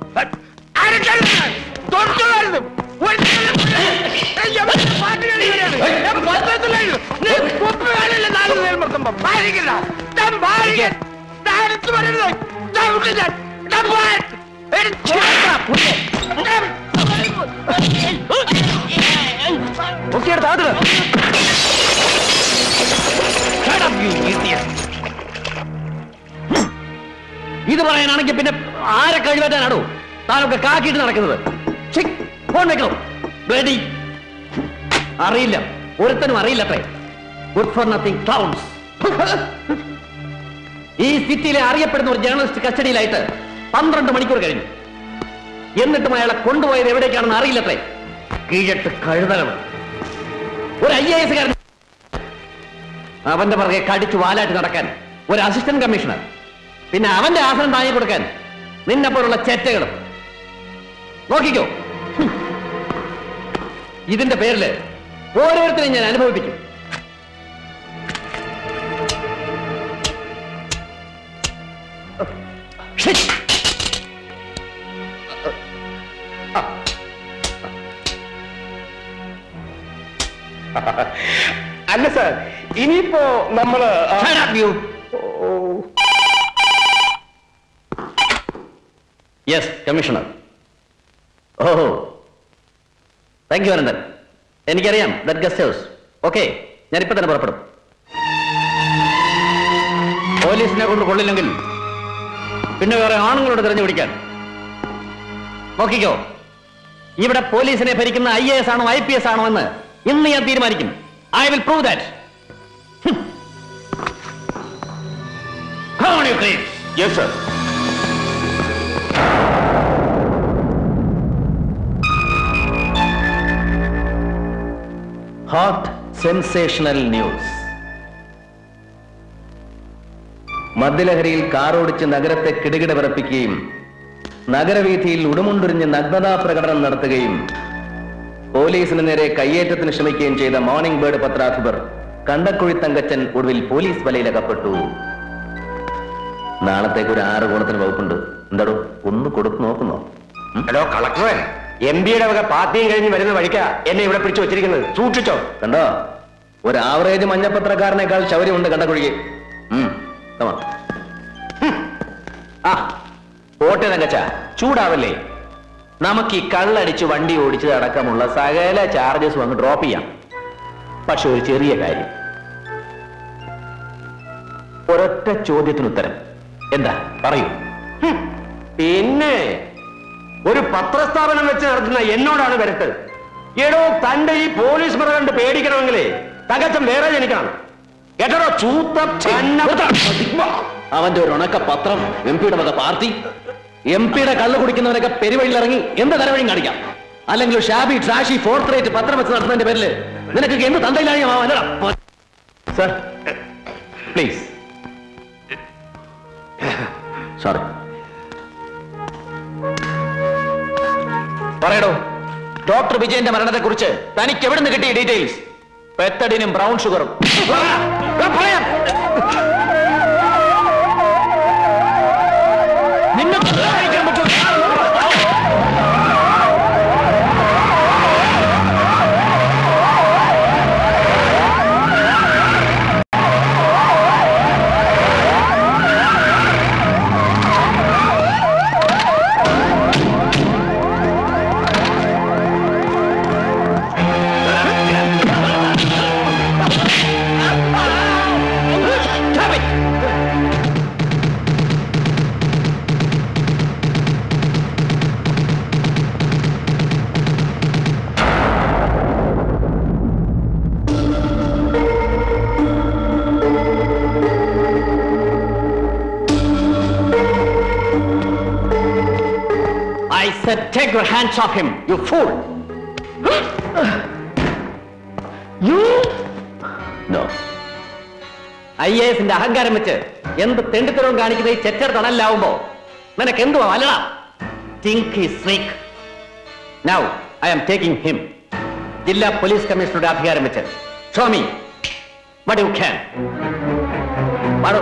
ഇത് പറയാനാണെങ്കിൽ പിന്നെ ആരെ കഴിവാറ്റാനാണോ താനൊക്കെ കാക്കിയിട്ട് നടക്കുന്നത്? ഫോൺ വെക്കണം. അറിയില്ല, ഒരുത്തനും അറിയില്ലത്രേ. Good for nothing clowns. ഈ സിറ്റിയിലെ അറിയപ്പെടുന്ന ഒരു ജേർണലിസ്റ്റ് കസ്റ്റഡിയിലായിട്ട് പന്ത്രണ്ട് മണിക്കൂർ കഴിഞ്ഞു. എന്നിട്ടും അയാളെ കൊണ്ടുപോയത് എവിടേക്കാണെന്ന് അറിയില്ലത്രേ. കീഴട്ട് കഴുതകൾ. ഒരു ഐ എ എസ് കാരൻ അവന്റെ പുറകെ കടിച്ചു വാലായിട്ട് നടക്കാൻ ഒരു അസിസ്റ്റന്റ് കമ്മീഷണർ, പിന്നെ അവന്റെ ആസനം താങ്ങി കൊടുക്കാൻ നിന്നെ പോലുള്ള ചേറ്റകളും. നോക്കിക്കോ, ഇതിന്റെ പേരില് ഓരോരുത്തരെയും ഞാൻ അനുഭവിപ്പിക്കും. അല്ല സാർ, ഇനിയിപ്പോ നമ്മള് yes commissioner. Oh thank you Ananthan. എനിക്കറിയാം ദാറ്റ് ഗസ്റ്റ് ഹൗസ്. ഓക്കെ, ഞാനിപ്പോ തന്നെ പുറപ്പെടും. പോലീസിനെ കൊണ്ട് കൊള്ളില്ലെങ്കിൽ പിന്നെ വേറെ ആണുങ്ങളോട് തിരഞ്ഞു പിടിക്കാൻ. നോക്കിക്കോ, ഇവിടെ പോലീസിനെ ഭരിക്കുന്ന ഐ എ എസ് ആണോ ഐ പി എസ് ആണോ എന്ന് ഇന്ന് ഞാൻ തീരുമാനിക്കും. I will prove that. Come on, you please. Yes, sir. Hot sensational news. മദ്യലഹരിയിൽ കാറോടിച്ച് നഗരത്തെ കിടുകിട വിറപ്പിക്കുകയും നഗരവീഥിയിൽ ഉടുമുണ്ടുരിഞ്ഞ് നഗ്നതാ പ്രകടനം നടത്തുകയും പോലീസിന് നേരെ കയ്യേറ്റത്തിന് ശ്രമിക്കുകയും ചെയ്ത മോർണിംഗ് ബേർഡ് പത്രാധിപർ കണ്ടക്കുഴി തങ്കച്ചൻ ഒടുവിൽ പോലീസ് വലയിലകപ്പെട്ടു. നാളത്തേക്ക് ഒരു ആറ് കോണത്തിന് വകുപ്പുണ്ട്. എന്താടോ ഒന്ന് കൊടുത്തു നോക്കുന്നോ? ഹലോ കളക്ടറെ, എം പിയുടെ വക പാർട്ടിയും കഴിഞ്ഞ് വരുന്ന വഴിക്കാ എന്നെ ഇവിടെ പിടിച്ചു വെച്ചിരിക്കുന്നത്. സൂക്ഷിച്ചോ. കണ്ടോ, ഒരു ആവറേജ് മഞ്ഞപ്പത്രക്കാരനേക്കാൾ ശൗര്യമുണ്ട് കണ്ടക്കുഴിക്ക്. ആ പോട്ടെ തങ്കച്ച, ചൂടാവല്ലേ. നമുക്ക് ഈ കള്ളടിച്ച് വണ്ടി ഓടിച്ചത് അടക്കമുള്ള സകല ചാർജസും അങ്ങ് ഡ്രോപ്പ് ചെയ്യാം. പക്ഷെ ഒരു ചെറിയ കാര്യം, ഒരൊറ്റ ചോദ്യത്തിന് ഉത്തരം എന്താ പറയൂ. പിന്നെ ഒരു പത്രസ്ഥാപനം വെച്ച് നടത്തുന്ന എന്നോടാണ് വരട്ട്. എടോ, തന്റെ ഈ പോലീസ് മുറ കണ്ട് പേടിക്കണമെങ്കിലേ തകച്ചം വേറെ ജനിക്കണം. കേട്ടോ ചൂത്ത. അവന്റെ ഒരു ഉണക്ക പത്രം, എം പിയുടെ വക പാർട്ടി, എം പിയുടെ കള്ളു കുടിക്കുന്നവരൊക്കെ പെരുവഴിയിലിറങ്ങി എന്ത് തരവഴിയും കാണിക്കാം. അല്ലെങ്കിൽ ഷാബി ട്രാഷി ഫോർത്ത് റേറ്റ് പത്രം വെച്ച് നടത്തുന്നതിന്റെ പേരില് നിനക്ക് എന്ത് തന്തയിലാണ്? Sir please. സോറി. പറയടോ, ഡോക്ടർ വിജയന്റെ മരണത്തെ കുറിച്ച് തനിക്ക് എവിടുന്ന് കിട്ടിയ ഡീറ്റെയിൽസ്? പെത്തഡിനും ബ്രൗൺ ഷുഗറും. പറയാം. നിന്നെ കഴിക്കാൻ പറ്റും. I said take your hands off him, you fool. You? No. I A എസിന്റെ അഹങ്കാരം വെച്ച് എന്ത് തെണ്ടിത്തരവും കാണിക്കുന്ന ഈ ചെറ്റർ തണലാവുമ്പോ നിനക്ക് എന്തുവാ അല്ലടാ? Think he's sick. Now I am taking him. ജില്ലാ പോലീസ് കമ്മീഷണറുടെ അധികാരം വെച്ച് show me what you can. പാടോ.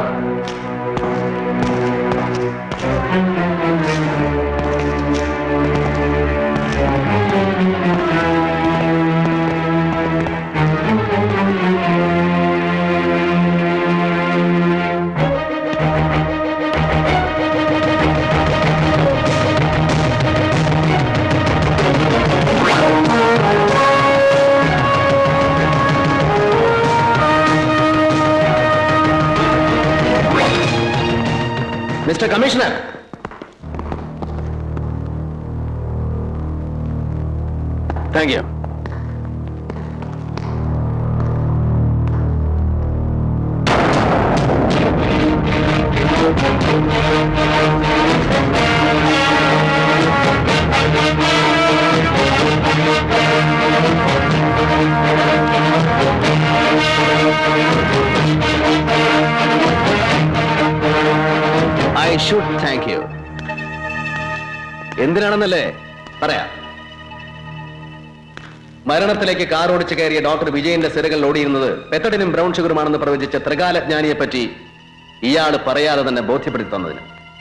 Mister Commissioner. Thank you. I should thank you. എന്തിനാണെന്നല്ലേ പറയാം. മരണത്തിലേക്ക് കാർ ഓടിച്ചു കയറിയ ഡോക്ടർ വിജയന്റെ സിരകൾ ഓടിയിരുന്നത് പെത്തഡിനും ബ്രൗൺ ഷുഗറുമാണെന്ന് പ്രവചിച്ച ത്രികാലജ്ഞാനിയെ പറ്റി ഇയാൾ പറയാതെ തന്നെ ബോധ്യപ്പെടുത്തി തന്നതിന്.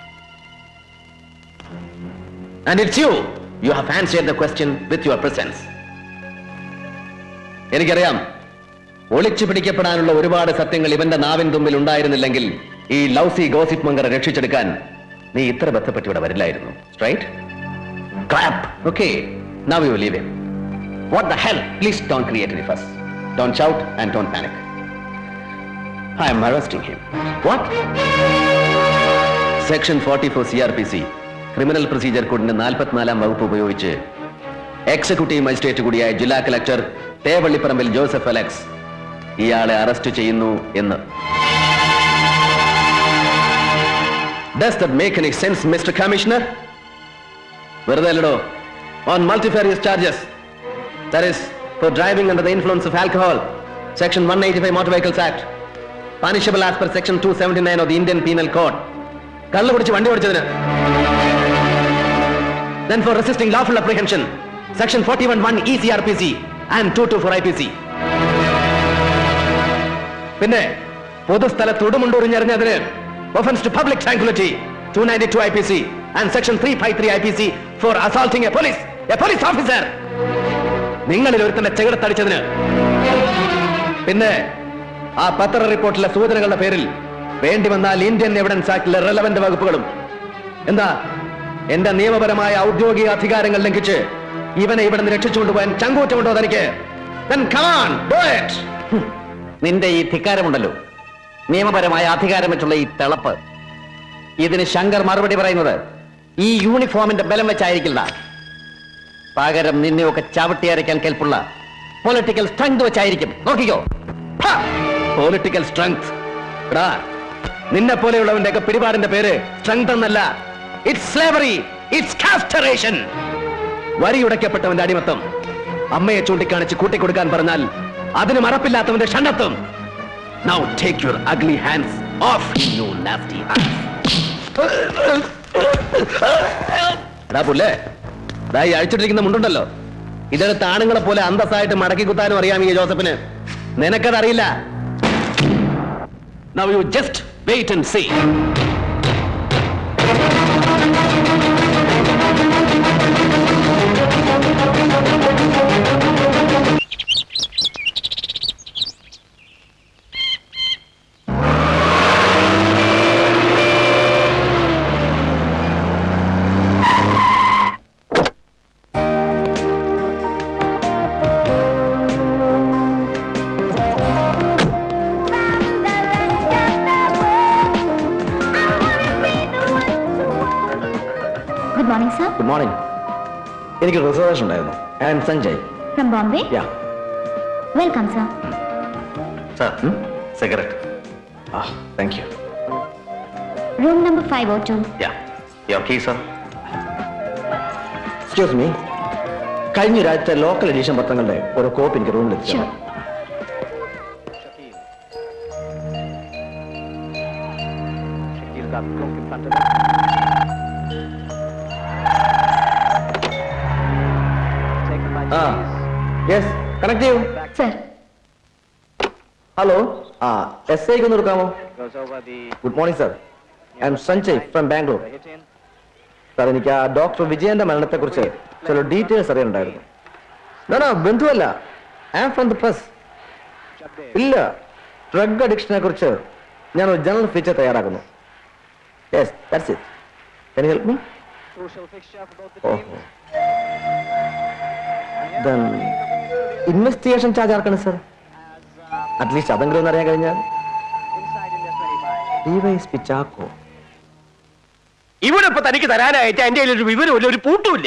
And it's you. You have answered the question with your presence. എനിക്കറിയാം ഒളിച്ചു പിടിക്കപ്പെടാനുള്ള ഒരുപാട് സത്യങ്ങൾ ഇവന്റെ നാവിൻ തുമ്പിൽ ഉണ്ടായിരുന്നില്ലെങ്കിൽ ഈ ലൗസി ഗോസിപ്പ് മങ്കറെ രക്ഷിച്ചെടുക്കാൻ നീ ഇത്ര ബന്ധപ്പെട്ട് ഇവിടെ വരില്ലായിരുന്നു. Straight? Clap. Okay. Now you leave him. What the hell? Please don't create any fuss. Don't shout and don't panic. I am arresting him. What? Section forty-four C R P C criminal procedure കോഡിന്റെ നാൽപ്പത്തിനാലാം വകുപ്പ് ഉപയോഗിച്ച് executive magistrate കൂടിയായ ജില്ലാ collector Thevalliparambil Joseph Alex ഇയാളെ arrest ചെയ്യുന്നു എന്ന്. Does that make any sense, Mister Commissioner? വെറുതെ അല്ലടോ. On multifarious charges, that is for driving under the influence of alcohol, Section one eighty-five Motor Vehicles Act, punishable as per Section two seventy-nine of the Indian Penal Code. കള്ളു കുടിച്ച് വണ്ടി ഓടിച്ചതിന്. Then for resisting lawful apprehension, Section forty-one one E C R P C and two twenty-four I P C. പിന്നെ പൊതുസ്ഥലത്ത് ഉടുമുണ്ടൂരിഞ്ഞറിഞ്ഞതിന് offense to public tranquility, two ninety-two I P C and Section three fifty-three I P C for assaulting a police, a police officer. നിങ്ങളിൽ ഒരുത്തന്നെ ചെകിടത്തടിച്ചതിന്. പിന്നെ ആ പത്ര റിപ്പോർട്ടിലെ സൂചനകളുടെ പേരിൽ വേണ്ടി വന്നാൽ ഇന്ത്യൻ എവിഡൻസ് ആക്ടിലെ റെലവന്റ് വകുപ്പുകളും. എന്താ എന്റെ നിയമപരമായ ഔദ്യോഗിക അധികാരങ്ങൾ ലംഘിച്ച് ഇവനെ ഇവിടെ നിന്ന് രക്ഷിച്ചുകൊണ്ടുപോകാൻ ചങ്കൂറ്റമുണ്ടോ തനിക്ക്? Then come on, do it. നിന്റെ ഈ ധിക്കാരമുണ്ടല്ലോ, നിയമപരമായ അധികാരം വെച്ചുള്ള ഈ തിളപ്പ്, ഇതിന് ശങ്കർ മറുപടി പറയുന്നത് ഈ യൂണിഫോമിന്റെ ബലം വെച്ചായിരിക്കില്ല. പകരം നിന്നെയൊക്കെ ചവിട്ടി അരയ്ക്കാൻ കേൾപ്പുള്ള പൊളിറ്റിക്കൽ സ്ട്രെങ്ത് വെച്ചായിരിക്കും. നോക്കിക്കോ, പൊളിറ്റിക്കൽ സ്ട്രെങ്ത്. നിന്നെ പോലെയുള്ളവന്റെ ഒക്കെ പിടിപാടിന്റെ പേര് സ്ട്രെങ്ത് എന്നല്ല, ഇറ്റ്സ് സ്ലേവറി, ഇറ്റ്സ് കാസ്റ്ററേഷൻ. വരിയുടയ്ക്കപ്പെട്ടവന്റെ അടിമത്തം. അമ്മയെ ചൂണ്ടിക്കാണിച്ച് കൂട്ടിക്കൊടുക്കാൻ പറഞ്ഞാൽ അതിന് മറപ്പില്ലാത്തവന്റെ ഷണ്ണത്വം. Now take your ugly hands off him, you nasty ass. എടാ പുല്ലേ, ദാ ഈ അഴിച്ചിട്ടിരിക്കുന്ന മുണ്ടുണ്ടല്ലോ, ഇതെടുത്ത് ആണുങ്ങളെ പോലെ അന്തസ്സായിട്ട് മടക്കി കുത്താനും അറിയാം ഈ ജോസഫിന്. നിനക്കതറിയില്ല. Now you just wait and see. Good morning. എനിക്ക് റിസർവേഷൻ ഉണ്ടായിരുന്നു. I am Sanjay. From Bombay? Yeah. Welcome, sir. Sir, hmm? Cigarette. Ah, thank you. Room number five oh two. Yeah. Your key, sir. Excuse me, കഴിഞ്ഞ ഒരാഴ്ച local edition പത്രങ്ങളുടെ ഒരു copy എനിക്ക് റൂമിൽ എത്തിച്ചു. ആ yes connect ചെയ്യൂ. Hello, ആ S ഐക്ക് ഒന്ന് എടുക്കാമോ? Good morning sir, I am Sanjay from Bangalore. Sir, എനിക്ക് ആ ഡോക്ടർ വിജയന്റെ മരണത്തെ കുറിച്ച് ചില ഡീറ്റെയിൽസ് അറിയാനുണ്ടായിരുന്നു. ഞാനാ ബന്ധുവല്ല, I am from the press. ഇല്ല, ഡ്രഗ് അഡിക്ഷനെ കുറിച്ച് ഞാൻ ഒരു ജനറൽ ഫീച്ചർ തയ്യാറാക്കുന്നു. Yes, that's it. Can you help me? ഓഹോ, ദെൻ ഇൻവെസ്റ്റിഗേഷൻ ചാർജ് ആർക്കാണ് സർ? അറ്റ്ലീസ്റ്റ് അതെങ്കിലും ഒന്ന് അറിയാൻ കഴിഞ്ഞാൽ. ഡിവൈഎസ്പി ചാക്കോ. ഇവിടെ ഇപ്പൊ തനിക്ക് തരാനായിട്ട് എന്റെ ഒരു വിവരമില്ല, ഒരു പൂട്ടുമില്ല.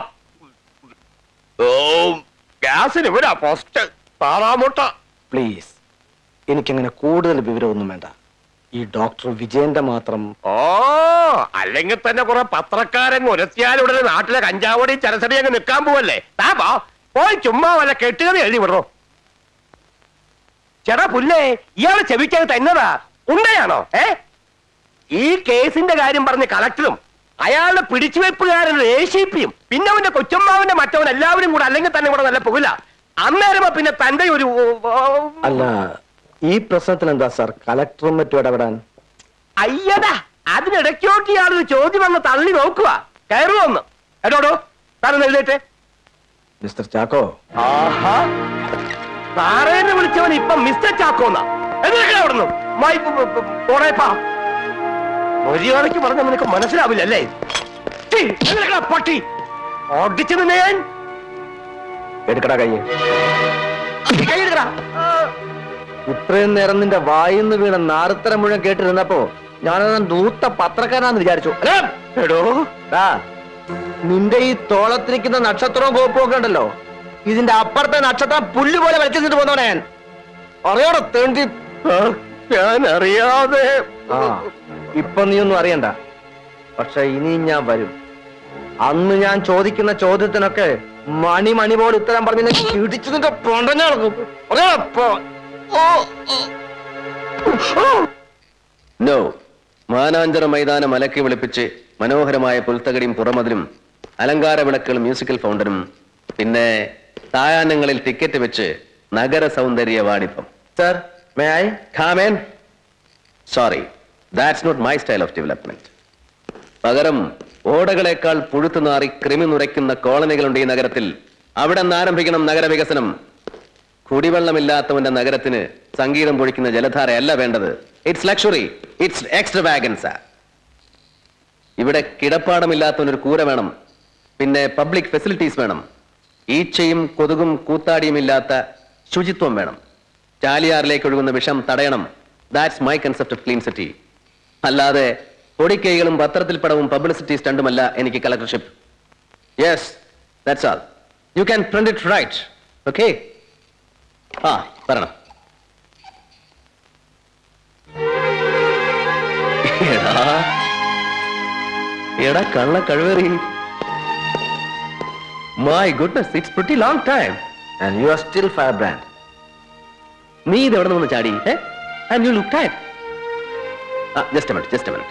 ഗ്യാസിന് ഇവിടെ പോസ്റ്റ് താറാമുട്ട. പ്ലീസ്, എനിക്കങ്ങനെ കൂടുതൽ വിവരമൊന്നും വേണ്ട. ഈ ഡോക്ടർ വിജയന്റെ മാത്രം. ഓ, അല്ലെങ്കിൽ തന്നെ കുറെ പത്രക്കാരൻ ഉരത്തിയാലുടനെ നാട്ടിലെ കഞ്ചാവോടെയും ചരസടിയും അങ്ങ് നിൽക്കാൻ പോവല്ലേ. താ പോയി ചുമ്മാ വല്ല കെട്ടുകഥ എഴുതി വിടറോ. ചേട്ടാ പുല്ലേ, ഇയാളെ ചെവിക്കകത്ത് എന്നതാ ഉണ്ടയാണോ? ഏ ഈ കേസിന്റെ കാര്യം പറഞ്ഞ് കളക്ടറും അയാളുടെ പിടിച്ചുവെപ്പുകാരൻ എ സി പിയും പിന്നെ അവന്റെ കൊച്ചമ്മാവിന്റെ മറ്റവൻ എല്ലാവരും കൂടെ അല്ലെങ്കിൽ തന്നെ കൂടെ നല്ല പുകില. അന്നേരമോ പിന്നെ തന്റെ ഒരു അല്ല, ഈ പ്രശ്നത്തിൽ എന്താ സാർ കളക്ടറും മറ്റും ഇടപെടാൻ? അയ്യടാ, അതിനിടയ്ക്കോട്ട് ഇയാളൊരു ചോദ്യം വന്ന് തള്ളി നോക്കുക. കയറുവന്ന് എടോടോ താനൊന്ന് എഴുതേറ്റെ. മിസ്റ്റർ ചാക്കോ. ആഹാ, സാറേന്ന് വിളിച്ചവൻ ഇപ്പൊ മിസ്റ്റർ ചാക്കോന്നാ. അവിടുന്ന് മര്യാദയ്ക്ക് പറഞ്ഞ നിനക്ക് മനസ്സിലാവില്ല അല്ലേ? പട്ടി ഓടിച്ചു നിന്നെ ഞാൻ. എടുക്കടാ കയ്യ്. കൈയെടുക്കടാ. ഇത്രയും നേരം നിന്റെ വായിന്ന് വീണ നാരത്തര മുഴുവൻ കേട്ടിരുന്നപ്പോ ഞാനത് ദൂത്ത പത്രക്കാരനാന്ന് വിചാരിച്ചു. എടോ, നിന്റെ ഈ തോളത്തിരിക്കുന്ന നക്ഷത്രവും കോപ്പും ഒക്കെ ഉണ്ടല്ലോ, ഇതിന്റെ അപ്പുറത്തെ നക്ഷത്രം പുല്ല് പോലെ വലിച്ചിട്ട് പോന്നോടെ ഞാൻ അറിയോടെ തേണ്ടി. ഞാൻ അറിയാതെ. ആ, ഇപ്പൊ നീ ഒന്നും അറിയണ്ട. പക്ഷെ ഇനിയും ഞാൻ വരും. അന്ന് ഞാൻ ചോദിക്കുന്ന ചോദ്യത്തിനൊക്കെ മണി മണി പോലെ ഉത്തരം പറഞ്ഞ ഇടിച്ചു നിന്റെ പൊണ്ടഞ്ഞ നടക്കും. നോ, മാനാഞ്ചിറ മൈതാനം അലക്കി വിളിപ്പിച്ച് മനോഹരമായ പുൽത്തകടിയും പുറമതിലും അലങ്കാര വിളക്കുകളും മ്യൂസിക്കൽ ഫൗണ്ടനും പിന്നെ തായാന്നങ്ങളിൽ ടിക്കറ്റ് വെച്ച് നഗര സൗന്ദര്യ വാണിഭം. Sir, may I come in? Sorry, that's not my style of development. പകരം ഓടകളേക്കാൾ പുഴുത്തു നാറി കൃമി നുരയ്ക്കുന്ന കോളനികളുണ്ട് ഈ നഗരത്തിൽ. അവിടെ നിന്ന് ആരംഭിക്കണം നഗരവികസനം. കുടിവെള്ളമില്ലാത്തവന്റെ നഗരത്തിന് സംഗീതം പൊഴിക്കുന്ന ജലധാരയല്ല വേണ്ടത്. It's luxury, it's extravagance. ഇവിടെ കിടപ്പാടമില്ലാത്തവനൊരു കൂര വേണം, പിന്നെ പബ്ലിക് ഫെസിലിറ്റീസ് വേണം, ഈച്ചയും കൊതുകും കൂത്താടിയും ഇല്ലാത്ത ശുചിത്വം വേണം, ചാലിയാറിലേക്ക് ഒഴുകുന്ന വിഷം തടയണം. That's my concept of clean city. അല്ലാതെ പൊടിക്കൈകളും പത്രത്തിൽ പടവും പബ്ലിസിറ്റി സ്റ്റണ്ടുമല്ല എനിക്ക് കളക്ടർഷിപ്പ്. Yes, that's all. You can print it right. Okay? ആ, പറയണം. എടാ എടാ കള്ള കഴിവേറി. My goodness, it's pretty long time. And you are still firebrand. നീ ഇത് എവിടെ നിന്ന് ചാടി? And you look tired. Ah, just a minute, just a minute.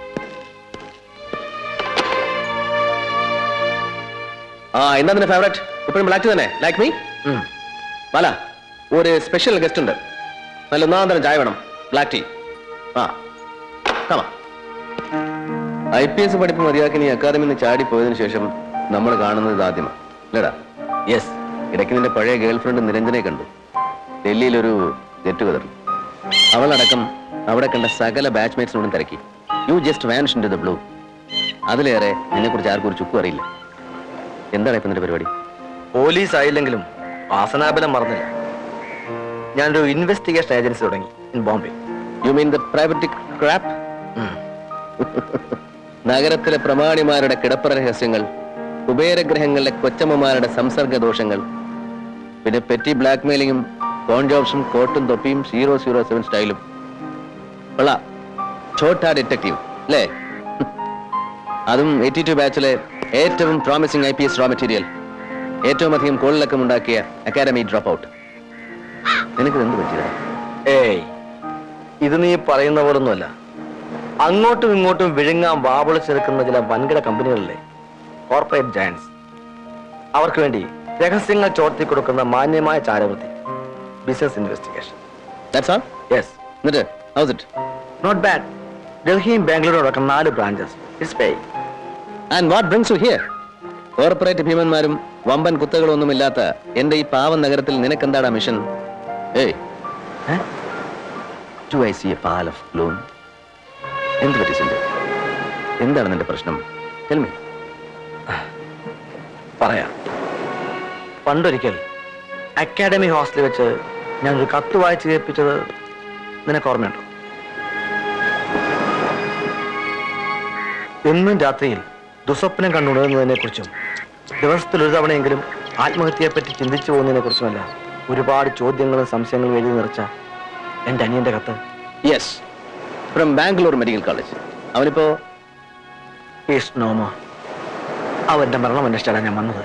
ആ, എന്താ നിന്റെ ഫേവറേറ്റ്? ഇപ്പോഴും ബ്ലാക്ക് ടീ തന്നെ? Like me? ബാല, ഒരു സ്പെഷ്യൽ ഗസ്റ്റ് ഉണ്ട്. നല്ല ഒന്നാന്തരം ചായ വേണം, ബ്ലാക്ക് ടീ. ആ, കമാ. ഐ പി എസ് പഠിപ്പ് മതിയാക്കി നീ അക്കാദമിയിൽ നിന്ന് ചാടി പോയതിനു ശേഷം നമ്മൾ കാണുന്നത് ഇതാദ്യമാണ് അല്ലേടാ? യെസ്. ഇടയ്ക്ക് നിന്റെ പഴയ ഗേൾ ഫ്രണ്ട് നിരഞ്ജനെ കണ്ടു, ഡൽഹിയിലൊരു ഗെറ്റ് ടുഗദർ. അവളടക്കം അവിടെ കണ്ട സകല ബാച്ച്മേറ്റ്സിനോടും തിരക്കി. You just vanish into the blue. അതിലേറെ നിന്നെ കുറിച്ച് ആർക്കും ഒരു ചുക്കും അറിയില്ല. എന്താണ് ഇപ്പൊ നിന്റെ പരിപാടി? പോലീസ് ആയില്ലെങ്കിലും വാസനാബലം മറന്നില്ല. ഞാനൊരു ഇൻവെസ്റ്റിഗേഷൻ ഏജൻസി തുടങ്ങി in Bombay. You mean the private crap? നഗരത്തിലെ പ്രമാണിമാരുടെ കിടപ്പറ രഹസ്യങ്ങൾ, കുബേരഗ്രഹങ്ങളിലെ കൊച്ചമ്മമാരുടെ സംസർഗ ദോഷങ്ങൾ, പിന്നെ പെറ്റി ബ്ലാക്ക് മെയിലിങ്ങും കോൺ ജോബ്സും കോട്ടും തൊപ്പിയും സീറോ സീറോ സെവൻ സ്റ്റൈലും. കൊള്ളാം, ഛോട്ടാ ഡിറ്റക്റ്റീവ് അല്ലേ? അതും എയ്റ്റി ടു ബാച്ചിലെ ഏറ്റവും promising I P S raw material, ഏറ്റവും അധികം കോളിളക്കം ഉണ്ടാക്കിയ അക്കാഡമി ഡ്രോപ്പ് ഔട്ട്. നിനക്ക് എന്ത് പറ്റിയതാ? ഏയ്, ഇത് നീ പറയുന്ന പോലൊന്നുമല്ല. അങ്ങോട്ടും ഇങ്ങോട്ടും വിഴുങ്ങാൻ വാവളിച്ചെടുക്കുന്ന ചില വൻകിട കമ്പനികളിലെ കോർപ്പറേറ്റ് ജയൻസ്, അവർക്ക് വേണ്ടി രഹസ്യങ്ങൾ ചോർത്തി കൊടുക്കുന്ന മാന്യമായ ചാരവൃത്തി, business investigation. That's all? Yes. എന്നിട്ട് how's it? Not bad. ഡൽഹിയും ബാംഗ്ലൂരും അടക്കം നാല് branches. It's paying. And what brings you here? Corporate ഭീമന്മാരും വമ്പൻ കുത്തകളൊന്നും ഇല്ലാത്ത എന്റെ ഈ പാവം നഗരത്തിൽ നിനക്കെന്താടാ മിഷൻ? ഏയ്, do I see a pile of gloom? എന്ത് പറ്റി സിന്ധു? എന്താണ് നിന്റെ പ്രശ്നം? Tell me. പറയാം. പണ്ടൊരിക്കൽ അക്കാഡമി ഹോസ്റ്റലിൽ വെച്ച് ഞാനൊരു കത്ത് വായിച്ച് കേൾപ്പിച്ചത് നിനക്ക് ഓർമ്മയുണ്ടോ? എന്നും രാത്രിയിൽ ദുസ്വപ്നം കണ്ടുണരുന്നതിനെ കുറിച്ചും ദിവസത്തിൽ ഒരു തവണയെങ്കിലും ആത്മഹത്യയെപ്പറ്റി ചിന്തിച്ചു പോകുന്നതിനെ കുറിച്ചുമല്ല ഒരുപാട് ചോദ്യങ്ങളും സംശയങ്ങളും എഴുതി നിറച്ച എൻ്റെ അനിയന്റെ കത്ത്. Yes, from Bangalore medical college. അവനിപ്പോ ഈസ് നോമോ. അവന്റെ മരണം അന്വേഷിച്ചാണ് ഞാൻ വന്നത്.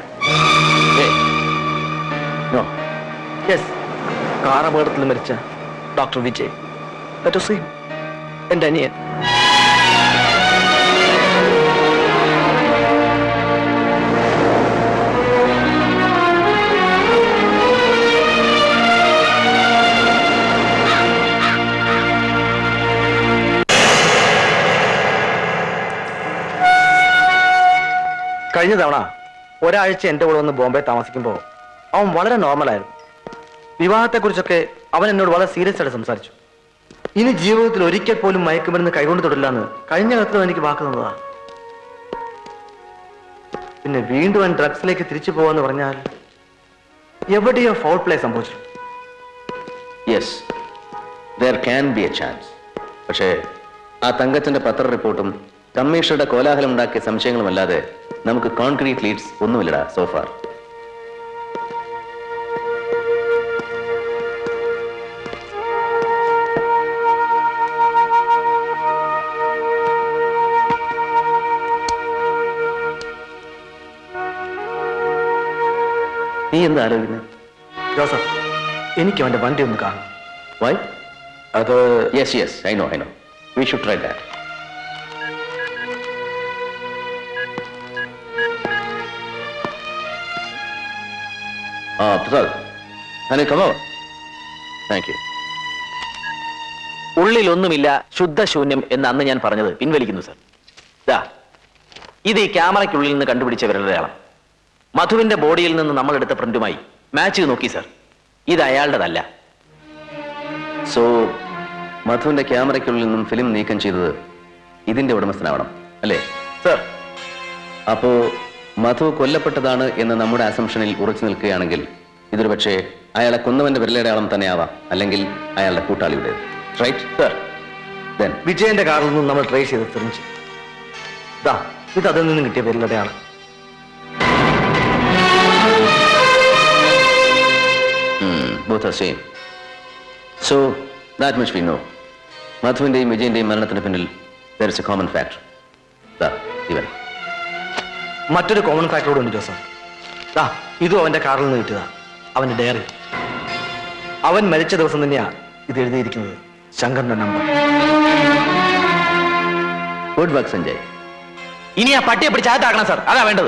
യെസ്, കാർ അപകടത്തിൽ മരിച്ച doctor Vijay. That was him. എൻ്റെ അനിയൻ. കഴിഞ്ഞ തവണ ഒരാഴ്ച എൻ്റെ കൂടെ വന്ന് ബോംബെ താമസിക്കുമ്പോൾ അവൻ വളരെ നോർമലായിരുന്നു. വിവാഹത്തെക്കുറിച്ചൊക്കെ അവൻ എന്നോട് വളരെ സീരിയസ് ആയിട്ട് സംസാരിച്ചു. ഇനി ജീവിതത്തിൽ ഒരിക്കൽ പോലും മയക്കുമരുന്ന് കൈകൊണ്ട് തൊടില്ല എന്ന് കഴിഞ്ഞ കാലത്തും എനിക്ക് വാക്ക് തന്നതാ. പിന്നെ വീണ്ടും അവൻ ഡ്രഗ്സിലേക്ക് തിരിച്ചു പോവാന്ന് പറഞ്ഞാൽ എവിടെയോ ഫൗൾ പ്ലേ സംഭവിച്ചു. Yes, there can be a chance. പക്ഷേ ആ തങ്കച്ചന്റെ പത്ര റിപ്പോർട്ടും കമ്മീഷണറുടെ കോലാഹലം ഉണ്ടാക്കിയ സംശയങ്ങളുമല്ലാതെ നമുക്ക് കോൺക്രീറ്റ് ലീഡ്സ് ഒന്നുമില്ലടാ സോഫാർ. നീ എന്താ ആലോചിക്കുന്നത്? ജോസഫ്, എനിക്ക് അവന്റെ വണ്ടി ഒന്ന് കാണും. വൈ? അത് yes yes I know I know we should try that. ആ Prasad, honey come over. Thank you. ഉള്ളിലൊന്നുമില്ല, ശുദ്ധശൂന്യം എന്ന് അന്ന് ഞാൻ പറഞ്ഞത് പിൻവലിക്കുന്നു സർ. ദാ ഇത് ഈ ക്യാമറയ്ക്കുള്ളിൽ നിന്ന് കണ്ടുപിടിച്ച വിരലടയാളം. മധുവിന്റെ ബോഡിയിൽ നിന്ന് നമ്മൾ എടുത്ത പ്രിന്റുമായി മാച്ച് ചെയ്ത് നോക്കി സർ. ഇത് അയാളുടേതല്ല. സോ മധുവിന്റെ ക്യാമറയ്ക്കുള്ളിൽ നിന്നും ഫിലിം നീക്കം ചെയ്തത് ഇതിന്റെ ഉടമസ്ഥനാവണം അല്ലേ സർ? അപ്പോ മധു കൊല്ലപ്പെട്ടതാണ് എന്ന് നമ്മുടെ അസംഷനിൽ ഉറച്ചു നിൽക്കുകയാണെങ്കിൽ ഇതൊരു പക്ഷേ അയാളെ കൊന്നവന്റെ വിരലടയാളം തന്നെയാവാം, അല്ലെങ്കിൽ അയാളുടെ കൂട്ടാളിയുടെ. Right sir? ദെൻ വിജയന്റെ കാറിൽ നിന്നും നമ്മൾ ട്രേസ് ചെയ്ത് തെളിഞ്ഞു. ദാ ഇത് അതിൽ നിന്നും കിട്ടിയ വിരലടയാളം. both are same. So that much we know. മധുവിന്റെയും വിജയന്റെയും മരണത്തിന് പിന്നിൽ there is a common factor. ദാ ഇവൻ. മറ്റൊരു കോമൺ ഫാക്ടറോട് ഉണ്ട് ജോസഫ്. ദാ ഇതും അവന്റെ കാറിൽ നിന്ന് കിട്ടിയതാ, അവന്റെ ഡയറി. അവൻ മരിച്ച ദിവസം തന്നെയാ ഇത് എഴുതിയിരിക്കുന്നത്. ശങ്കറിന്റെ നമ്പർ. Good work Sanjay. ഇനി ആ പട്ടിയെ പിടിച്ച് അകത്താക്കണം സർ, അതാ വേണ്ടത്.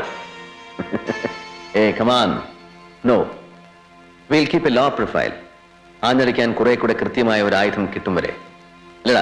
Ah come on. No, we'll keep a law profile. ആഞ്ഞടിക്കാൻ കുറെ കൂടെ കൃത്യമായ ഒരു ആയുധം കിട്ടും വരെ. ഇല്ലടാ?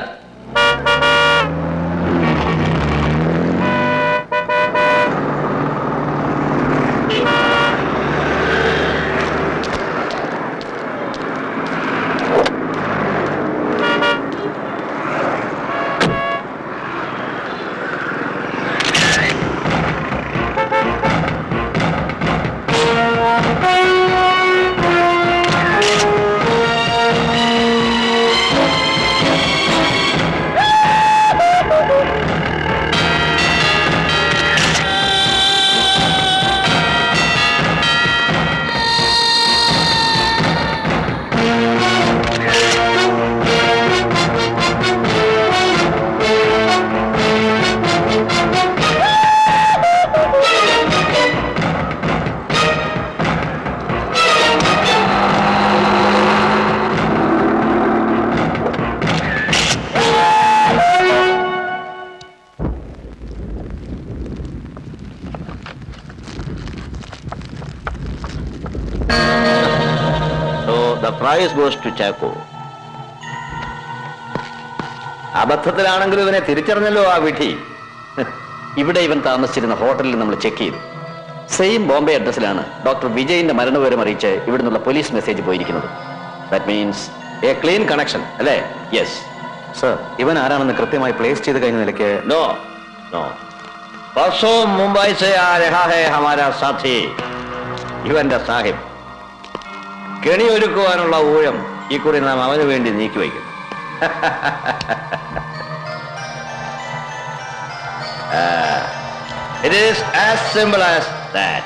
Prize goes to Chacko. അബദ്ധത്തിലാണെങ്കിലും ഇവനെ തിരിച്ചറിഞ്ഞല്ലോ ആ വിധി. ഇവിടെ ഇവൻ താമസിച്ചിരുന്ന ഹോട്ടലിൽ നമ്മൾ ചെക്ക് ചെയ്തു. സെയിം ബോംബെ അഡ്രസ്സിലാണ് ഡോക്ടർ വിജയിന്റെ മരണവിവരം അറിയിച്ച് ഇവിടുന്നുള്ള പോലീസ് മെസ്സേജ് പോയിരിക്കുന്നത്. That means a clean connection അല്ലേ? Yes sir. ഇവൻ ആരാണെന്ന് കൃത്യമായി പ്ലേസ് ചെയ്ത് കഴിഞ്ഞ നിലയ്ക്ക് നോ നോ. परसों मुंबई से आ रहा है हमारा साथी ഇവന്റെ സാഹിബ്. കെണി ഒരുക്കുവാനുള്ള ഊഴം ഈ കുറി നാം അവന് വേണ്ടി നീക്കിവയ്ക്കും. It is as simple as that.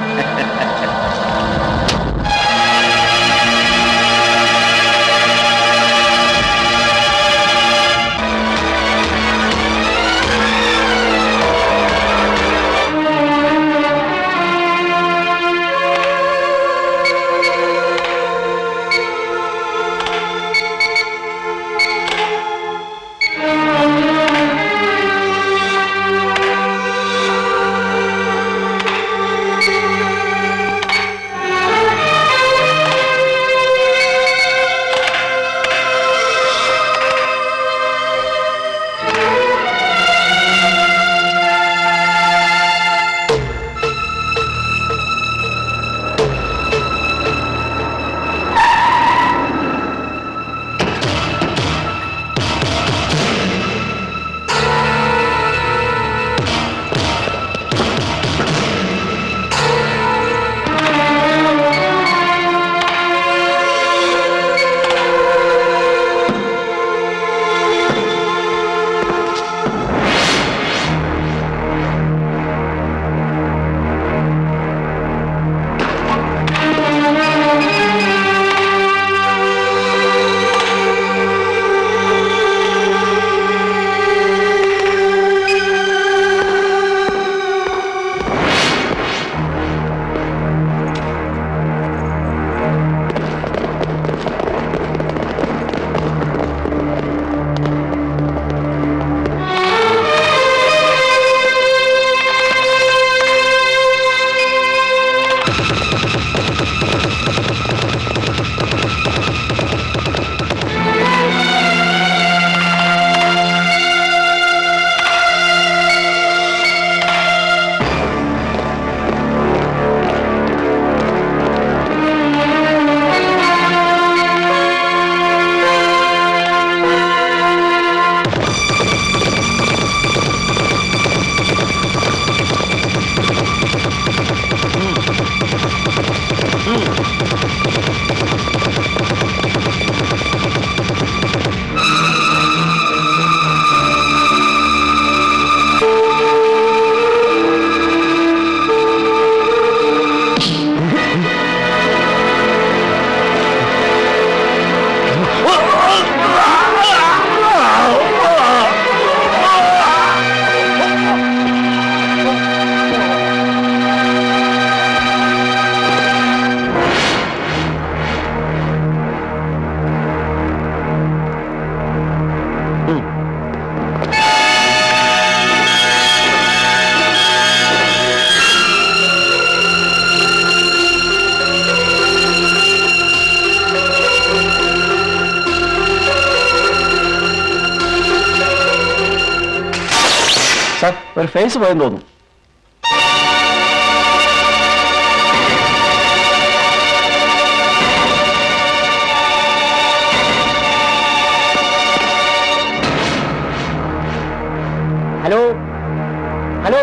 ഒരു ഫേസ് പോയെന്ന് തോന്നുന്നു. ഹലോ ഹലോ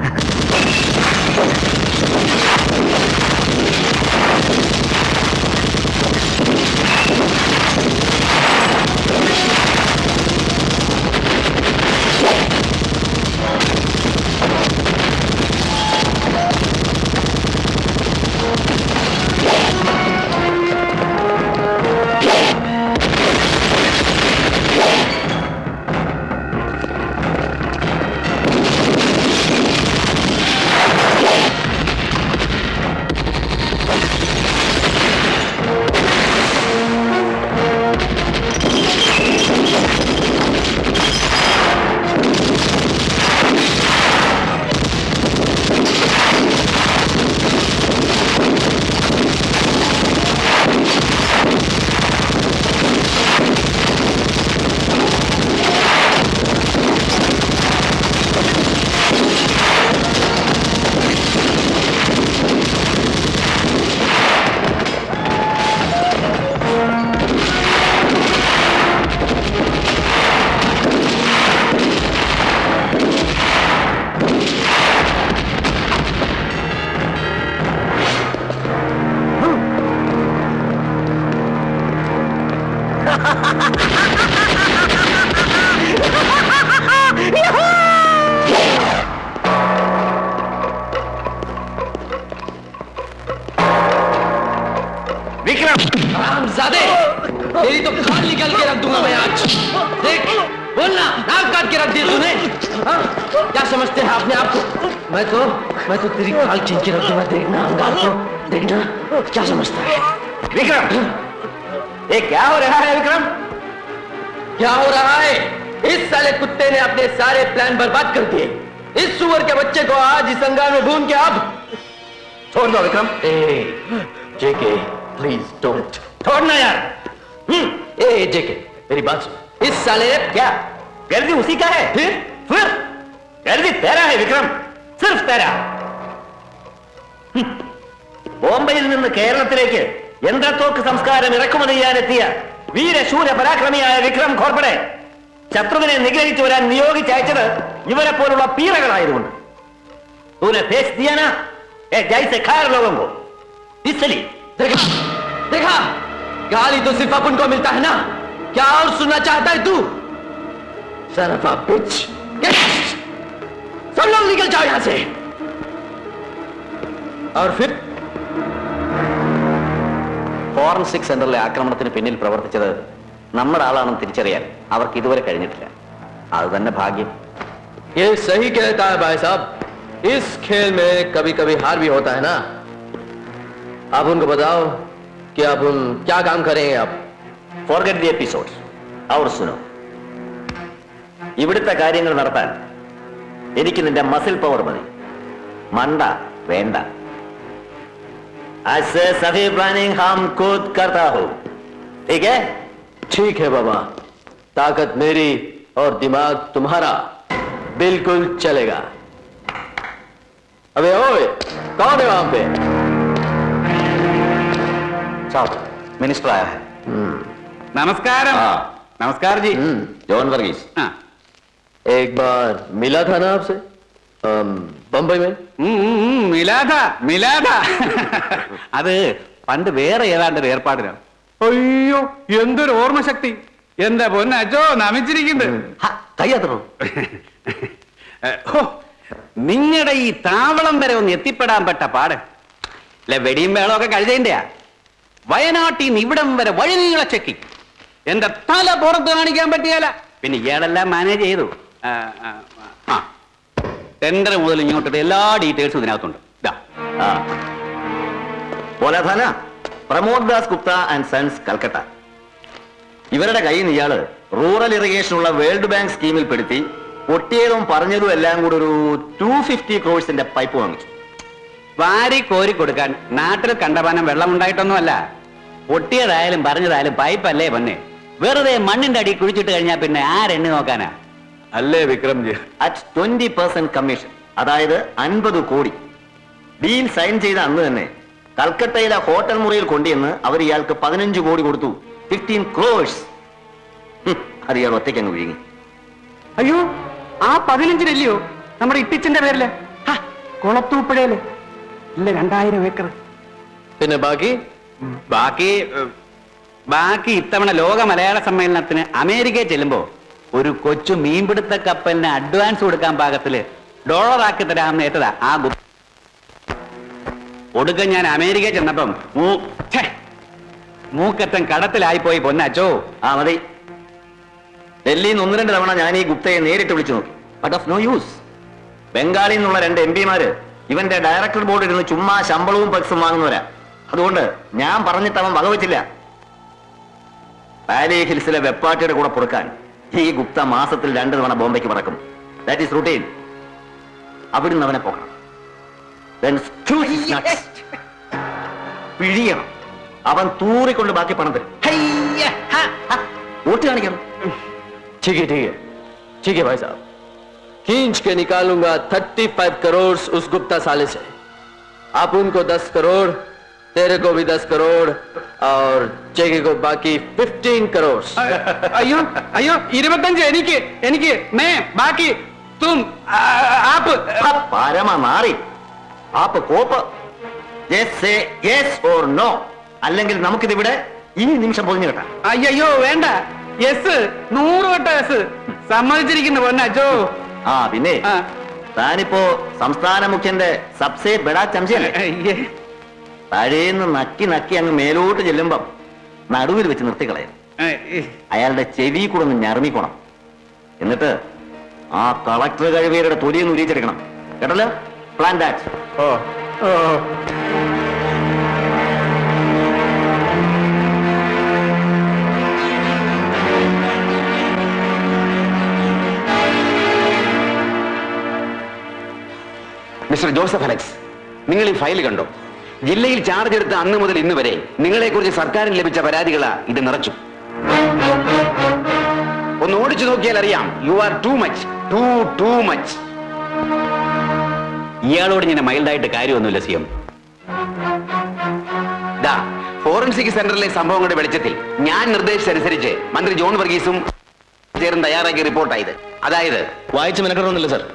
हरामजादे, तेरी तो खाल निकाल के रख दूंगा मैं आज। देख, बोलना, नाक काट के रख दिया तूने। हाँ? क्या समझते हैं आपने आपको? मैं तो, मैं तो तेरी खाल खींच के रख दूंगा। देखना अंगार को, देखना, क्या समझता है? विक्रम, ये क्या हो रहा है विक्रम? क्या हो रहा है? इस साले कुत्ते ने अपने सारे प्लान बर्बाद कर दिए। इस सुअर के बच्चे को आज इस अंगार में भून के अब छोड़ दो विक्रम। ए, जेके, प्लीज डोंट। छोड़ना यार। हम्म, ए जेके, मेरी बात सुन। इस साले क्या गर्दी उसी का है? फिर फिर गर्दी तेरा है विक्रम, सिर्फ तेरा। ബോംബെയിൽ നിന്ന് കേരളത്തിലേക്ക് യന്ത്രത്തോക്ക് സംസ്കാരം ഇറക്കുമതി ചെയ്യാനെത്തിയ വീരശൂര പരാക്രമിയായ വിക്രം ഖോർപ്പടെ ശത്രുവിനെ നിഗ്രഹിച്ചു വരാൻ നിയോഗിച്ചയച്ചത് ഇവരെ പോലുള്ള പീറകളായതുകൊണ്ട്. तूने भेज दिया ना ए जैसे खैर लोगों को, इसलिए देखा देखा गाली तो सिर्फ अपन को मिलता है ना, क्या और सुनना चाहता है तू? Son of a bitch! Get out! सब लोग निकल जाओ यहां से। और फिर ഫോറൻസിക് സെന്ററിലെ ആക്രമണത്തിന് പിന്നിൽ പ്രവർത്തിച്ചത് നമ്മുടെ ആളാണെന്ന് തിരിച്ചറിയാൻ അവർക്ക് ഇതുവരെ കഴിഞ്ഞിട്ടില്ല. അത് തന്നെ ഭാഗ്യം. ये सही कहता है भाई साहब, इस खेल में कभी कभी हार भी होता है ना। आप उनको बताओ कि आप उन क्या काम करेंगे आप? Forget the episode. അവർ സുനോ, ഇവിടുത്തെ കാര്യങ്ങൾ നടത്താൻ എനിക്ക് നിന്റെ മസിൽ പവർ മതി, മണ്ട വേണ്ട. आज से सभी प्लानिंग हम खुद करता हूं, ठीक है? ठीक है बाबा, ताकत मेरी और दिमाग तुम्हारा, बिल्कुल चलेगा। अबे ओए, कौन है वहां पे? साहब, मिनिस्टर आया है. नमस्कार. नमस्कार जी. जॉन वर्गीस. हाँ. एक बार मिला था ना आपसे बंबई में? मिला था मिला था അത് പണ്ട് വേറെ ഏതാണ്ട് ഏർപ്പാടിനാണ്. അയ്യോ, എന്തൊരു ഓർമ്മശക്തി! എന്റെ പൊന്നച്ചോ, നമിച്ചിരിക്കുന്നുണ്ട്. നിങ്ങളുടെ ഈ താവളം വരെ ഒന്ന് എത്തിപ്പെടാൻ പെട്ട പാട്. അല്ലെ, വെടിയും വേളമൊക്കെ കഴിഞ്ഞതിന്റെയാ. വയനാട്ടിൽ നിന്ന് ഇവിടം വരെ വഴിനീള ചെക്കി എന്റെ തല പുറത്ത് കാണിക്കാൻ പറ്റിയാല. പിന്നെ ഇയാളെല്ലാം മാനേജ് ചെയ്തു. ആ, ടെൻഡർ മുതൽ ഇങ്ങോട്ട് എല്ലാ ഡീറ്റെയിൽസും ഇതിനകത്തുണ്ട്. Pramod Das Gupta and sons, Calcutta. ഇവരുടെ കയ്യിൽ നിന്ന് ഇയാള് റൂറൽ ഇറിഗേഷനുള്ള വേൾഡ് ബാങ്ക് സ്കീമിൽ പെടുത്തി പൊട്ടിയതും പറഞ്ഞതും എല്ലാം കൂടെ ഒരു ടു ഫിഫ്റ്റി ക്രോഴ്സിന്റെ പൈപ്പ് വാങ്ങിച്ചു. വാരി കോരി കൊടുക്കാൻ നാട്ടിൽ കണ്ടപാനം വെള്ളമുണ്ടായിട്ടൊന്നുമല്ല. പൊട്ടിയതായാലും പറഞ്ഞതായാലും പൈപ്പല്ലേ പൊന്നെ. വെറുതെ മണ്ണിന്റെ അടി കുഴിച്ചിട്ട് കഴിഞ്ഞാൽ പിന്നെ ആരെണ്ണി നോക്കാനാ? അല്ലേ വിക്രംജി? അറ്റ് ട്വന്റി പെർസെന്റ് കമ്മീഷൻ, അതായത് അൻപത് കോടി. ഡീൽ സൈൻ ചെയ്ത അന്ന് തന്നെ കൽക്കട്ടയിലെ ഹോട്ടൽ മുറിയിൽ കൊണ്ടുവന്ന് അവർ ഇയാൾക്ക് പതിനഞ്ച് കോടി കൊടുത്തു. ഫിഫ്റ്റീൻ ക്രോഴ്സ്. അത് ഇയാൾ ഒറ്റയ്ക്ക് അങ്ങ് വിഴുങ്ങി. അയ്യോ, ആ പതിനഞ്ചിനല്ലയോ നമ്മുടെ ഇട്ടിച്ചിന്റെ പേരില്? കുളത്തൂപ്പുഴയില് ഇല്ല രണ്ടായിരം ഏക്കർ. പിന്നെ ബാക്കി ബാക്കി ബാക്കി ഇത്തവണ ലോക മലയാള സമ്മേളനത്തിന് അമേരിക്കയിൽ ചെല്ലുമ്പോ ഒരു കൊച്ചു മീൻപിടുത്ത കപ്പലിന് അഡ്വാൻസ് കൊടുക്കാൻ പാകത്തില് ഡോളർ ആക്കി തരാമെന്ന് ഏറ്റതാ ആ ഗുപ്ത. ഒടുക്കം ഞാൻ അമേരിക്കയിൽ ചെന്നപ്പം മൂക്കറ്റം കടത്തിലായി പോയി പൊന്നാച്ചോ. ആ മതി. ഡൽഹിയിൽ നിന്ന് ഒന്ന് രണ്ട് തവണ ഞാൻ ഈ ഗുപ്തയെ നേരിട്ട് വിളിച്ചു നോക്കി. But of no use. ബംഗാളിൽ നിന്നുള്ള രണ്ട് എം പിമാര് ഇവന്റെ ഡയറക്ടർ ബോർഡിൽ ഇരുന്ന് ചുമ്മാ ശമ്പളവും പക്സും വാങ്ങുന്നവരാ. അതുകൊണ്ട് ഞാൻ പറഞ്ഞിട്ട് അവൻ വകവച്ചില്ല. പാലി ഹിൽസിലെ വെപ്പാട്ടിയുടെ കൂടെ കൊടുക്കാൻ ഈ ഗുപ്ത മാസത്തിൽ രണ്ടു തവണ ബോംബെക്ക് പറക്കും. That is routine. അവിടുന്ന് അവനെ പോകണം. പിഴിയണം. അവൻ തൂറിക്കൊണ്ട് ബാക്കി പണം തരും. വോട്ട് കാണിക്കണം. ठीक है ठीक है ठीक है भाई साहब, खींच के निकालूंगा पैंतीस करोड़ उस गुप्ता साले से. आप उनको दस करोड़, तेरे को भी दस करोड़ और चेके को बाकी पंद्रह करोड़. അയ്യോ അയ്യോ ഇരുപത്തഞ്ച് എനിക്ക് എനിക്ക് മേ ബാക്കി തും ആപ്പ് പരമ മാറി. ആപ്പ് കോപ്പ്. Yes say yes or no. അല്ലെങ്കിൽ നമുക്കിതിവിടെ ഈ നിമിഷം പൊതിഞ്ഞു കേട്ടാ. അയ്യോ വേണ്ട. യെസ്, നൂറ് വട്ടം യെസ്. സമ്മതിച്ചിരിക്കുന്നു പൊന്നാച്ചോ. ആ പിന്നെ താനിപ്പോ സംസ്ഥാന മുഖ്യന്റെ സബ്സേ ബെടാ ചംചയല്ലേ. താഴേന്ന് നക്കി നക്കി അങ്ങ് മേലോട്ട് ചെല്ലുമ്പം നടുവിൽ വെച്ച് നിർത്തിക്കളയും. അയാളുടെ ചെവി കൂടെ ഒന്ന് ഞറങ്ങിക്കോണം. എന്നിട്ട് ആ കളക്ടർ കഴിവേരുടെ തൊലിയൊന്ന് ഉരിച്ചെടുക്കണം. കേട്ടല്ലോ? Plan that. Oh oh mister Joseph Alex, നിങ്ങൾ ഈ ഫയൽ കണ്ടോ? ജില്ലയിൽ ചാർജ് എടുത്ത അന്ന് മുതൽ ഇന്ന് വരെ നിങ്ങളെക്കുറിച്ച് സർക്കാരിന് ലഭിച്ച പരാതികളാ ഇത് നിറച്ചു. ഒന്ന് ഓടിച്ചു നോക്കിയാൽ അറിയാം. You are too much, too too much. ഇയാളോട് ഇങ്ങനെ മൈൽഡായിട്ട് കാര്യമൊന്നുമില്ല സി എം. ദാ ഫോറൻസിക് സെന്ററിലെ സംഭവങ്ങളുടെ വെളിച്ചത്തിൽ ഞാൻ നിർദ്ദേശിച്ചനുസരിച്ച് മന്ത്രി ജോൺ വർഗീസും ചേർന്ന് തയ്യാറാക്കിയ റിപ്പോർട്ടായത്. അതായത് വായിച്ചു മെനക്കെടൊന്നുമില്ല സർ.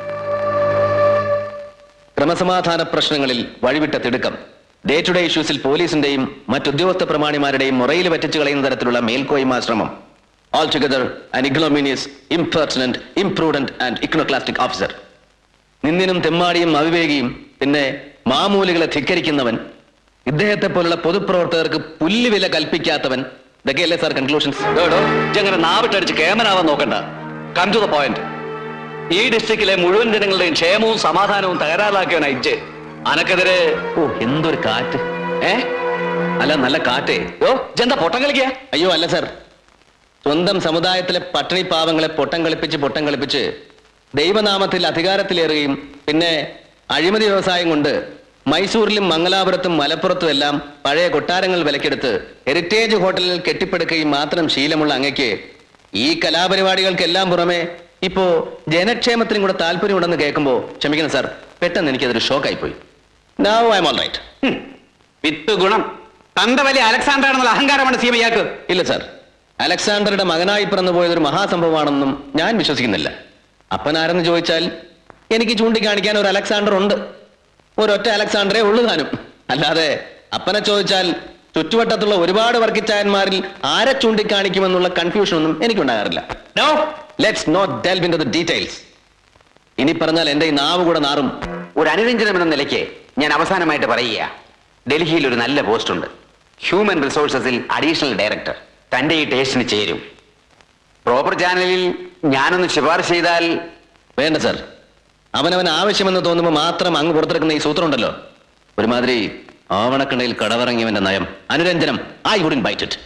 ക്രമസമാധാന പ്രശ്നങ്ങളിൽ വഴിവിട്ട തിടുക്കം, ഡേ ടു ഡേ ഇഷ്യൂസിൽ പോലീസിന്റെയും മറ്റുദ്യോഗസ്ഥ പ്രമാണിമാരുടെയും മുറയിൽ പറ്റിച്ചു കളയുന്ന തരത്തിലുള്ള മേൽക്കോയ്മ ശ്രമം. All together an ignominious, impertinent, imprudent and iconoclastic officer. നിന്ദിനും തെമ്മാടിയും അവിവേകിയും പിന്നെ മാമൂലികളെ ധിക്കരിക്കുന്നവൻ, ഇദ്ദേഹത്തെ പോലുള്ള പൊതുപ്രവർത്തകർക്ക് പുല്ലുവില കൽപ്പിക്കാത്തവൻ. ഇതൊക്കെയല്ലേ സാർ കൺക്ലൂഷൻസ്? അങ്ങനെ നാവിട്ടടിച്ച് കേമനാവാൻ നോക്കണ്ട. Come to the point. ഈ ഡിസ്ട്രിക്റ്റിലെ മുഴുവൻ ജനങ്ങളുടെയും ക്ഷേമവും സമാധാനവും തകരാറിലാക്കിയവനാ ഇജ്ജ്. അനക്കെതിരെ ഓ എന്തൊരു കാറ്റ്. ഏ അല്ല നല്ല കാറ്റേ. ഓ ജന്ത പൊട്ടം കളിക്കുക? അയ്യോ അല്ല സർ. സ്വന്തം സമുദായത്തിലെ പട്ടിണി പാവങ്ങളെ പൊട്ടം കളിപ്പിച്ച് പൊട്ടം കളിപ്പിച്ച് ദൈവനാമത്തിൽ അധികാരത്തിലേറുകയും പിന്നെ അഴിമതി വ്യവസായം കൊണ്ട് മൈസൂരിലും മംഗലാപുരത്തും മലപ്പുറത്തും എല്ലാം പഴയ കൊട്ടാരങ്ങൾ വിലക്കെടുത്ത് ഹെറിറ്റേജ് ഹോട്ടലിൽ കെട്ടിപ്പടുക്കുകയും മാത്രം ശീലമുള്ള അങ്ങയ്ക്ക് ഈ കലാപരിപാടികൾക്കെല്ലാം പുറമെ ഇപ്പോ ജനക്ഷേമത്തിനും കൂടെ താല്പര്യമുണ്ടെന്ന് കേൾക്കുമ്പോ ക്ഷമിക്കണം സാർ, പെട്ടെന്ന് എനിക്കതൊരു ഷോക്കായി പോയി. Now I am all right. വിത്ത് ഗുണം. തന്റെ വലിയ അലക്സാണ്ടർ ആണെന്നുള്ള അഹങ്കാരമാണ് സി എം ഇയാൾക്ക്. ഇല്ല സാർ, അലക്സാണ്ടറുടെ മകനായി പിറന്നു പോയതൊരു മഹാസംഭവമാണെന്നും ഞാൻ വിശ്വസിക്കുന്നില്ല. അപ്പനാരെന്ന് ചോദിച്ചാൽ എനിക്ക് ചൂണ്ടിക്കാണിക്കാൻ ഒരു അലക്സാണ്ടർ ഉണ്ട്. ഒരൊറ്റ അലക്സാണ്ടറേ ഉള്ളു താനും. അല്ലാതെ അപ്പനെ ചോദിച്ചാൽ ചുറ്റുവട്ടത്തുള്ള ഒരുപാട് വർക്കിച്ചായന്മാരിൽ ആരെ ചൂണ്ടിക്കാണിക്കുമെന്നുള്ള കൺഫ്യൂഷൻ ഒന്നും എനിക്കുണ്ടാകാറില്ല. No, let's not delve into the details. ഇനി പറഞ്ഞാൽ എന്റെ ഈ നാവ് കൂടെ നാറും. ഒരു അനുരഞ്ജനം എന്ന നിലയ്ക്ക് ഞാൻ അവസാനമായിട്ട് പറയുക, ഡൽഹിയിൽ ഒരു നല്ല പോസ്റ്റ് ഉണ്ട്. ഹ്യൂമൻ റിസോഴ്സസിൽ അഡീഷണൽ ഡയറക്ടർ. തന്റെ ഈ ടേസ്റ്റിന് ചേരും. പ്രോപ്പർ ചാനലിൽ ഞാനൊന്ന് ശുപാർശ ചെയ്താൽ? വേണ്ട സാർ, അവനവൻ ആവശ്യമെന്ന് തോന്നുമ്പോൾ മാത്രം അങ്ങ് പുറത്തെടുക്കുന്ന ഈ സൂത്രം ഉണ്ടല്ലോ, ഒരുമാതിരി ആവണക്കണ്ണയിൽ കടവറങ്ങിയവന്റെ നയം. അനുരഞ്ജനം. I wouldn't bite it.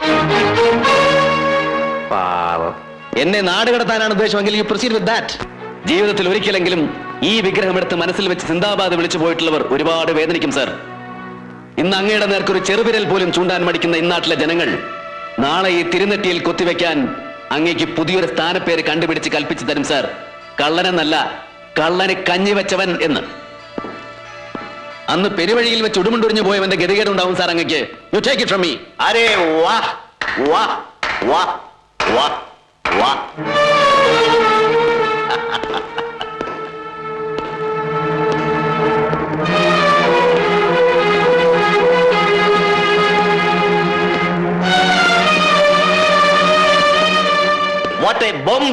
പാവം. എന്നെ നാടുകടത്താനാണ് ഉദ്ദേശമെങ്കിൽ യു പ്രൊസീഡ് വിത്ത് ദാറ്റ്. ജീവിതത്തിൽ ഒരിക്കലെങ്കിലും ഈ വിഗ്രഹം എടുത്ത് മനസ്സിൽ വെച്ച് സിന്ദാബാദ് വിളിച്ചു പോയിട്ടുള്ളവർ ഒരുപാട് വേദനിക്കും സാർ. ഇന്ന് അങ്ങയുടെ നേർക്കൊരു ചെറുവിരൽ പോലും ചൂണ്ടാൻ മടിക്കുന്ന ഇന്നാട്ടിലെ ജനങ്ങൾ നാളെ ഈ തിരുനെറ്റിയിൽ കൊത്തിവെക്കാൻ അങ്ങേക്ക് പുതിയൊരു സ്ഥാനപ്പേര് കണ്ടുപിടിച്ച് കൽപ്പിച്ചു തരും സാർ. കള്ളനെന്നല്ല, കള്ളനെ കഞ്ഞിവെച്ചവൻ എന്ന്. അന്ന് പെരുവഴിയിൽ വെച്ച് ഉടുമുണ്ടുരിഞ്ഞു പോയവന്റെ ഗതികേടുണ്ടാവും സാർ അങ്ങക്ക്. You take it from me. അരേ വാ വാ വാ വാ വാ.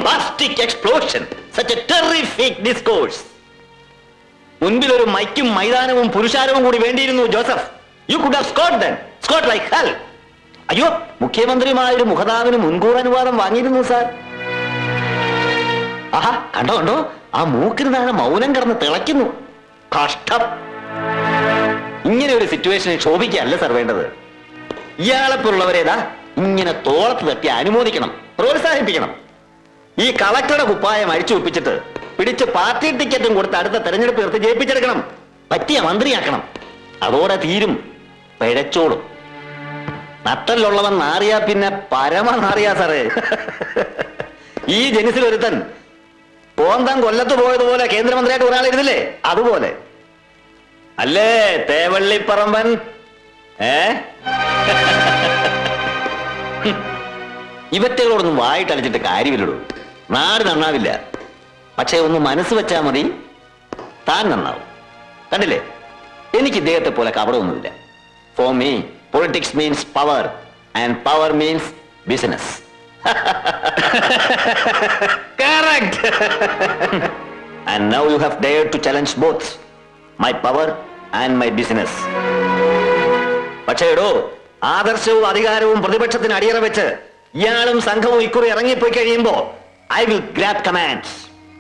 bombastic explosion, such a terrific discourse. മുൻപിൽ ഒരു മൈക്കും മൈതാനവും പുരുഷാരവും കൂടി വേണ്ടിയിരുന്നു Joseph. You could have scored then, scored like hell. അയ്യോ, മുഖ്യമന്ത്രിയുമായ ഒരു മുഖതാവിന് മുൻകൂർ അനുവാദം വാങ്ങിയിരുന്നു സാർ. ആഹാ, കണ്ടോ കണ്ടോ, ആ മൂക്കിന് താഴെ മൗനം കിടന്ന് തിളയ്ക്കുന്നു. കഷ്ടം. ഇങ്ങനെ ഒരു സിറ്റുവേഷനിൽ ക്ഷോഭിക്കല്ല സാർ വേണ്ടത്. ഇയാളെപ്പോലുള്ളവരേതാ ഇങ്ങനെ തോളത്ത് തട്ടി അനുമോദിക്കണം, പ്രോത്സാഹിപ്പിക്കണം. ഈ കളക്ടറുടെ കുപ്പായം അഴിച്ചു ഒപ്പിച്ചിട്ട് പിടിച്ച് പാർട്ടി ടിക്കറ്റും കൊടുത്ത് അടുത്ത തെരഞ്ഞെടുപ്പ് നിർത്തി ജയിപ്പിച്ചെടുക്കണം. പറ്റിയ മന്ത്രിയാക്കണം. അതോടെ തീരും, പിഴച്ചോളും. നട്ടലുള്ളവൻ നാറിയാ പിന്നെ പരമ നാറിയാ സാറേ. ഈ ജനിസിലൊരുത്തൻ പോന്തം കൊല്ലത്ത് പോയതുപോലെ കേന്ദ്രമന്ത്രിയായിട്ട് ഒരാളിരുന്നില്ലേ, അതുപോലെ അല്ലേ തേവള്ളിപ്പറമ്പൻ? ഏ ഇവറ്റകളോടൊന്നും വായിട്ടടിച്ചിട്ട് കാര്യമില്ലടൂ. നാട് നന്നാവില്ല. പക്ഷെ ഒന്ന് മനസ്സ് വെച്ചാൽ മതി, താൻ നന്നാവും. കണ്ടില്ലേ, എനിക്ക് ഇദ്ദേഹത്തെ പോലെ കപടമൊന്നുമില്ല. For me politics means power and power means business. Correct. And now you have dared to challenge both my power and my business. പക്ഷേ എടോ, ആദർശവും അധികാരവും പ്രതിപക്ഷത്തിന് അടിയറ വെച്ച് ഇയാളും സംഘവും ഇക്കുറി ഇറങ്ങിപ്പോയി കഴിയുമ്പോ ഐ വിൽ ഗ്രാബ് കമാൻഡ്സ്.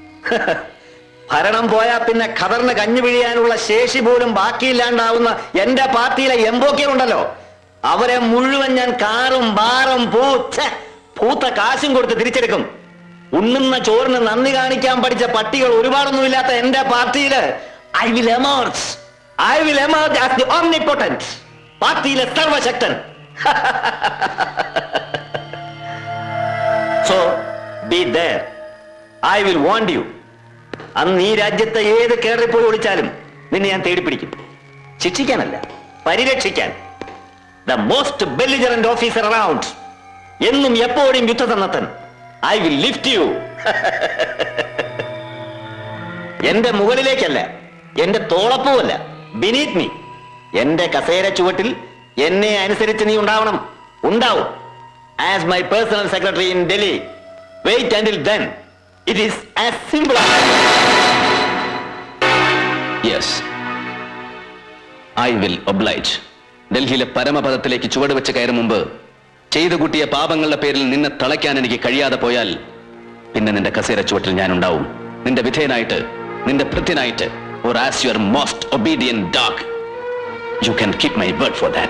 ഭരണം പോയാൽ പിന്നെ ഖദറിന് കഞ്ഞു പിഴിയാനുള്ള ശേഷി പോലും ബാക്കിയില്ലാണ്ടാവുന്ന എന്റെ പാർട്ടിയിലെ എംബോക്കെ ഉണ്ടല്ലോ, അവരെ മുഴുവൻ ഞാൻ കാറും ബാറും പൂച്ച പൂത്ത കാശും കൊടുത്ത് തിരിച്ചെടുക്കും. ഉണ്ണുന്ന ചോറിന് നന്ദി കാണിക്കാൻ പഠിച്ച പട്ടികൾ ഒരുപാടൊന്നുമില്ലാത്ത എന്റെ പാർട്ടിയില് I will emerge I will emerge as the omnipotent, പാർട്ടിയിലെ സർവശക്തൻ. So be there. I will want you. അന്ന് ഈ രാജ്യത്തെ ഏത് കേറിപ്പോയി ഒളിച്ചാലും നിന്നെ ഞാൻ തേടിപ്പിടിക്കും. ശിക്ഷിക്കാനല്ല, പരിരക്ഷിക്കാൻ. The most belligerent officer around, എന്നും എപ്പോഴും യുദ്ധസന്നദ്ധൻ. I will lift you. എന്റെ മുകളിലേക്കല്ല, എന്റെ തോളപ്പുമല്ല, ബിനീത് മീ. എന്റെ കസേര ചുവട്ടിൽ എന്നെ അനുസരിച്ച് നീ ഉണ്ടാവണം. ഉണ്ടാവും. As my personal secretary in Delhi. Wait until then. It is as simple as. Yes, I will oblige. ഡൽഹിയിലെ പരമപദത്തിലേക്ക് ചുവട് വെച്ച് കയറും മുമ്പ് ചെയ്തു കൂട്ടിയ പാപങ്ങളുടെ പേരിൽ നിന്നെ തളയ്ക്കാൻ എനിക്ക് കഴിയാതെ പോയാൽ പിന്നെ നിന്റെ കസേര ചുവട്ടിൽ ഞാൻ ഉണ്ടാവും. നിന്റെ വിധേയനായിട്ട്, നിന്റെ ഭൃത്യനായിട്ട്, or as your most obedient dog. You can keep my word for that.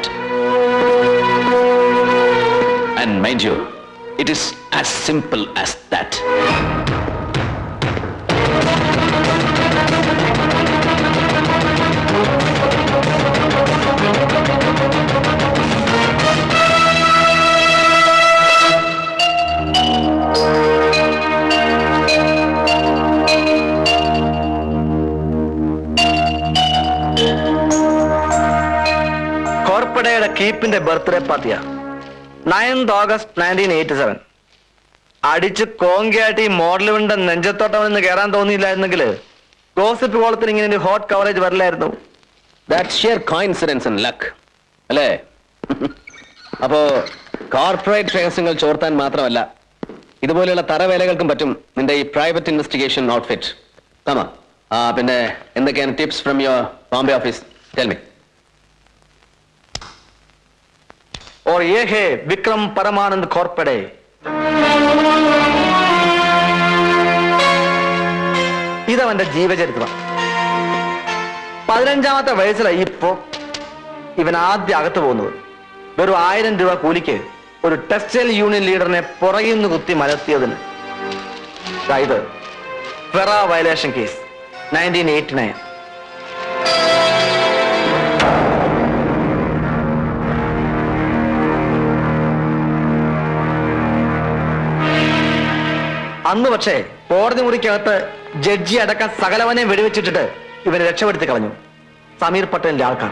And mind you, it is as simple as that. കോർപ്പഡയുടെ കീപ്പിന്റെ ബർത്ത്ഡേ പാർട്ടിയാ. Ninth August nineteen eighty seven. അടിച്ച് കോങ്കിയായിട്ട് ഈ മോഡലുവിന്റെ നെഞ്ചത്തോട്ടം നിന്ന് കയറാൻ തോന്നിയില്ലായിരുന്നെങ്കിൽ ഗോസിപ്പ് കോളത്തിന് ഇങ്ങനെ ഒരു ഹോട്ട് കവറേജ് വരില്ലായിരുന്നു. That's sheer coincidence and luck. അല്ലേ? അപ്പോ കോർപ്പറേറ്റ് രഹസ്യങ്ങൾ ചോർത്താൻ മാത്രമല്ല, ഇതുപോലെയുള്ള തറവേലകൾക്കും പറ്റും നിന്റെ ഈ പ്രൈവറ്റ് ഇൻവെസ്റ്റിഗേഷൻ ഔട്ട്ഫിറ്റ്. ആമാ. ആ പിന്നെ എന്തൊക്കെയാണ് tips from your Bombay office? Tell me. और ये है विक्रम परमानंद खोरपड़े. ഇതവന്റെ ജീവചരിത്രം. പതിനഞ്ചാമത്തെ വയസ്സിലാണ് ഇപ്പോ ഇവൻ ആദ്യം അകത്ത് പോകുന്നത്. വെറും ആയിരം രൂപ കൂലിക്ക് ഒരു ടെക്സ്റ്റൈൽ യൂണിയൻ ലീഡറിനെ പുറകിൽ നിന്ന് കുത്തി മലർത്തിയതിന്. ഇത് FERA violation case nineteen eighty nine. അന്ന് പക്ഷേ കോടതി മുറിക്കകത്ത് ജഡ്ജി അടക്കം സകലവനെ വെടിവെച്ചിട്ടിട്ട് ഇവനെ രക്ഷപ്പെടുത്തി കളഞ്ഞു സമീർ പട്ടേലിന്റെ ആൾക്കാർ.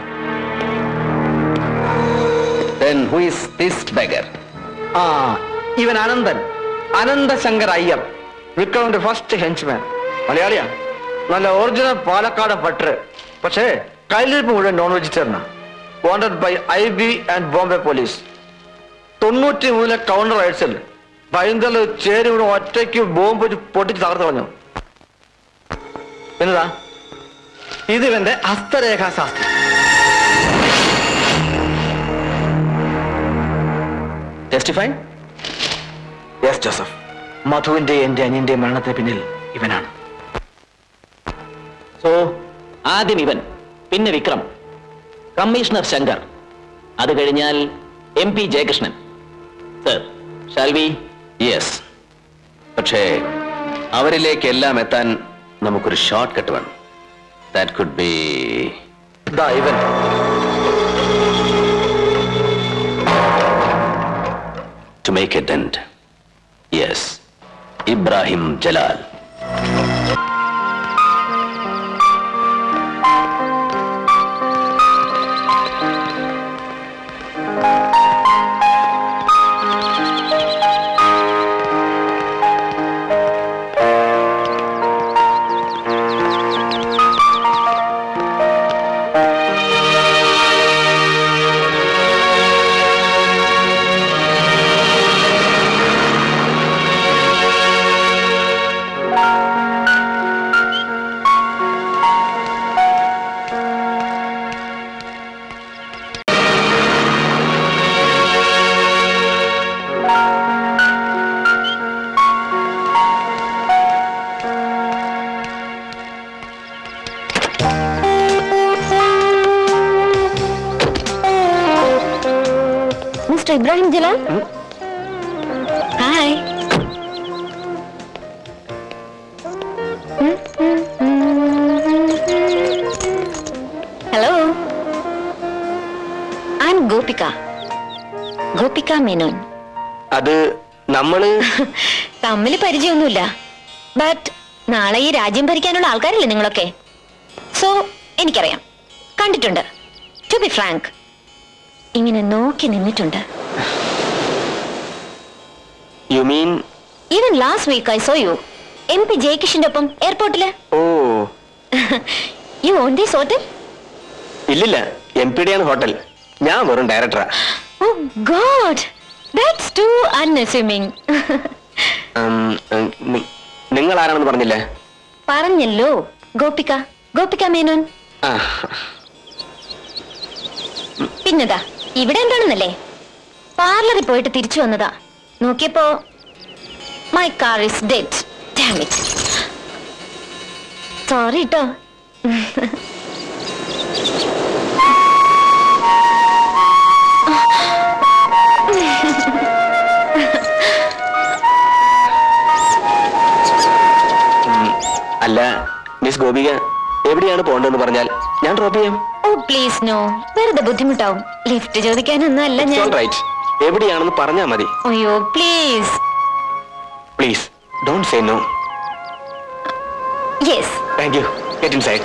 Then who is this beggar? ആ ഇവൻ അനന്തൻ, അനന്തശങ്കർ അയ്യർ, വിക്രമിന്റെ ഫസ്റ്റ് ഹെഞ്ച്മാൻ. മലയാളിയാ, നല്ല ഒറിജിനൽ പാലക്കാട് പട്ടർ. പക്ഷേ കയ്യിലിരിപ്പ് മുഴുവൻ നോൺ വെജിറ്റേറിയനാ. Wanted by I B and Bombay police. തൊണ്ണൂറ്റി മൂന്നിലെ കൗണ്ടർ റൈറ്റ്സിൽ പൈന്തല് ചേരി ഇവിടെ ഒറ്റയ്ക്ക് ബോംബ് വെച്ച് പൊട്ടിച്ച് തകർത്ത് കളഞ്ഞു. എന്നതാ ഇതിവന്റെ ഹസ്തരേഖാശാസ്ത്രം. ടെസ്റ്റിഫൈ? യെസ് ജോസഫ്, മധുവിന്റെ എന്റെ അനിയന്റെ മരണത്തിന് പിന്നിൽ ഇവനാണ്. സോ ആദ്യം ഇവൻ, പിന്നെ വിക്രം, കമ്മീഷണർ ശങ്കർ, അത് കഴിഞ്ഞാൽ M P Jayakrishnan. Sir, shall we? Yes, പക്ഷേ അവരിലേക്കെല്ലാം എത്താൻ നമുക്കൊരു ഷോർട്ട് കട്ട് വേണം. ദാറ്റ് കുഡ് ബി ദാ ഇവൻ. To make a dent. Yes, Ibrahim Jalal. Ibrahim Jalal? Hmm? Hi. Hello. I'm Gopika. Gopika Menon. അത് നമ്മള് തമ്മില് പരിചയമൊന്നുമില്ല. ബട്ട് നാളെ ഈ രാജ്യം ഭരിക്കാനുള്ള ആൾക്കാരല്ലേ നിങ്ങളൊക്കെ? സോ എനിക്കറിയാം, കണ്ടിട്ടുണ്ട്. ടു ബി ഫ്രാങ്ക്, ഇങ്ങനെ നോക്കി നിന്നിട്ടുണ്ട്. You mean? Even last week I saw you. M P ജയകിഷന്റെ ഒപ്പം എയർപോർട്ടില്. ഓ. You own this hotel? ഇല്ലില്ല, എം പി ഡിയാണ് ഹോട്ടൽ. ഞാൻ വെറും ഡയറക്ടറാ. Oh God, that's too unassuming. നിങ്ങൾ ആരാണെന്ന് പറഞ്ഞില്ലേ? പറഞ്ഞല്ലോ, ഗോപിക, ഗോപിക മേനോൻ. പിന്നെതാ ഇവിടെ എന്താണെന്നല്ലേ, പാർലറിൽ പോയിട്ട് തിരിച്ചു വന്നതാ. നോക്കിയപ്പോ my car is dead. Damn it. Sorry ട്ടോ. അല്ല മിസ് ഗോപിക, എവിടെയാണ് പോകേണ്ടതെന്ന് പറഞ്ഞാൽ ഞാൻ ഡ്രോപ്പ് ചെയ്യാം. ഓ പ്ലീസ് നോ, വെറുതെ ബുദ്ധിമുട്ടാവും. ലിഫ്റ്റ് ചോദിക്കാനൊന്നും അല്ല ഞാൻ. റൈറ്റ്, എവിടെയാണെന്ന് പറഞ്ഞാ മതി. അയ്യോ please please don't say no. Yes. Thank you. Get inside.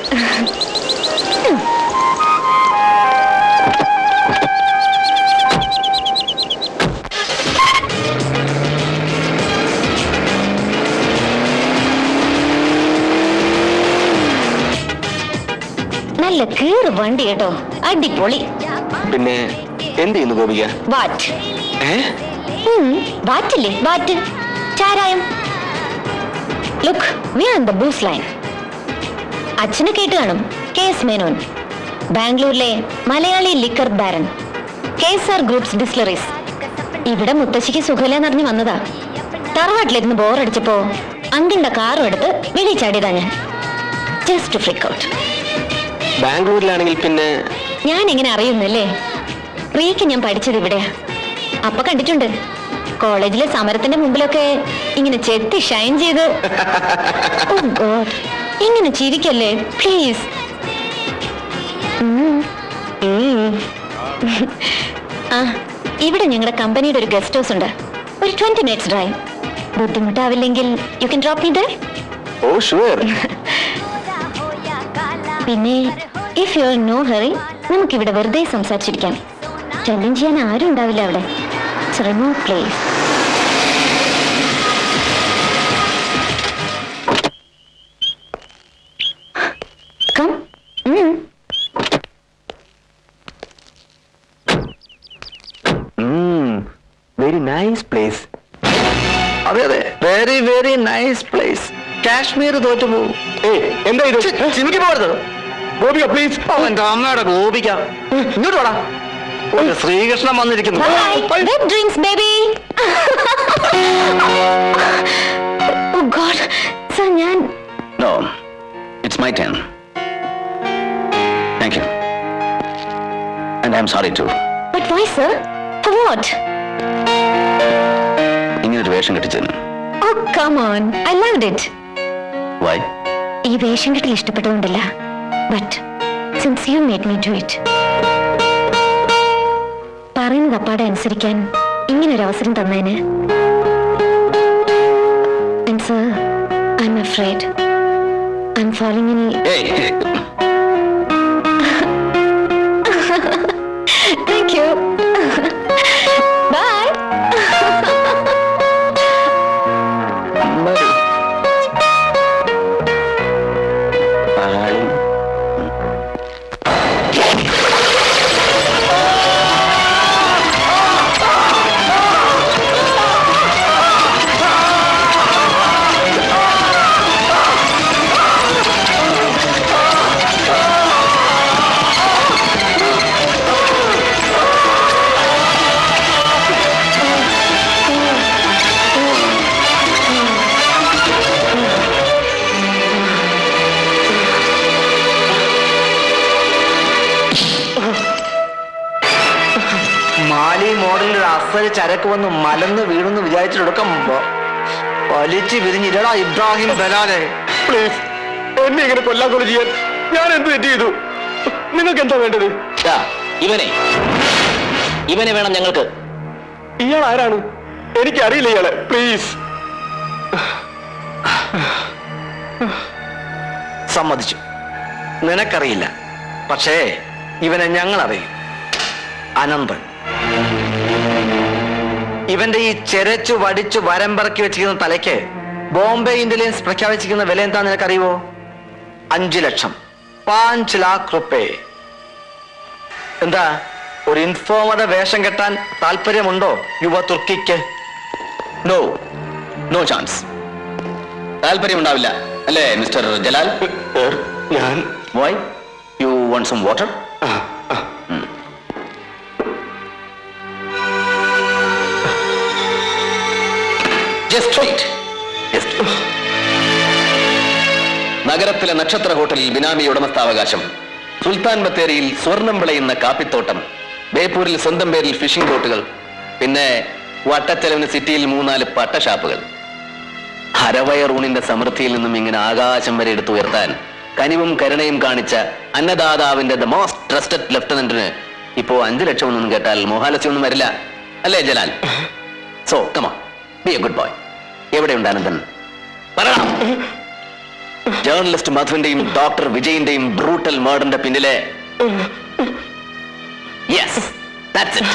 നല്ല കീറ് വണ്ടി കേട്ടോ, അടിപൊളി. പിന്നെ എന്ത് ചെയ്യുന്നു ഗോപിക? വാറ്റ്? വാറ്റില്ലേ, വാറ്റ്, ചാരായം. Look, we are on the booze line. അച്ഛനെ കേട്ട് കാണും, കെ എസ് മേനോൻ, ബാംഗ്ലൂരിലെ Malayali liquor baron, K S R groups distilleries. ഇവിടെ മുത്തശ്ശിക്ക് സുഖമില്ലെന്നറിഞ്ഞ് വന്നതാ. തറവാട്ടിലിരുന്ന് ബോറടിച്ചപ്പോ അങ്കിന്റെ കാറും എടുത്ത് വെളി ചാടിയതാ ഞാൻ. Just freak out. ബാംഗ്ലൂരിലാണെങ്കിൽ പിന്നെ ഞാൻ എങ്ങനെ അറിയുന്നല്ലേ? പ്രീക്ക് ഞാൻ പഠിച്ചത് ഇവിടെയാ. അപ്പൊ കണ്ടിട്ടുണ്ട് കോളേജിലെ സമരത്തിന്റെ മുമ്പിലൊക്കെ ഇങ്ങനെ ചെത്തി ഷൈൻ ചെയ്ത്. ഓ ഗോഡ്, ഇങ്ങനെ ചിരിക്കല്ലേ പ്ലീസ്. ആ, ഇവിടെ ഞങ്ങളുടെ കമ്പനിയുടെ ഒരു ഗസ്റ്റ് ഹൗസ് ഉണ്ട്. ഒരു ട്വന്റി മിനിറ്റ്സ് ഡ്രൈവ്. ബുദ്ധിമുട്ടാവില്ലെങ്കിൽ you can drop me there. Oh sure. പിന്നെ if you are no hurry, നമുക്കിവിടെ വെറുതെ സംസാരിച്ചിരിക്കാം. ചലഞ്ച് ചെയ്യാൻ ആരും ഉണ്ടാവില്ല അവിടെ. Remove place. Come. Very nice place. അതെ അതെ, very very nice place. Kashmir തോറ്റു പോകും. എന്താ ഇത്? ചിമിക്ക് പോകരുത് ഗോപിക പ്ലീസ്. എന്റെ അമ്മയുടെ ഗോപിക, ഇങ്ങോട്ട് വേടാ. ഒരു ശ്രീകൃഷ്ണൻ വന്നിരിക്കുന്നു. Drinks baby. Oh god sir, ഞാൻ no, it's my turn. Thank you. And I'm sorry too. But why sir? For what? ഇങ്ങനൊരു വേഷം കെട്ടിച്ചതിന്. Oh come on, I loved it. Why? ഈ വേഷം കെട്ടിൽ ഇഷ്ടപ്പെട്ടതുകൊണ്ടല്ല, but since you made me do it. പറയുന്നത് അപ്പാടെ അനുസരിക്കാൻ ഇങ്ങനൊരു അവസരം തന്നതിന്. And sir, I M afraid I'm falling in. Thank you. Bye. ചരക്ക് വന്ന് മലന്ന് വീണെന്ന് വിചാരിച്ചെടുക്കുമ്പോ വലിച്ചു വിരിഞ്ഞില്ലടാ ഇബ്രാഹിം ബലാലെ. പ്ലീസ്, എന്നെ ഇങ്ങനെ കൊല്ലാൻ കൊല ചെയ്യാൻ ഞാൻ എന്ത് തെറ്റ് ചെയ്തു? നിങ്ങൾക്ക് എന്താ വേണ്ടത്? ഇവനെ ഇവനെ വേണം ഞങ്ങൾക്ക്. ഇയാൾ ആരാണ്? എനിക്ക് അറിയില്ല ഇയാളെ. പ്ലീസ്. സമ്മതിച്ചു, നിനക്കറിയില്ല. പക്ഷേ ഇവനെ ഞങ്ങളറിയും. അനന്തൻ. ഇവന്റെ ഈ ചെരച്ചു വടിച്ചു വരമ്പിറക്കി വെച്ചിരിക്കുന്ന തലയ്ക്ക് ബോംബെ ഇന്റലിജൻസ് പ്രഖ്യാപിച്ചിരിക്കുന്ന വില എന്താ നിനക്കറിയുവോ? അഞ്ചു ലക്ഷം പാഞ്ച് ലാഖ് റുപ്പേ. എന്താ, ഒരു ഇൻഫോമറുടെ വേഷം കെട്ടാൻ താല്പര്യമുണ്ടോ യുവ തുർക്കിക്ക്? No, no chance. താല്പര്യമുണ്ടാവില്ല അല്ലേ മിസ്റ്റർ ജലാൽ? ഞാൻ why you want some water? Just wait. Just wait. നഗരത്തിലെ നക്ഷത്ര ഹോട്ടലിൽ ബിനാമി ഉടമസ്ഥാവകാശം, സുൽത്താൻ ബത്തേരിയിൽ സ്വർണം വിളയുന്ന കാപ്പിത്തോട്ടം, ബേപ്പൂരിൽ സ്വന്തം പേരിൽ ഫിഷിംഗ് ബോട്ടുകൾ, പിന്നെ വട്ടച്ചെലവിന് സിറ്റിയിൽ മൂന്നാല് പട്ടഷാപ്പുകൾ. അരവയറൂണിന്റെ സമൃദ്ധിയിൽ നിന്നും ഇങ്ങനെ ആകാശം വരെ എടുത്തുയർത്താൻ കനിവും കരുണയും കാണിച്ച അന്നദാതാവിന്റെ ദ മോസ്റ്റ് ട്രസ്റ്റഡ് ലെഫ്റ്റനന്റിന് ഇപ്പോ അഞ്ചു ലക്ഷം ഒന്നും കേട്ടാൽ മോഹാലസ്യമൊന്നും വരില്ല അല്ലേ Jalal? So come on, be a good boy. എവിടെയുണ്ട് അനന്തൻ? പറയണം. ജേർണലിസ്റ്റ് മധുവിന്റെയും ഡോക്ടർ വിജയിന്റെയും ബ്രൂട്ടൽ മേർഡറിന്റെ പിന്നിലെ യെസ്, ദാറ്റ്സ് ഇറ്റ്.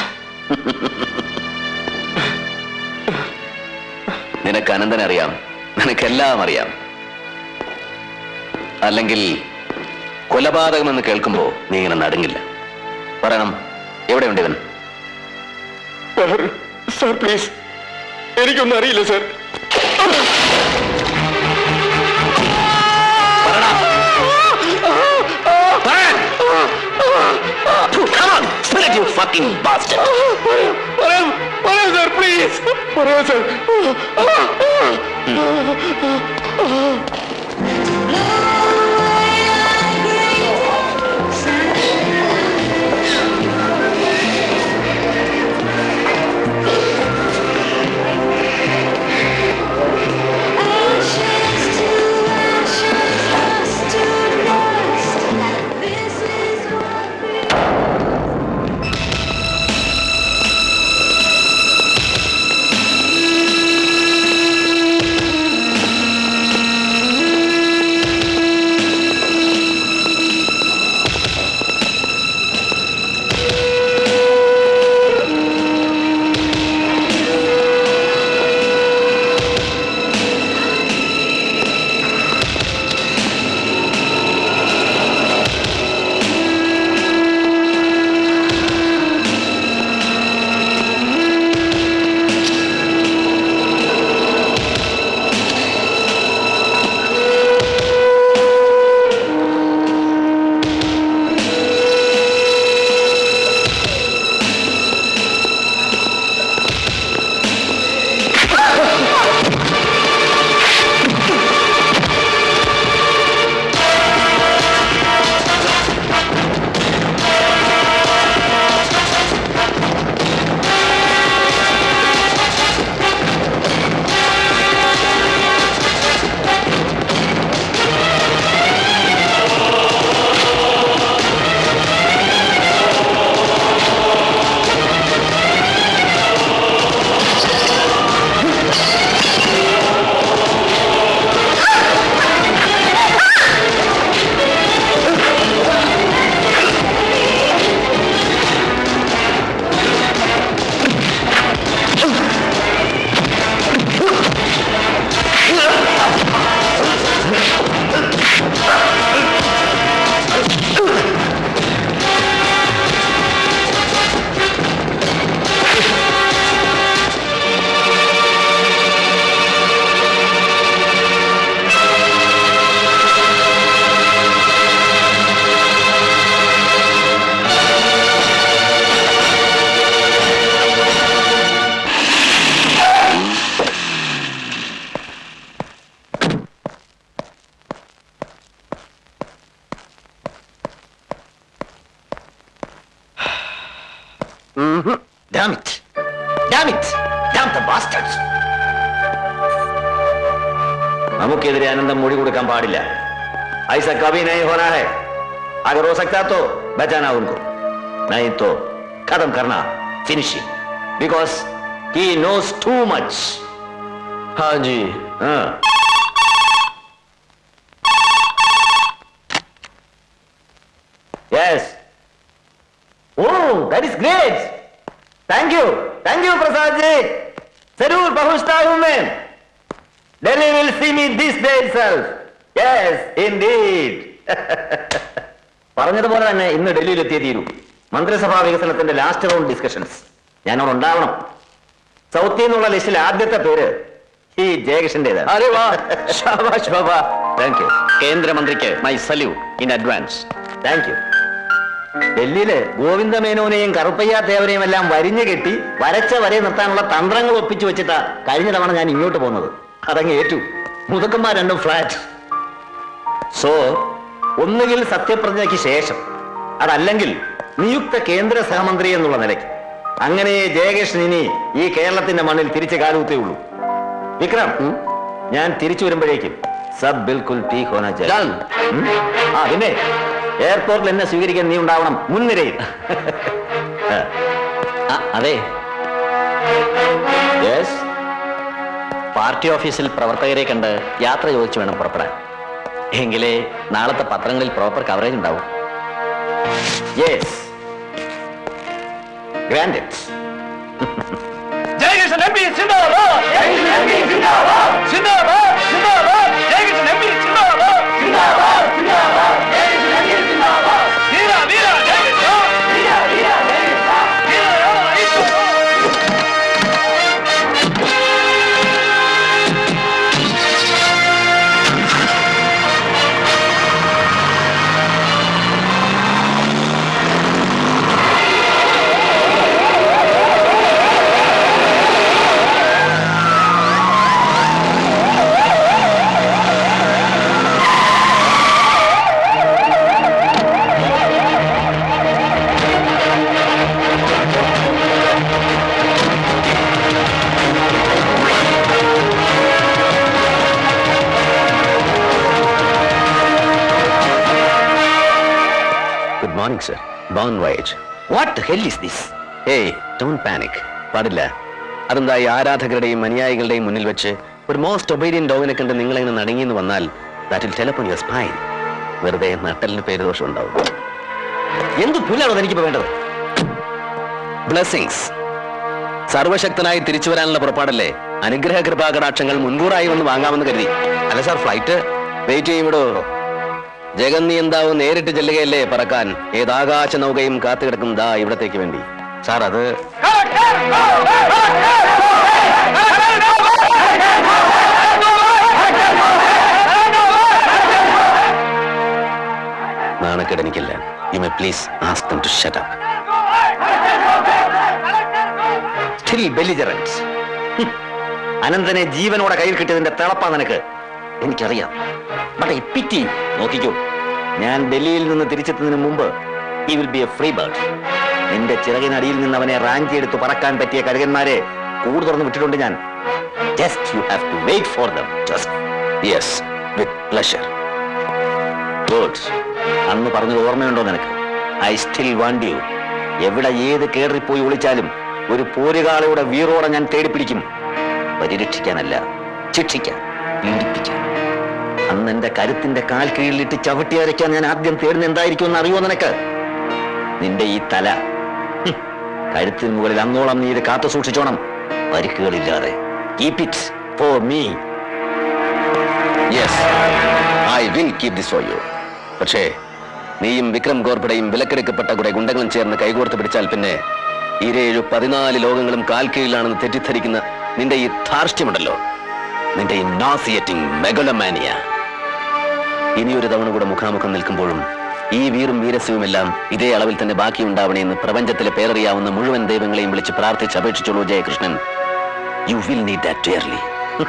നിനക്ക് അനന്തനെ അറിയാം, നിനക്കെല്ലാം അറിയാം. അല്ലെങ്കിൽ കൊലപാതകം എന്ന് കേൾക്കുമ്പോ നീ ഇങ്ങനെ നടുങ്ങില്ല. പറയണം, എവിടെയുണ്ട് ഇവൻ? സർ പ്ലീസ്, എനിക്കൊന്നും അറിയില്ല sir. Come on, spirit, you fucking bastard. പറയാം പറയാം സർ, പ്ലീസ് പറയാം sir. Damn it! Damn it! Damn the bastards! നമുക്കെതിരെ അനന്തം മൊഴി കൊടുക്കാൻ പാടില്ല. ऐसा कभी नहीं होना है. अगर हो सकता तो बचाना उनको, नहीं तो खत्म करना, finishing. Because he knows too much. हाँ जी. हाँ. Yes. Oh, that is great. Thank you. Thank you, Prasad ji. जरूर पहुंचता हूं मैं. Delhi will see me this day itself. Yes, indeed. പറഞ്ഞതുപോലെ തന്നെ ഇന്ന് ഡൽഹിയിൽ എത്തിയ തീരൂ. മന്ത്രിസഭാ വികസനത്തിന്റെ ലാസ്റ്റ് റൗണ്ട് ഡിസ്കഷൻസ് ഞാനവിടെ ഉണ്ടാവണം. സൗത്തിൽ നിന്നുള്ള ലിസ്റ്റിൽ ആദ്യത്തെ പേര് ഈ ജയകൃഷ്ണന്റേതാണ്. Thank you. കേന്ദ്രമന്ത്രിക്ക് my salute in advance. Thank you. ഡൽഹിയില് ഗോവിന്ദമേനോനെയും കറുപ്പയ്യ ദേവനെയും എല്ലാം വരിഞ്ഞു കെട്ടി വരച്ച വരെ നിർത്താനുള്ള തന്ത്രങ്ങൾ ഒപ്പിച്ചു വെച്ചിട്ടാ കഴിഞ്ഞ തവണ ഞാൻ ഇങ്ങോട്ട് പോകുന്നത്. അതങ്ങ് ഏറ്റു. മുതക്കന്മാർ രണ്ടും ഫ്ലാറ്റ്. സോ ഒന്നുകിൽ സത്യപ്രതിജ്ഞയ്ക്ക് ശേഷം, അതല്ലെങ്കിൽ നിയുക്ത കേന്ദ്ര സഹമന്ത്രി എന്നുള്ള നിലയ്ക്ക്. അങ്ങനെ ജയകൃഷ്ണൻ ഇനി ഈ കേരളത്തിന്റെ മണ്ണിൽ തിരിച്ചു കാലൂത്തേ ഉള്ളൂ. വിക്രം, ഞാൻ തിരിച്ചു വരുമ്പോഴേക്കും സബ് ബിൽക്കുൽ ടീക് ഹോനാ ചാഹിയേ. ആ പിന്നെ എയർപോർട്ടിൽ എന്നെ സ്വീകരിക്കാൻ നീ ഉണ്ടാവണം മുൻനിരയിൽ. അതെ, പാർട്ടി ഓഫീസിൽ പ്രവർത്തകരെ കണ്ട് യാത്ര ചോദിച്ചു വേണം പുറപ്പെടാൻ. എങ്കിലേ നാളത്തെ പത്രങ്ങളിൽ പ്രോപ്പർ കവറേജ് ഉണ്ടാവും. Yes, granted. Jayakrishnan M P സിന്ദാബാദ്. ജയകൃഷ്ണൻ എം പി സിന്ദാബാദ്. സിന്ദാബാദ് സിന്ദാബാദ്. ജയകൃഷ്ണൻ എം പി സിന്ദാബാദ്. സിന്ദാബാദ് സിന്ദാബാദ്. ജയകൃഷ്ണൻ എം പി സിന്ദാബാദ്. വീര വീര ജയകൃഷ്ണ. വീര വീര ജയകൃഷ്ണ. വീര ഈശ്വര. Morning, sir. Bon voyage. What the hell is this? Hey, don't panic. പാടില്ല. അതെന്താ ഈ ആരാധകരുടെയും അനുയായികളുടെയും മുന്നിൽ വെച്ച് ഒരു മോസ്റ്റ് ഒബീഡിയന്റ് ഡോഗിനെ കണ്ട് നിങ്ങളെങ്ങനെ നടുങ്ങിയെന്ന് വന്നാൽ that will tell upon your spine. വെറുതെ നട്ടലിന് പേരുദോഷം ഉണ്ടാവും. എന്ത് പുല്ലാണോ എനിക്കിപ്പോ വേണ്ടത്? ബ്ലെസ്സിങ്സ്. സർവശക്തനായി തിരിച്ചു വരാനുള്ള പുറപ്പാടല്ലേ. അനുഗ്രഹ കൃപാകടാക്ഷങ്ങൾ മുൻകൂറായി വന്ന് വാങ്ങാമെന്ന് കരുതി. അല്ല സാർ, ഫ്ലൈറ്റ് വെയിറ്റ് ചെയ്യുമ്പോഴോ ജഗന്നി എന്താവും നേരിട്ട് ചെല്ലുകയല്ലേ പറക്കാൻ. ഏതാകാശ നൗകയും കാത്തുകിടക്കുന്നതാ ഇവിടത്തേക്ക് വേണ്ടി. സാർ, അത് നാണക്കെടനിക്കില്ല. You may please ask them to shut up. Still belligerent. അനന്തനെ ജീവനോടെ കയ്യിൽ കിട്ടിയതിന്റെ തിളപ്പാ നിനക്ക്. എനിക്കറിയാം. But I pity. നോക്കിക്കോ, ഞാൻ ഡൽഹിയിൽ നിന്ന് തിരിച്ചെത്തുന്നതിന് മുമ്പ് he will be a free bird. നിന്റെ ചിറകിനടിയിൽ നിന്ന് അവനെ റാഞ്ചി എടുത്ത് പറക്കാൻ പറ്റിയ കഴുകന്മാരെ കൂട് തുറന്ന് വിട്ടിട്ടുണ്ട് ഞാൻ. Just you have to wait for them. Just yes, with pleasure. Good. അന്ന് പറഞ്ഞത് ഓർമ്മയുണ്ടോ നിനക്ക്? I still want you. എവിടെ ഏത് കേറിപ്പോയി ഒളിച്ചാലും ഒരു പോരുകാളയുടെ വീറോടെ ഞാൻ തേടിപ്പിടിക്കും. പരിരക്ഷിക്കാനല്ല, ശിക്ഷിക്കാൻ, പീഡിപ്പിക്കാൻ. അന്ന് എന്റെ കരുത്തിന്റെ കാൽ കീഴിലിട്ട് ചവിട്ടി അരയ്ക്കാൻ ഞാൻ ആദ്യം തേടുന്ന എന്തായിരിക്കും എന്ന് അറിയോ നിനക്ക്? നിന്റെ ഈ തല. കഴുത്തിന് മുകളിൽ അങ്ങോളം നീ ഇത് കാത്തു സൂക്ഷിച്ചോണം, പരിക്കുകളില്ലാതെ. Keep it for me. Yes, I will keep this for you. പക്ഷേ നീയും വിക്രം ഗോർപ്പടയും വിലക്കെടുക്കപ്പെട്ട കുറെ ഗുണ്ടകളും ചേർന്ന് കൈകോർത്ത് പിടിച്ചാൽ പിന്നെ ഇരേഴു പതിനാല് ലോകങ്ങളും കാൽ കീഴിലാണെന്ന് തെറ്റിദ്ധരിക്കുന്ന നിന്റെ ഈ ധാർഷ്ട്യമുണ്ടല്ലോ, നിന്റെ ഈ nauseating megalomania. ഇനിയൊരു തവണ കൂടെ മുഖാമുഖം നിൽക്കുമ്പോഴും ഈ വീറും വീരസ്യവുമെല്ലാം ഇതേ അളവിൽ തന്നെ ബാക്കിയുണ്ടാവണേ എന്ന് പ്രപഞ്ചത്തിലെ പേരറിയാവുന്ന മുഴുവൻ ദൈവങ്ങളെയും വിളിച്ച് പ്രാർത്ഥിച്ച് അപേക്ഷിച്ചോളൂ Jayakrishnan. You will need that dearly.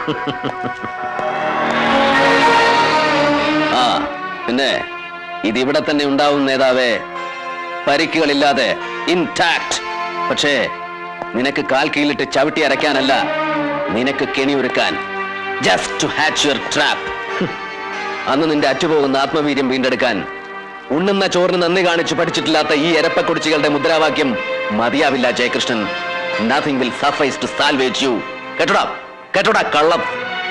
ആ പിന്നെ ഇതിവിടെ തന്നെ ഉണ്ടാവും നേതാവേ, പരിക്കുകളില്ലാതെ, intact. പക്ഷേ നിനക്ക് കാൽ കീഴിലിട്ട് ചവിട്ടി അരയ്ക്കാനല്ല, നിനക്ക് കെണിയൊരുക്കാൻ. Just to hatch your trap. അന്ന് നിന്റെ അറ്റുപോകുന്ന ആത്മവീര്യം വീണ്ടെടുക്കാൻ ഉണ്ണുന്ന ചോറിന് നന്ദി കാണിച്ചു പഠിച്ചിട്ടില്ലാത്ത ഈ എരപ്പക്കുടിച്ചികളുടെ മുദ്രാവാക്യം മതിയാവില്ല Jayakrishnan. Nothing will suffice to salvage you. കേട്ടോടാ കേട്ടോടാ കള്ളം.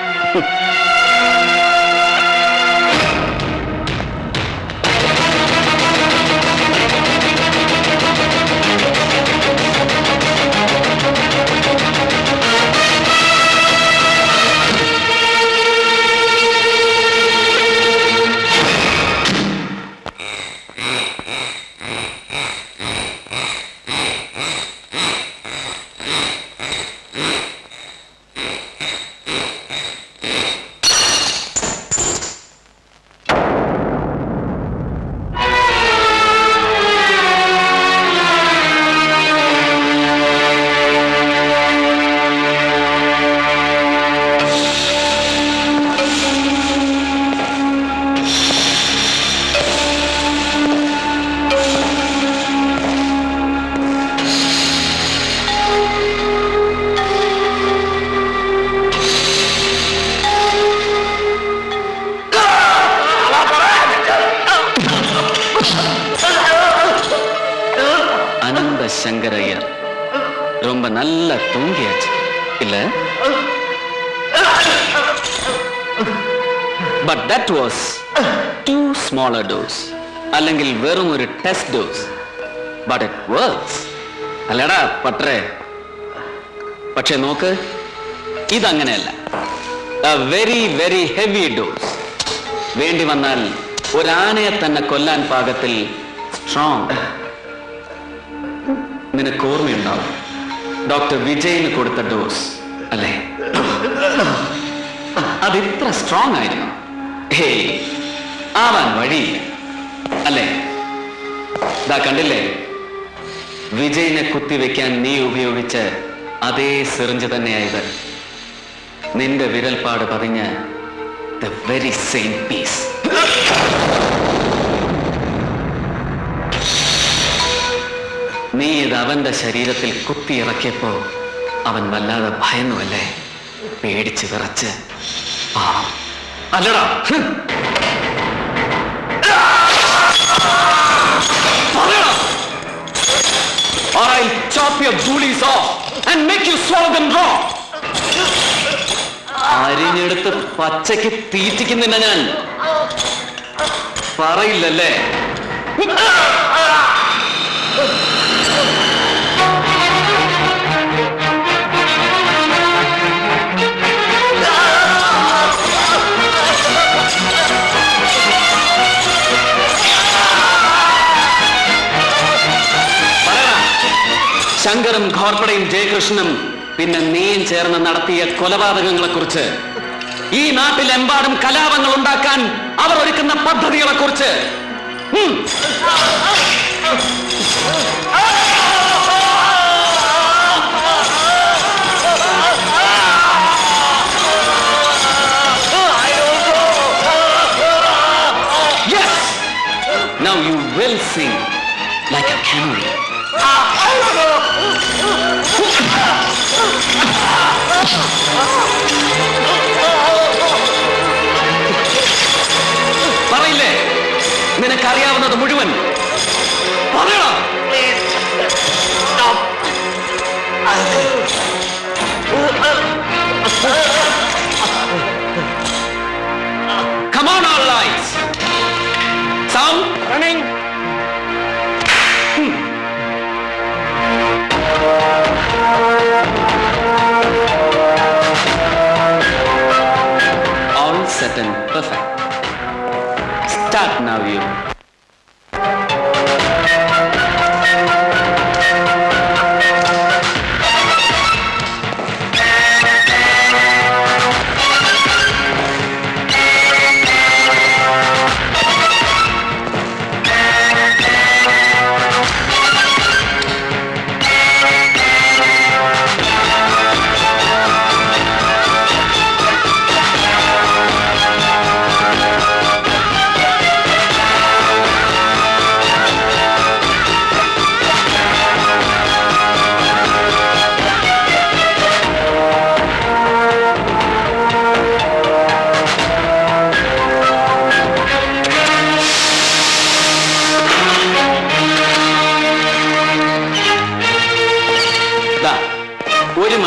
சங்கரையர் ரொம்ப நல்ல தூங்கியாச்சு இல்ல? But that was too small a dose. അല്ലെങ്കിൽ വെറും ഒരു test dose. But it works. അല്ലടാ പത്രേ. പക്ഷെ നോക്ക്, ഇതങ്ങനെയല്ല. A very very heavy dose. വേണ്ടി വന്നാൽ ഒരാനയെ തന്നെ കൊല്ലാൻ പാകത്തിൽ സ്ട്രോങ്. നിനക്ക് ഓർമ്മയുണ്ടാവും ഡോക്ടർ വിജയിന് കൊടുത്ത ഡോസ് അല്ലേ? അതിത്ര സ്ട്രോങ് ആയിരുന്നു. ഹേയ്, ആവാൻ വഴിയില്ല അല്ലേ? ദാ കണ്ടില്ലേ, വിജയിനെ കുത്തിവെക്കാൻ നീ ഉപയോഗിച്ച അതേ സിറിഞ്ച് തന്നെയായത്. നിന്റെ വിരൽപ്പാട് പതിഞ്ഞ the very same piece. നീ ഇത് അവന്റെ ശരീരത്തിൽ കുത്തിയിറക്കിയപ്പോ അവൻ വല്ലാതെ ഭയന്നുവല്ലേ? പേടിച്ച് വിറച്ച് പാവം അല്ലടാ. Or I'll chop your bullies off and make you swallow them raw. അരിഞ്ഞെടുത്ത് പച്ചയ്ക്ക് തീറ്റിക്കുന്നില്ല ഞാൻ. പറയില്ലല്ലേ? ശങ്കറും ഘോർപ്പടയും ജയകൃഷ്ണനും പിന്നെ നീയും ചേർന്ന് നടത്തിയ കൊലപാതകങ്ങളെ കുറിച്ച്, ഈ നാട്ടിലെമ്പാടും കലാപങ്ങൾ ഉണ്ടാക്കാൻ അവർ ഒരുക്കുന്ന പദ്ധതികളെ കുറിച്ച് Yes, now you will sing like a canary. പറയില്ലേ നിനക്കറിയാവുന്നത് മുഴുവൻ? പറയണം. Come on, all lights. Sound running. All set and perfect. Start now, you.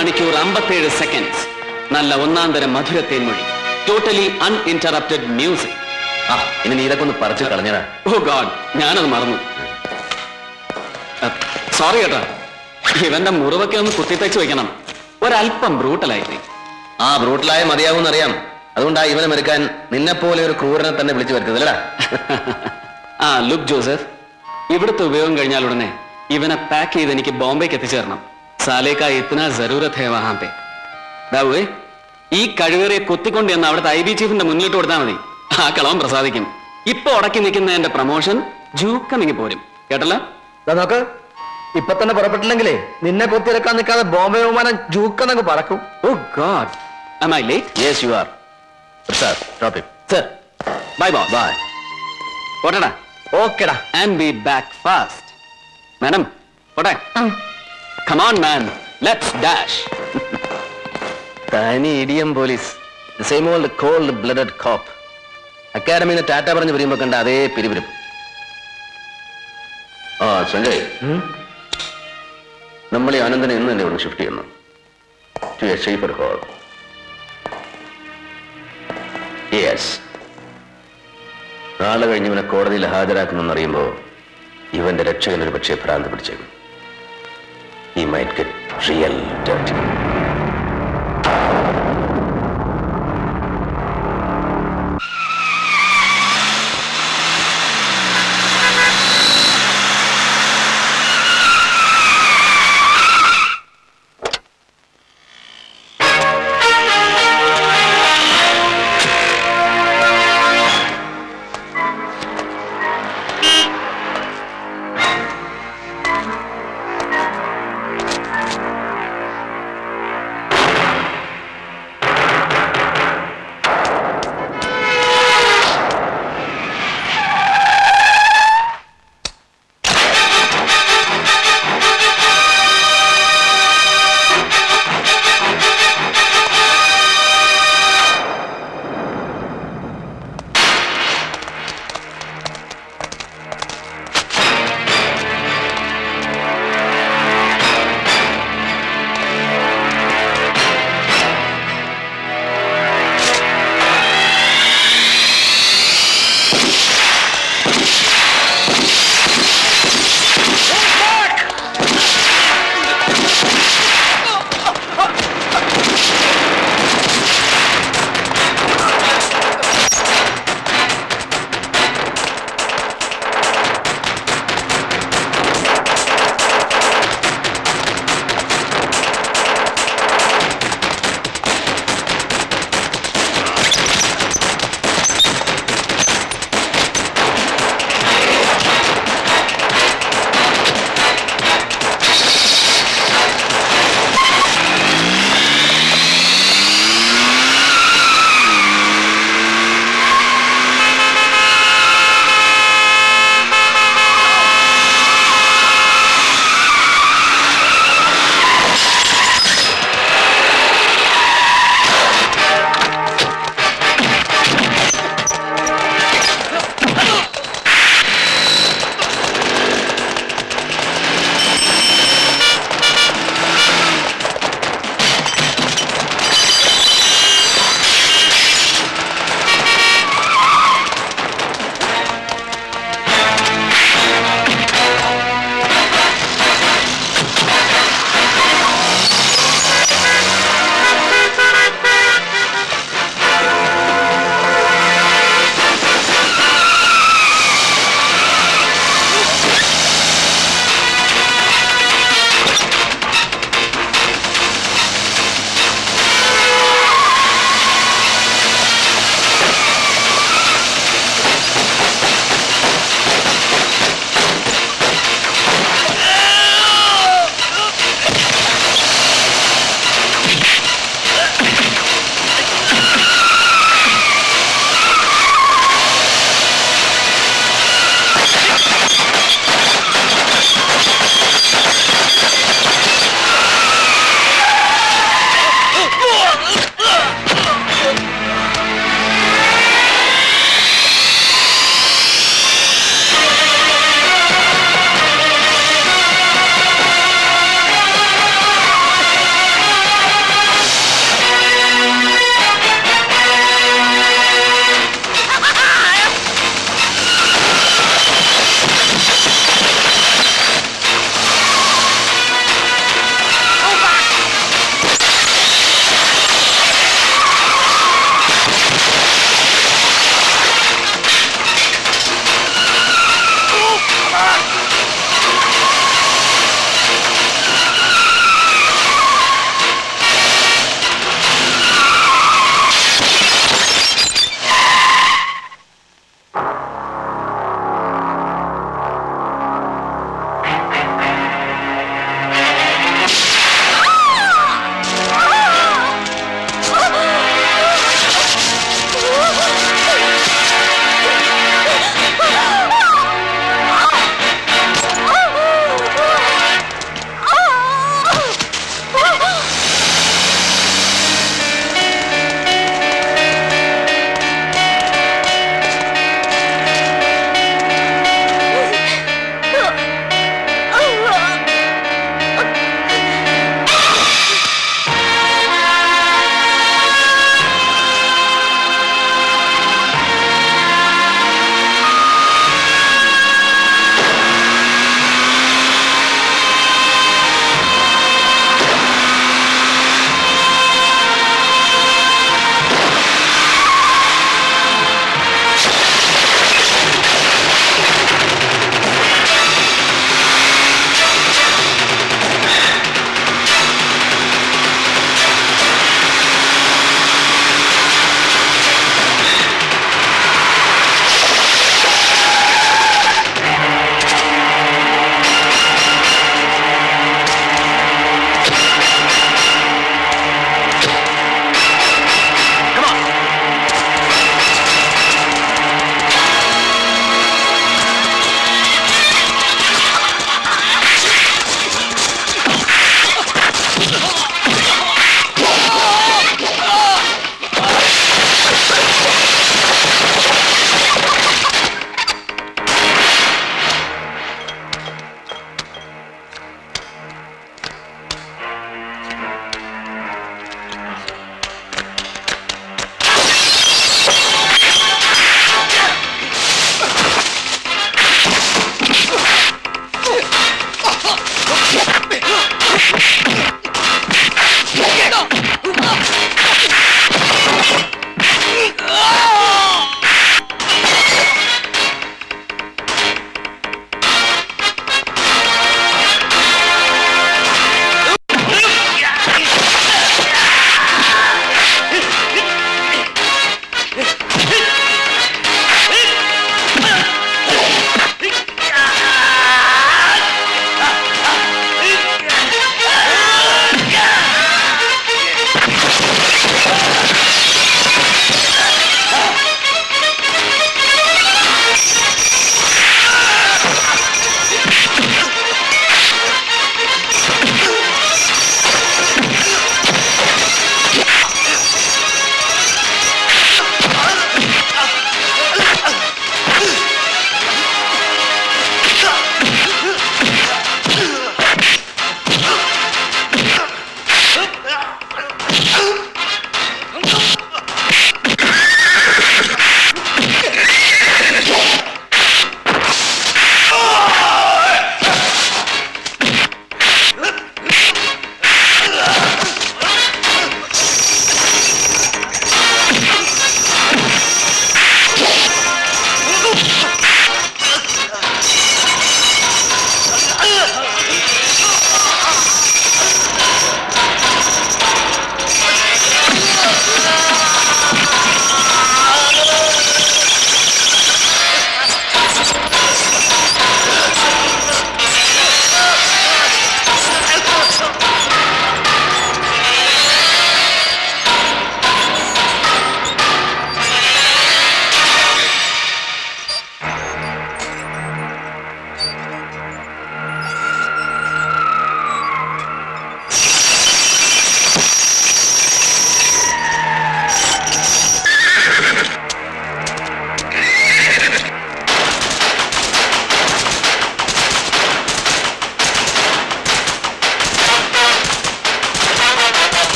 മണിക്കൂർ അമ്പത്തേഴ് സെക്കൻഡ്സ്. നല്ല ഒന്നാം തരം മധുരത്തേൻ മൊഴി. Totally uninterrupted music. ആ ഇനി നീ ഇതൊക്കെ ഒന്ന് പറിച്ചു കളഞ്ഞടാ. ഓ ഗോഡ്, ഞാനത് മറന്നു. സോറി കേട്ടോ. ഇവന്റെ മുറിവൊക്കെ ഒന്ന് കുത്തിത്തച്ച് വെക്കണം. ഒരല്പം ബ്രൂട്ടലായി. ആ ബ്രൂട്ടലായ മതിയാവുമെന്നറിയാം. അതുകൊണ്ടാ ഇവനെ മെരുക്കാൻ നിന്നെപ്പോലെ ഒരു ക്രൂരനെ തന്നെ വിളിച്ചു വരുത്തതല്ലടാ. ആ ലുക്ക് ജോസഫ്, ഇവിടുത്തെ ഉപയോഗം കഴിഞ്ഞാൽ ഉടനെ ഇവനെ പാക്ക് ചെയ്ത് എനിക്ക് ബോംബെക്ക് എത്തിച്ചേരണം. സാലേക്ക ഇത്തന ജറൂരത് ഹേ വഹാം പേ. ദാവേ, ഈ കഴിവേറിയെ കൊത്തിക്കൊണ്ട് എന്ന് അവിടുത്തെ ഐ ബി ചീഫിന്റെ മുന്നിലിട്ട് കൊടുത്താൽ മതി. ആ കളവൻ പ്രസാദിക്കും. ഇപ്പൊ ഉടക്കി നിൽക്കുന്ന എന്റെ പ്രമോഷൻ ജൂക്കമിങ്ങി പോരും. കേട്ടല്ലോ? നോക്ക്, ഇപ്പൊ തന്നെ പുറപ്പെട്ടില്ലെങ്കിലേ നിന്നെ കൊത്തിയെടുക്കാൻ നിൽക്കാതെ ബോംബെ വിമാനം ജൂക്കെന്നങ്ങ് പറക്കും. Oh god, am I late? Yes, you are. Sir, drop him. Sir, bye boss. Bye. പോട്ടെടാ. ഓക്കെടാ. And be back fast. Madam, പോട്ടെ. Come on man, let's dash. തനി ഇടിയം പോലീസ്. The same old cold blooded cop. അക്കാഡമിന്ന് ടാറ്റ പറഞ്ഞ് പിരിയുമ്പോ കണ്ട അതേ പിരിവിരും. ആ സഞ്ജയ്, നമ്മൾ ഈ ആനന്ദനെ ഇന്ന് തന്നെ ഇവിടെ ഷിഫ്റ്റ് ചെയ്യുന്നു. To a safer hole. Yes. നാളെ കഴിഞ്ഞ് ഇവനെ കോടതിയിൽ ഹാജരാക്കുന്നെന്നറിയുമ്പോ ഇവന്റെ രക്ഷകൻ ഒരു പക്ഷേ ഭ്രാന്ത് പിടിച്ചേക്കും. He might get real dirty.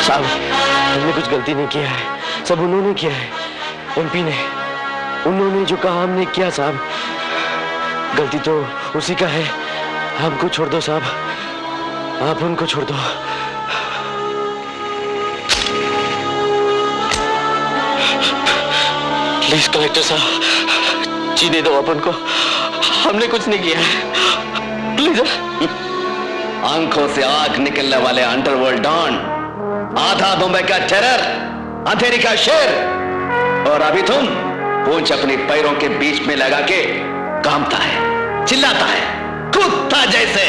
साहब हमने कुछ गलती नहीं किया है, सब उन्होंने किया है, एमपी ने। उन्होंने जो कहा हमने किया साहब, गलती तो उसी का है। हमको छोड़ दो साहब, आप उनको छोड़ दो। प्लीज कलेक्टर साहब, जीने दो अपन को, हमने कुछ नहीं किया है, प्लीज। आंखों से आग निकलने वाले अंडरवर्ल्ड डॉन, आधा बॉम्बे का टेरर, अंधेरी का शेर, और अभी तुम पूंछ अपने पैरों के बीच में लगा के कांपता है, चिल्लाता है, कुत्ता जैसे।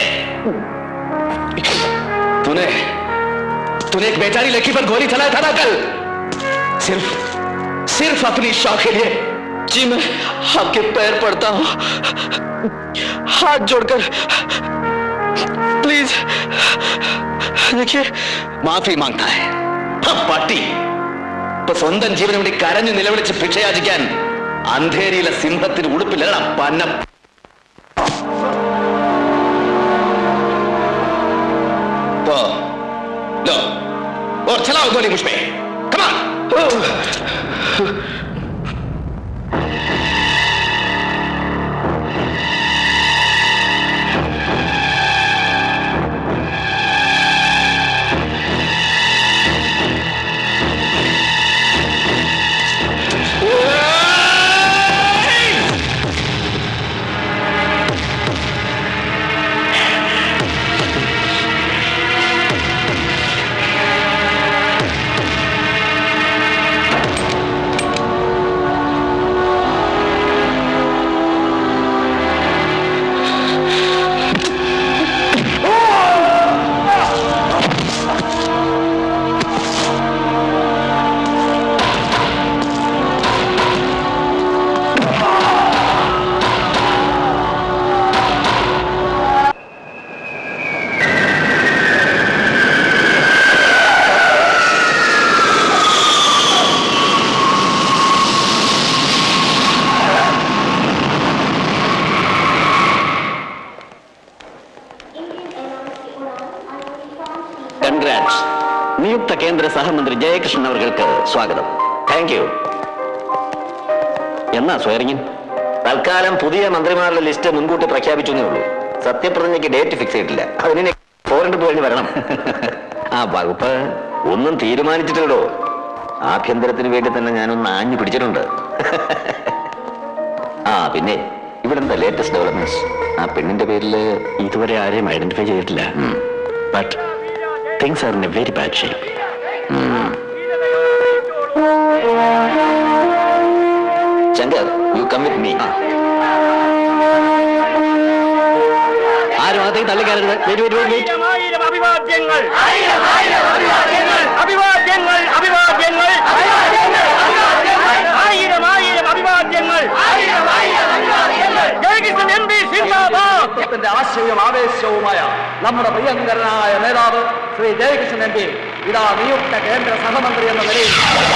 तूने तूने एक बेचारी लड़की पर गोली चलाया था ना कल, सिर्फ सिर्फ अपनी शौक के लिए। जी मैं आपके पैर पड़ता हूं, हाथ जोड़कर प्लीज देखिए। മാഫി മാങ്ങता है പട്ടി. ഇപ്പൊ സ്വന്തം ജീവന് വേണ്ടി കരഞ്ഞു നിലവിളിച്ച് ഭിക്ഷയാചിക്കാൻ അന്ധേരിയിലെ സിംഹത്തിന് ഉടുപ്പില്ലടാ പന്നം. तो लो और चलाओ गोली मुझ पे, कम ऑन. കൺഗ്രാറ്റ്സ്. നിയുക്ത കേന്ദ്ര സഹമന്ത്രി ജയകൃഷ്ണൻ അവർക്ക് സ്വാഗതം. Thank you. എന്നാ സ്വയറിങ്ങിൻ? തൽക്കാലം പുതിയ മന്ത്രിമാരുടെ ലിസ്റ്റ് മുൻകൂട്ടി പ്രഖ്യാപിച്ചേ ഉള്ളൂ. സത്യപ്രതിജ്ഞയ്ക്ക് ഡേറ്റ് ഫിക്സ് ചെയ്തിട്ടില്ല. അതിനെ ഫോറിൻ കഴിഞ്ഞ് വരണം. ആ വകുപ്പ് ഒന്നും തീരുമാനിച്ചിട്ടുള്ളൂ. ആഭ്യന്തരത്തിന് വേണ്ടി തന്നെ ഞാനൊന്ന് ആഞ്ഞു പിടിച്ചിട്ടുണ്ട്. ആ പിന്നെ ഇവിടെ എന്താ ലേറ്റസ്റ്റ് ഡെവലപ്മെന്റ്സ്? ആ പെണ്ണിന്റെ പേരിൽ ഇതുവരെ ആരെയും ഐഡന്റിഫൈ ചെയ്തിട്ടില്ല. But things are in a very bad shape. Hmm. Shankar, you come with me. ആരും അകത്തേക്ക് തള്ളിക്കയറരുത്. Wait wait wait wait. അഭിവാദ്യങ്ങൾ അഭിവാദ്യങ്ങൾ അഭിവാദ്യങ്ങൾ അഭിവാദ്യങ്ങൾ ആയിരം ആയിരം അഭിവാദ്യങ്ങൾ. ജയകൃഷ്ണൻ എം പി സിന്ദാബാദ്. ആശയവും ആവേശവുമായ നമ്മുടെ പ്രിയങ്കരനായ നേതാവ് ശ്രീ ജയകൃഷ്ണൻ എം പി ഇതാ നിയുക്ത കേന്ദ്ര സഹമന്ത്രി എന്ന നിലയിൽ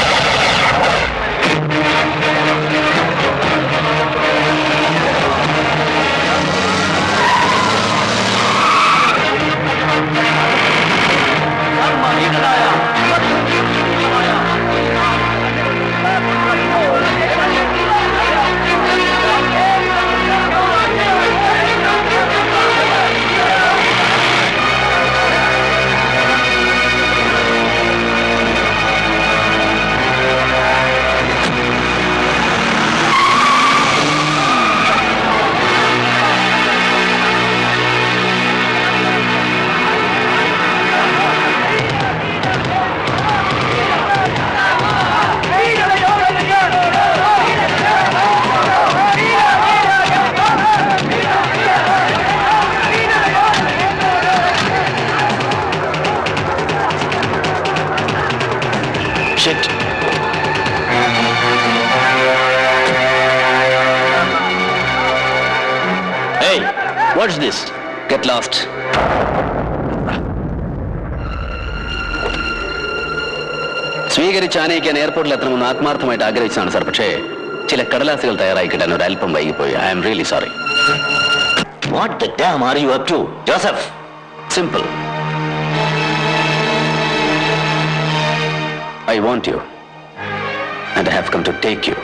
What's this? Get lost. സ്വീകരിച്ച് ആനയിക്കാൻ എയർപോർട്ടിൽ എത്തണമെന്ന് ആത്മാർത്ഥമായിട്ട് ആഗ്രഹിച്ചതാണ് സാർ. പക്ഷേ ചില കടലാസുകൾ തയ്യാറായി കിട്ടാൻ ഒരു അല്പം വൈകിപ്പോയി. I am really sorry. What the damn are you up to, Joseph? Simple. I want you, and I have come to take you.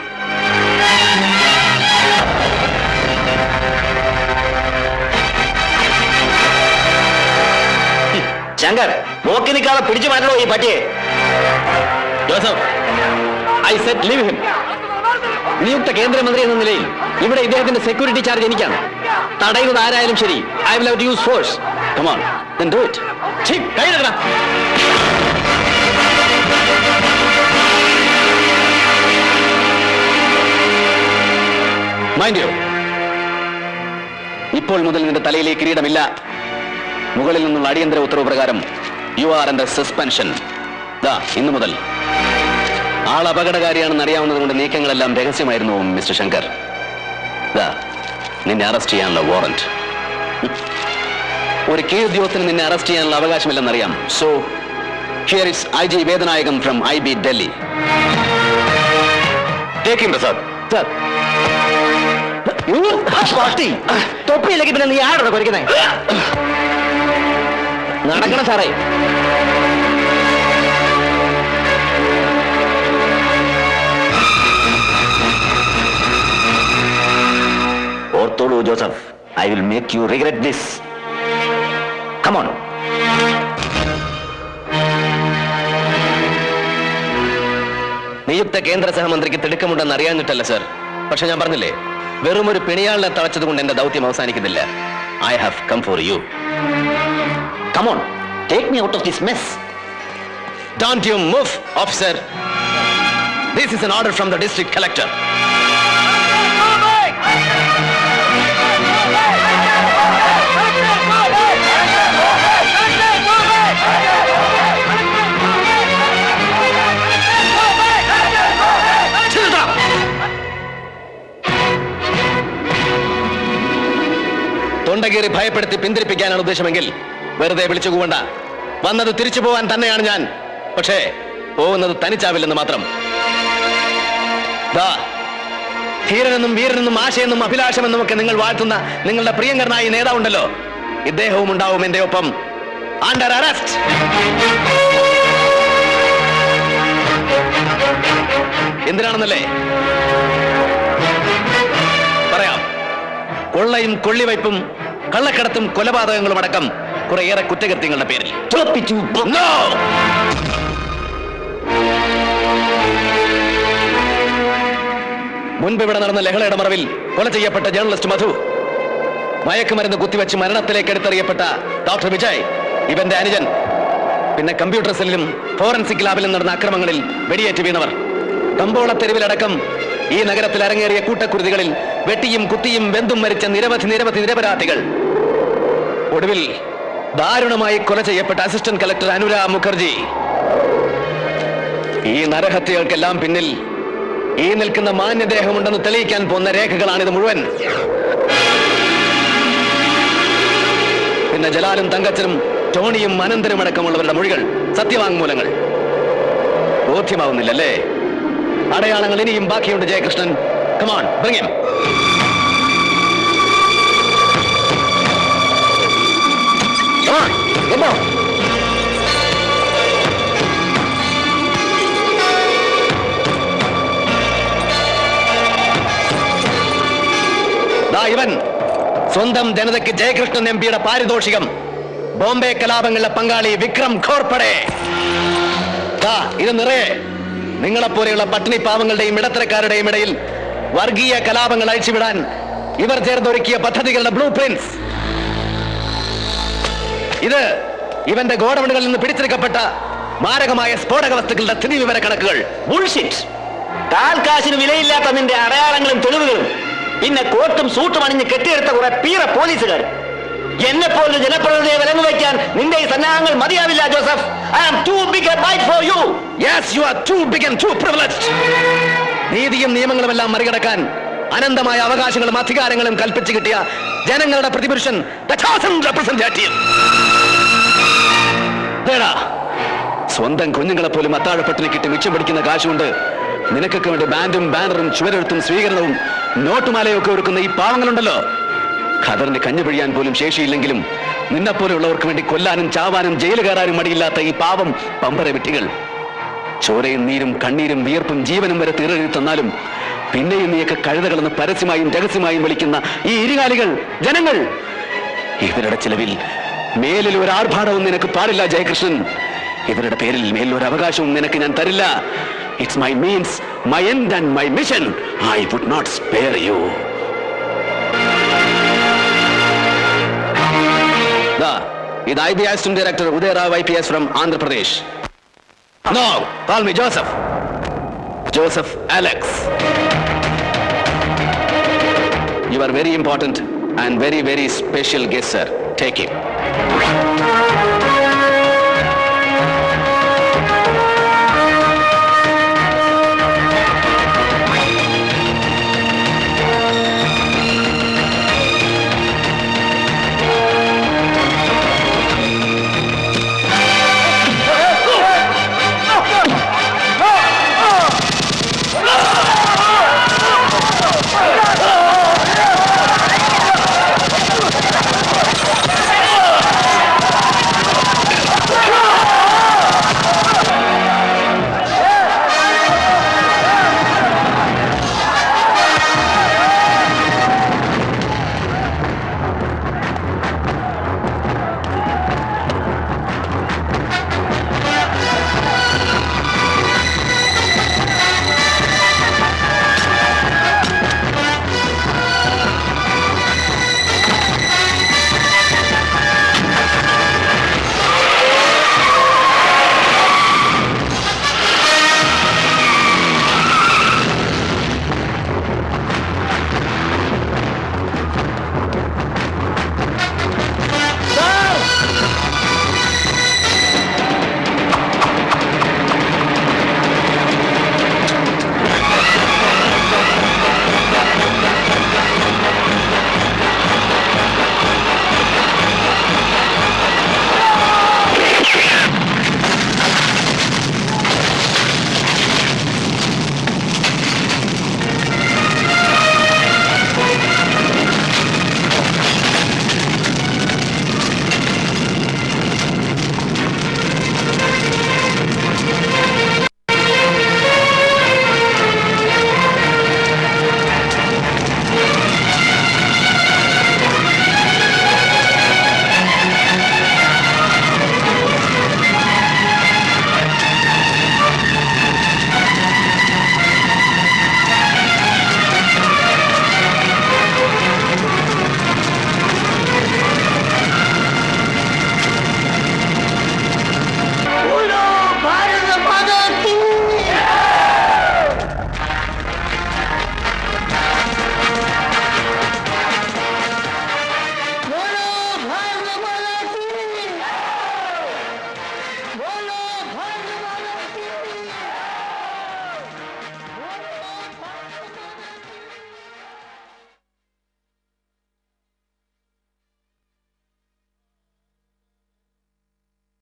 Shankar, നോക്കി നിൽക്കാതെ പിടിച്ചു മാറ്റണോ ഈ പട്ടിയെ? Joseph, I said leave him. നിയുക്ത കേന്ദ്രമന്ത്രി എന്ന നിലയിൽ ഇവിടെ ഇദ്ദേഹത്തിന്റെ സെക്യൂരിറ്റി ചാർജ് എനിക്കാണ്. തടയുന്നത് ആരായാലും ശരി, I will have to use force. Come on, then do it. ഛീ, കൈയിടടാ. മൈൻഡ് യു, ഇപ്പോൾ മുതൽ നിന്റെ തലയിലെ കിരീടമില്ല. മുകളിൽ നിന്നുള്ള അടിയന്തര ഉത്തരവ് പ്രകാരം യു ആർ അണ്ടർ സസ്പെൻഷൻ. ദാ ഇന്നു മുതൽ. ആൾ അപകടകാരിയാണെന്ന് അറിയാവുന്നതുകൊണ്ട് നീക്കങ്ങളെല്ലാം രഹസ്യമായിരുന്നു മിസ്റ്റർ ശങ്കർ. ദാ നിന്നെ അറസ്റ്റ് ചെയ്യാനുള്ള വാറന്റ്. ഒരു കീഴ് ഉദ്യോഗസ്ഥന് നിന്നെ അറസ്റ്റ് ചെയ്യാനുള്ള അവകാശമില്ലെന്നറിയാം. So here is I G Vedanayakan from I B Delhi. Take him sir. Sir, തൊപ്പിയില്ലെങ്കിൽ പിന്നെ നീ ആരോടെ കുറയ്ക്കുന്നേ? നടക്കണം സാറേ. ഓർത്തോളൂ Joseph, I will make you regret this. Come on. നിയുക്ത കേന്ദ്ര സഹമന്ത്രിക്ക് തിടുക്കമുണ്ടെന്ന് അറിയാഞ്ഞിട്ടല്ല സർ. പക്ഷെ ഞാൻ പറഞ്ഞില്ലേ, വെറും ഒരു പിണിയാളിനെ തളച്ചതുകൊണ്ട് എന്റെ ദൗത്യം അവസാനിക്കുന്നില്ല. I have come for you. Come on, take me out of this mess. Don't you move, officer. This is an order from the district collector. തൊണ്ടകീറി ഭയപ്പെടുത്തി പിന്തിരിപ്പിക്കാനാണ് ഉദ്ദേശമെങ്കിൽ വെറുതെ വിളിച്ചു കൂവണ്ട. വന്നത് തിരിച്ചു പോവാൻ തന്നെയാണ് ഞാൻ. പക്ഷേ പോകുന്നത് തനിച്ചാവില്ലെന്ന് മാത്രം. ദാ ധീരനെന്നും വീരനെന്നും ആശയെന്നും അഭിലാഷമെന്നും ഒക്കെ നിങ്ങൾ വാഴ്ത്തുന്ന നിങ്ങളുടെ പ്രിയങ്കരനായ നേതാവുണ്ടല്ലോ, ഇദ്ദേഹവും ഉണ്ടാവും എന്റെ ഒപ്പം. Under arrest. എന്തിനാണെന്നല്ലേ പറയാം. കൊള്ളയും കൊള്ളിവയ്പും കള്ളക്കടത്തും കൊലപാതകങ്ങളും അടക്കം കുറേയേറെ കുറ്റകൃത്യങ്ങളുടെ പേരിൽ. No! മുൻപ് ഇവിടെ നടന്ന ലഹളയുടെ മറവിൽ കൊല ചെയ്യപ്പെട്ട ജേർണലിസ്റ്റ് മധു, മയക്കുമരുന്ന് കുത്തിവെച്ച് മരണത്തിലേക്ക് എടുത്തെറിയപ്പെട്ട ഡോക്ടർ വിജയ്, ഇവന്റെ അനുജൻ, പിന്നെ കമ്പ്യൂട്ടർ സെല്ലിലും ഫോറൻസിക് ലാബിലും നടന്ന അക്രമങ്ങളിൽ വെടിയേറ്റ് വീണവർ, കമ്പോള തെരുവിലടക്കം ഈ നഗരത്തിൽ അരങ്ങേറിയ കൂട്ടക്കുരുതികളിൽ വെട്ടിയും കുത്തിയും വെന്തും മരിച്ച നിരവധി നിരവധി നിരപരാധികൾ, ഒടുവിൽ ദാരുണമായി കൊല ചെയ്യപ്പെട്ട അസിസ്റ്റന്റ് കളക്ടർ അനുരാ മുഖർജി. ഈ നരഹത്യകൾക്കെല്ലാം പിന്നിൽ ഈ നിൽക്കുന്ന മാന്യദേഹമുണ്ടെന്ന് തെളിയിക്കാൻ പോകുന്ന രേഖകളാണിത് മുഴുവൻ. പിന്നെ ജലാലും തങ്കച്ചനും ടോണിയും അനന്തരും അടക്കമുള്ളവരുടെ മൊഴികൾ, സത്യവാങ്മൂലങ്ങൾ. ബോധ്യമാവുന്നില്ലല്ലേ? അടയാളങ്ങൾ ഇനിയും ബാക്കിയുണ്ട് Jayakrishnan. Come on, bring him. Come on, come on. ദാ ഇവൻ സ്വന്തം ജനതയ്ക്ക് ജയകൃഷ്ണൻ എം പിയുടെ പാരിതോഷികം, ബോംബെ കലാപങ്ങളിലെ പങ്കാളി വിക്രം ഘോർപടെ. ദാ ഇത് നിറയെ നിങ്ങളെപ്പോലെയുള്ള പട്ടിണി പാവങ്ങളുടെയും ഇടത്തരക്കാരുടെയും ഇടയിൽ വർഗീയ കലാപങ്ങൾ അഴിച്ചുവിടാൻ ഇവർ ചേർന്നൊരുക്കിയ പദ്ധതികളുടെ ബ്ലൂ പ്രിന്റ്സ്. ഇത് ഇവന്റെ ഗോഡൌണുകളിൽ നിന്ന് പിടിച്ചെടുക്കപ്പെട്ട മാരകമായ സ്ഫോടക വസ്തുക്കളുടെ സ്ഥിതി വിവര കണക്കുകൾ. ബുൾഷിറ്റ്. കാൽക്കാശിന് വിലയില്ലാത്ത നിന്റെ അടയാളങ്ങളും തെളിവുകളും, പിന്നെ കോട്ടും സൂട്ടും അണിഞ്ഞ് കെട്ടിയെടുത്ത കുറെ പീറ പോലീസുകാർ. എന്നെ പോലൊരു ജനപ്രതിനിധിയെ വിലങ്ങു വയ്ക്കാൻ നിന്റെ ഈ സന്നാഹങ്ങൾ മതിയാവില്ല Joseph. I am too big a bite for you. Yes, you are too big and too privileged. നീതിയും നിയമങ്ങളുമെല്ലാം മറികടക്കാൻ അനന്തമായ അവകാശങ്ങളും അധികാരങ്ങളും കൽപ്പിച്ചു കിട്ടിയ ജനങ്ങളുടെ പ്രതിപുരുഷൻ, the chosen representative. സ്വന്തം കുഞ്ഞുങ്ങളെ പോലും അത്താഴപ്പട്ടിണി കിട്ടി മിച്ചം പിടിക്കുന്ന കാശുകൊണ്ട് നിനക്കൊക്കെ വേണ്ടി ബാൻഡും ബാനറും ചുവരെഴുത്തും സ്വീകരണവും നോട്ടുമാലയും ഒക്കെ ഒരുക്കുന്ന ഈ പാവങ്ങളുണ്ടല്ലോ, ഖദറിന് കഞ്ഞു പിഴിയാൻ പോലും ശേഷിയില്ലെങ്കിലും നിന്നെപ്പോലെയുള്ളവർക്ക് വേണ്ടി കൊല്ലാനും ചാവാനും ജയില് കയറാനും മടിയില്ലാത്ത ഈ പാവം പമ്പര വിട്ടികൾ. ചോരയും നീരും കണ്ണീരും വിയർപ്പും ജീവനും വരെ തീരെഴുതി തന്നാലും പിന്നെയും നീയൊക്കെ കഴുതകളെന്ന് പരസ്യമായും രഹസ്യമായും വിളിക്കുന്ന ഈ ഇരുകാലികൾ ജനങ്ങൾ, ഇവരുടെ ചിലവിൽ മേലിൽ ഒരു ആർഭാടവും നിനക്ക് പാടില്ല ജയകൃഷ്ണൻ. ഇവരുടെ പേരിൽ മേലിൽ ഒരു അവകാശവും നിനക്ക് ഞാൻ തരില്ല. It's my means, my end and my mission. I would not spare you. ഇത് I B assistant director Udayarao I P S from Andhra Pradesh. No, call me Joseph. Joseph Alex. You are very important and very very special guest, sir. Take him.